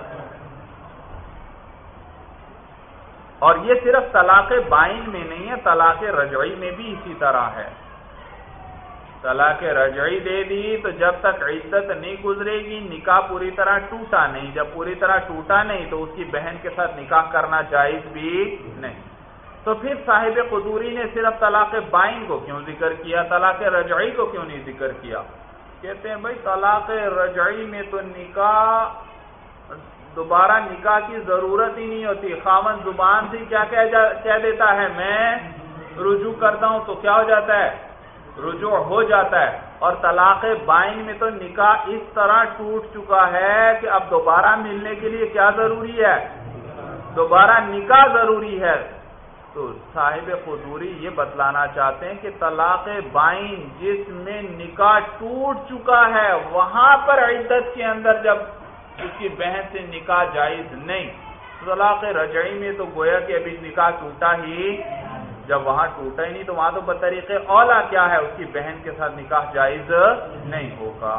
اور یہ صرف طلاق بائن میں نہیں ہے، طلاق رجعی میں بھی اسی طرح ہے. طلاق رجعی دے دی تو جب تک عدت نہیں گزرے گی نکاح پوری طرح ٹوٹا نہیں. جب پوری طرح ٹوٹا نہیں تو اس کی بہن کے ساتھ نکاح کرنا جائز بھی نہیں. تو پھر صاحب قدوری نے صرف طلاق بائن کو کیوں ذکر کیا، طلاق رجعی کو کیوں نہیں ذکر کیا؟ کہتے ہیں بھائی طلاق رجعی میں تو نکاح دوبارہ نکاح کی ضرورت ہی نہیں ہوتی. خاوند زبان سے کیا کہہ دیتا ہے میں رجوع کرتا ہوں تو کیا ہو جاتا ہے؟ رجوع ہو جاتا ہے. اور طلاق بائن میں تو نکاح اس طرح ٹوٹ چکا ہے کہ اب دوبارہ ملنے کے لیے کیا ضروری ہے؟ دوبارہ نکاح ضروری ہے. تو صاحب قدوری یہ بتلانا چاہتے ہیں کہ طلاق بائن جس میں نکاح ٹوٹ چکا ہے وہاں پر عدت کے اندر جب اس کی بہن سے نکاح جائز نہیں. طلاق رجعی میں تو گویا کہ ابھی نکاح ٹوٹا ہی، جب وہاں ٹوٹا ہی نہیں تو وہاں تو بطریق اولا کیا ہے؟ اس کی بہن کے ساتھ نکاح جائز نہیں ہوگا.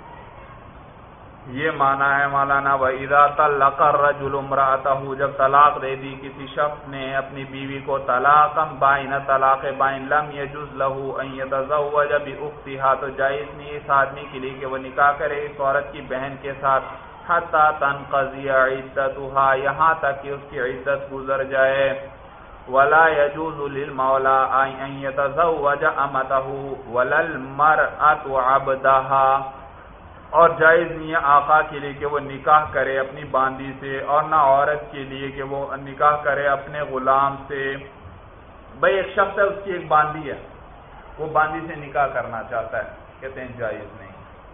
یہ معنی ہے مولانا وَإِذَا طَلَّقَ الرَّجُلُ امْرَأَتَهُ، جب طلاق دے دی کسی شخص نے اپنی بیوی کو طلاقا بائن، طلاق بائن، لم يجوز له ان يتزوج باختها، تو جائز نہیں اس آدمی کے لیے کہ وہ نکاح کرے اس عورت کی بہن کے ساتھ، حتی تنقضی عدتها، یہاں تک کہ اس کی عدت گزر جائے. ولا يجوز للمولى ان يتزوج امته ولا المرأة عبدها، اور جائز نہیں ہے آقا کے لیے کہ وہ نکاح کرے اپنی باندی سے، اور نہ عورت کے لیے کہ وہ نکاح کرے اپنے غلام سے. بھئی ایک شخص ہے، اس کی ایک باندی ہے، وہ باندی سے نکاح کرنا چاہتا ہے، کہتے ہیں جائز نہیں.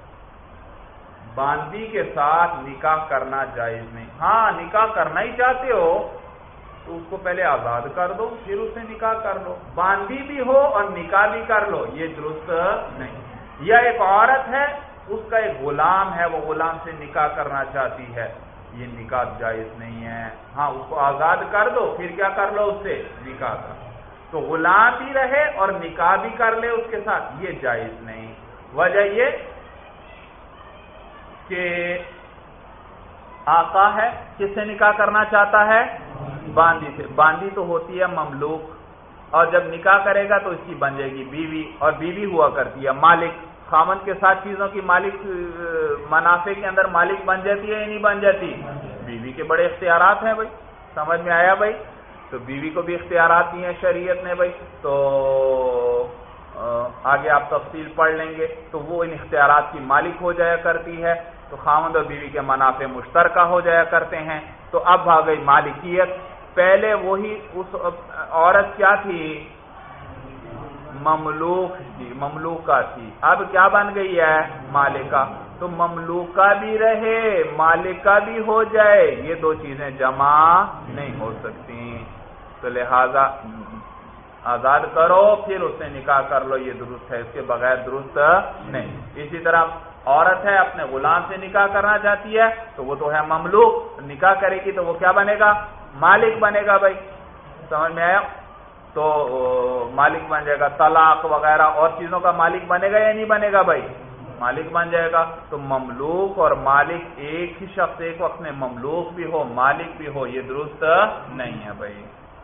باندی کے ساتھ نکاح کرنا جائز نہیں. ہاں نکاح کرنا ہی چاہتے ہو تو اس کو پہلے آزاد کر دو پھر اس سے نکاح کر لو. باندی بھی ہو اور نکاح بھی کر لو، یہ درست نہیں. یا ایک عورت ہے، اس کا ایک غلام ہے، وہ غلام سے نکاح کرنا چاہتی ہے، یہ نکاح جائز نہیں ہے. ہاں اس کو آزاد کر دو پھر کیا کر لو؟ اس سے نکاح کر. تو غلام بھی رہے اور نکاح بھی کر لے اس کے ساتھ، یہ جائز نہیں. وجہ یہ کہ آقا ہے، کس سے نکاح کرنا چاہتا ہے؟ باندی سے. باندی تو ہوتی ہے مملوک، اور جب نکاح کرے گا تو اس کی بن جائے گی بیوی، اور بیوی ہوا کرتی ہے مالک، خامند کے ساتھ چیزوں کی مالک، منافع کے اندر مالک بن جاتی ہے یا نہیں بن جاتی؟ بیوی کے بڑے اختیارات ہیں بھائی، سمجھ میں آیا بھائی؟ تو بیوی کو بھی اختیارات دی ہیں شریعت نے بھائی، تو آگے آپ تفصیل پڑھ لیں گے، تو وہ ان اختیارات کی مالک ہو جایا کرتی ہے، تو خامند اور بیوی کے منافع مشترکہ ہو جایا کرتے ہیں۔ تو اب آ گئی مالکیت، پہلے وہی اس عورت کیا تھی؟ مملوک تھی، مملوکہ تھی، اب کیا بن گئی ہے؟ مالکہ۔ تو مملوکہ بھی رہے مالکہ بھی ہو جائے، یہ دو چیزیں جمع نہیں ہو سکتی، تو لہذا آزاد کرو پھر اس سے نکاح کر لو، یہ درست ہے، اس کے بغیر درست نہیں۔ اسی طرح عورت ہے اپنے غلام سے نکاح کرنا چاہتی ہے تو وہ تو ہے مملوک، نکاح کرے گی تو وہ کیا بنے گا؟ مالک بنے گا بھائی، سمجھ میں آیا؟ تو مالک بن جائے گا، طلاق وغیرہ اور چیزوں کا مالک بنے گا یا نہیں بنے گا بھائی؟ مالک بن جائے گا۔ تو مملوک اور مالک ایک ہی شخص ایک وقت میں مملوک بھی ہو مالک بھی ہو، یہ درست نہیں ہے بھائی۔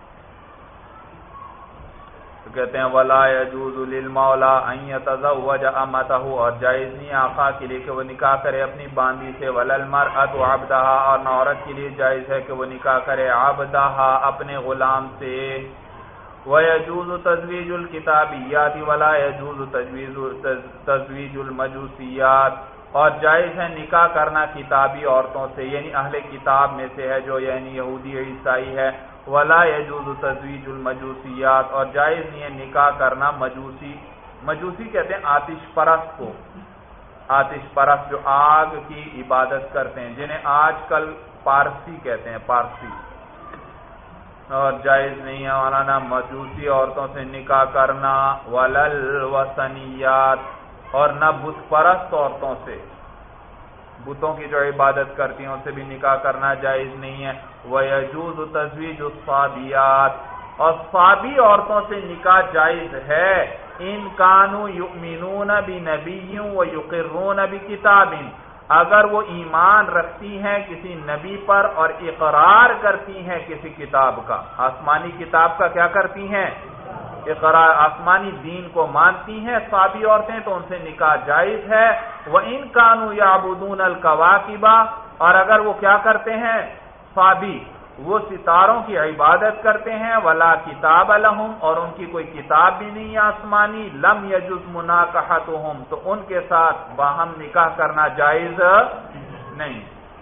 تو کہتے ہیں وَلَا يَجُوزُ لِلْمَوْلَىٰ أَن يَتَزَوَّجَ أَمَتَهُ، اور جائز نہیں آقا کے لیے کہ وہ نکاح کرے اپنی باندی سے، وَلَا الْمَرْأَةُ عَبْدَهَا، اور نہ عورت کے لیے جائز ہے کہ وہ نکاح کرے عَبْدَهَا اپنے غلام سے۔ وَيَجُوزُ تَزْوِيجُ الْكِتَابِيَّاتِ وَلَا يَجُوزُ تَزْوِيجُ الْمَجُوسِيَّاتِ، اور جائز ہے نکاح کرنا کتابی عورتوں سے، یعنی اہل کتاب میں سے ہے جو یعنی یہودی عیسائی ہے، وَلَا يَجُوزُ تَزْوِيجُ الْمَجُوسِيَّاتِ، اور جائز نہیں ہے نکاح کرنا مجوسی، مجوسی کہتے ہیں آتش پرست کو، آتش پرست جو آگ کی عبادت کرتے ہیں، جنہیں آج کل پارسی کہتے ہیں، پارسی، اور جائز نہیں ہے مولانا مجوسی عورتوں سے نکاح کرنا، وَلَا الْوَثَنِيَّاتِ، اور نہ بت پرست عورتوں سے، بتوں کی جو عبادت کرتی ہیں ان سے بھی نکاح کرنا جائز نہیں ہے۔ وَيَجُوزُ تَزْوِيجُ الصَّابِيَّاتِ، اور صابی عورتوں سے نکاح جائز ہے، ان کانوا یؤمنون بنبی ویقرون بکتاب، اگر وہ ایمان رکھتی ہیں کسی نبی پر اور اقرار کرتی ہیں کسی کتاب کا، آسمانی کتاب کا کیا کرتی ہیں؟ اقرار، آسمانی دین کو مانتی ہیں صابی عورتیں، تو ان سے نکاح جائز ہے۔ وَإِن كَانُوا يَعْبُدُونَ الْكَوَاكِبَ، اور اگر وہ کیا کرتے ہیں صابی، وہ ستاروں کی عبادت کرتے ہیں، وَلَا كِتَابَ لَهُمْ، اور ان کی کوئی کتاب بھی نہیں ہے آسمانی، لَمْ يَجُزْ مُنَاكَحَتُهُمْ، تو ان کے ساتھ باہم نکاح کرنا جائز نہیں۔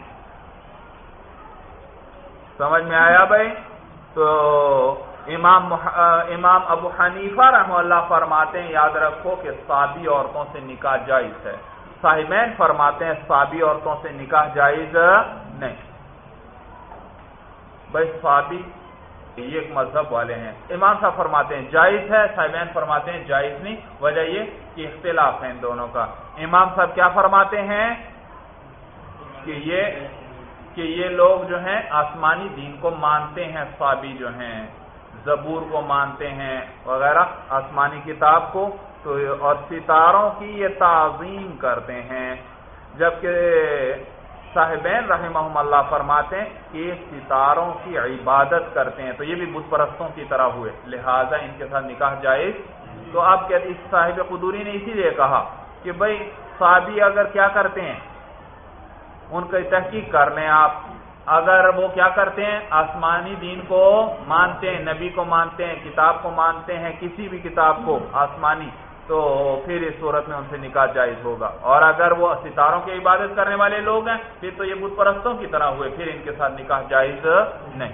سمجھ میں آیا بھائی؟ تو امام مح... امام ابو حنیفہ رحمہ اللہ فرماتے ہیں یاد رکھو کہ صابی عورتوں سے نکاح جائز ہے، صاحبین فرماتے ہیں صابی عورتوں سے نکاح جائز نہیں۔ بھائی صابی یہ ایک مذہب والے ہیں، امام صاحب فرماتے ہیں جائز ہے، صاحبین فرماتے ہیں جائز نہیں، وجہ یہ کہ اختلاف ہے ان دونوں کا۔ امام صاحب کیا فرماتے ہیں کہ یہ کہ یہ لوگ جو ہیں آسمانی دین کو مانتے ہیں، صابی جو ہیں زبور کو مانتے ہیں وغیرہ آسمانی کتاب کو، تو اور ستاروں کی یہ تعظیم کرتے ہیں، جبکہ صاحبین رحمہم اللہ فرماتے ہیں کہ یہ ستاروں کی عبادت کرتے ہیں، تو یہ بھی بت پرستوں کی طرح ہوئے، لہذا ان کے ساتھ نکاح جائز۔ تو آپ کہتے اس صاحب قدوری نے اسی لیے کہا کہ بھائی صحابی اگر کیا کرتے ہیں ان کی تحقیق کر لیں آپ، اگر وہ کیا کرتے ہیں آسمانی دین کو مانتے ہیں، نبی کو مانتے ہیں، کتاب کو مانتے ہیں، کسی بھی کتاب کو آسمانی، تو پھر اس صورت میں ان سے نکاح جائز ہوگا، اور اگر وہ ستاروں کی عبادت کرنے والے لوگ ہیں پھر تو یہ بت پرستوں کی طرح ہوئے، پھر ان کے ساتھ نکاح جائز نہیں۔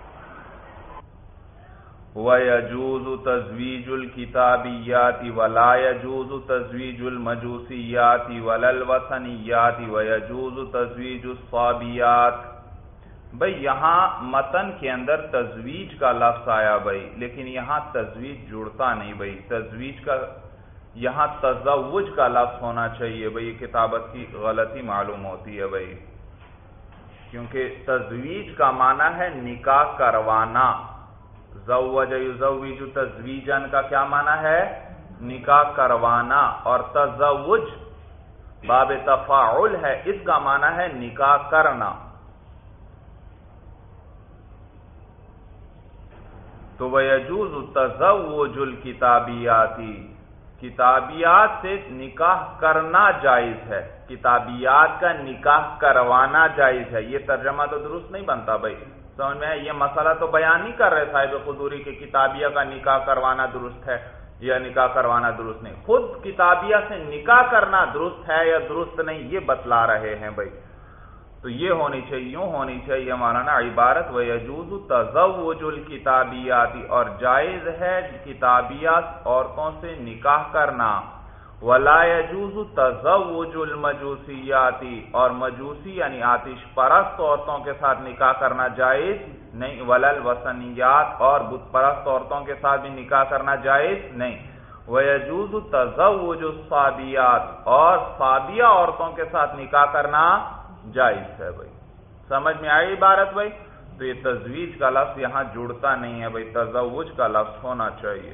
وَيَجُوزُ تَزْوِيجُ الْكِتَابِيَّاتِ وَلَا يَجُوزُ تَزْوِيجُ الْمَجُوسِيَّاتِ وَلَا الْوَثَنِيَّاتِ وَيَجُوزُ تَزْوِيجُ الصَّابِيَّاتِ۔ بھئی یہاں متن کے اندر تزویج کا لفظ آیا بھئی، لیکن یہاں تزویج جڑتا نہیں بھئی، تزویج کا یہاں تزوج کا لفظ ہونا چاہیے بھئی، یہ کتابت کی غلطی معلوم ہوتی ہے بھئی، کیونکہ تزویج کا معنی ہے نکاح کروانا، زوج یزوج تزویجن کا کیا معنی ہے؟ نکاح کروانا، اور تزوج باب تفاعل ہے، اس کا معنی ہے نکاح کرنا۔ تو وَيَجُوزُ تَزَوُّجُ الْكِتَابِيَّاتِ، کتابیات سے نکاح کرنا جائز ہے، کتابیات کا نکاح کروانا جائز ہے۔ یہ ترجمہ تو درست نہیں بنتا بھائی، سمجھ میں؟ یہ مسئلہ تو بیان نہیں کر رہے صاحب قدوری کہ کتابیہ کا نکاح کروانا درست ہے یا نکاح کروانا درست نہیں، خود کتابیہ سے نکاح کرنا درست ہے یا درست نہیں یہ بتلا رہے ہیں بھائی۔ تو یہ ہونی چاہیے، یوں ہونی چاہیے مولانا عبارت وَيَجُوزُ تَزَوُّجُ الْكِتَابِيَّاتِ، اور جائز ہے کتابیات عورتوں سے نکاح کرنا، وَلَا يَجُوزُ تَزَوُّجُ الْمَجُوسِيَّاتِ، اور مجوسی یعنی آتش پرست عورتوں کے ساتھ نکاح کرنا جائز نہیں، وَلَا الْوَثَنِيَّاتِ، اور بت پرست عورتوں کے ساتھ بھی نکاح کرنا جائز نہیں، وَيَجُوزُ تَزَوُّجُ الصَّابِيَّاتِ، اور صابیہ عورتوں کے ساتھ نکاح کرنا جائز ہے بھائی۔ سمجھ میں آئی عبارت بھائی؟ تو یہ تزویج کا لفظ یہاں جڑتا نہیں ہے بھائی، تزوج کا لفظ ہونا چاہیے۔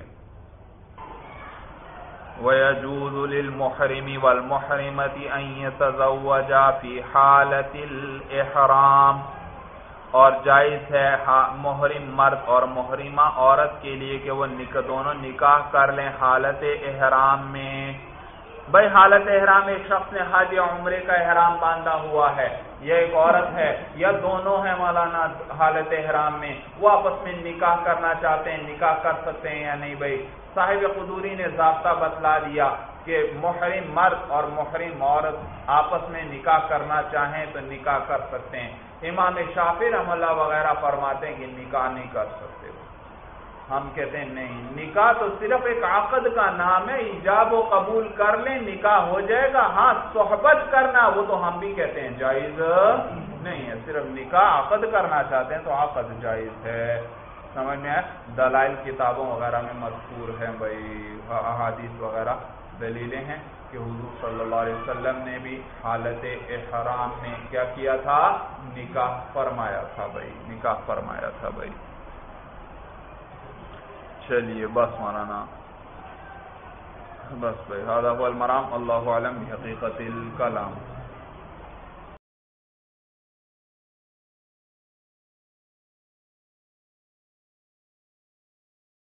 وَيَجُوزُ لِلْمُحْرِمِ وَالْمُحْرِمَةِ أَن يَتَزَوَّجَا فِي حَالَةِ الْإِحْرَامِ، اور جائز ہے محرم مرد اور محرمہ عورت کے لیے کہ وہ دونوں نکاح کر لیں حالت احرام میں۔ بھائی حالت احرام ایک شخص نے حج یا عمرے کا احرام باندھا ہوا ہے، یا ایک عورت ہے، یا دونوں ہیں مولانا حالت احرام میں، وہ آپس میں نکاح کرنا چاہتے ہیں، نکاح کر سکتے ہیں یا نہیں بھائی؟ صاحب قدوری نے ضابطہ بتلا دیا کہ محرم مرد اور محرم عورت آپس میں نکاح کرنا چاہیں تو نکاح کر سکتے ہیں۔ امام شافعی رحمہ اللہ وغیرہ فرماتے ہیں کہ نکاح نہیں کر سکتے۔ ہم کہتے ہیں نہیں، نکاح تو صرف ایک عقد کا نام ہے، ایجاب و قبول کر لیں نکاح ہو جائے گا، ہاں صحبت کرنا وہ تو ہم بھی کہتے ہیں جائز نہیں ہے، صرف نکاح عقد کرنا چاہتے ہیں تو عقد جائز ہے۔ سمجھ میں ہے؟ دلائل کتابوں وغیرہ میں مذکور ہیں بھائی، احادیث وغیرہ دلیلیں ہیں کہ حضور صلی اللہ علیہ وسلم نے بھی حالت احرام میں کیا کیا تھا؟ نکاح فرمایا تھا بھائی، نکاح فرمایا تھا بھائی۔ چلیے بس مولانا، بس بھائی، هذا هو المرام، اللہ اعلم بحقیقت الکلام۔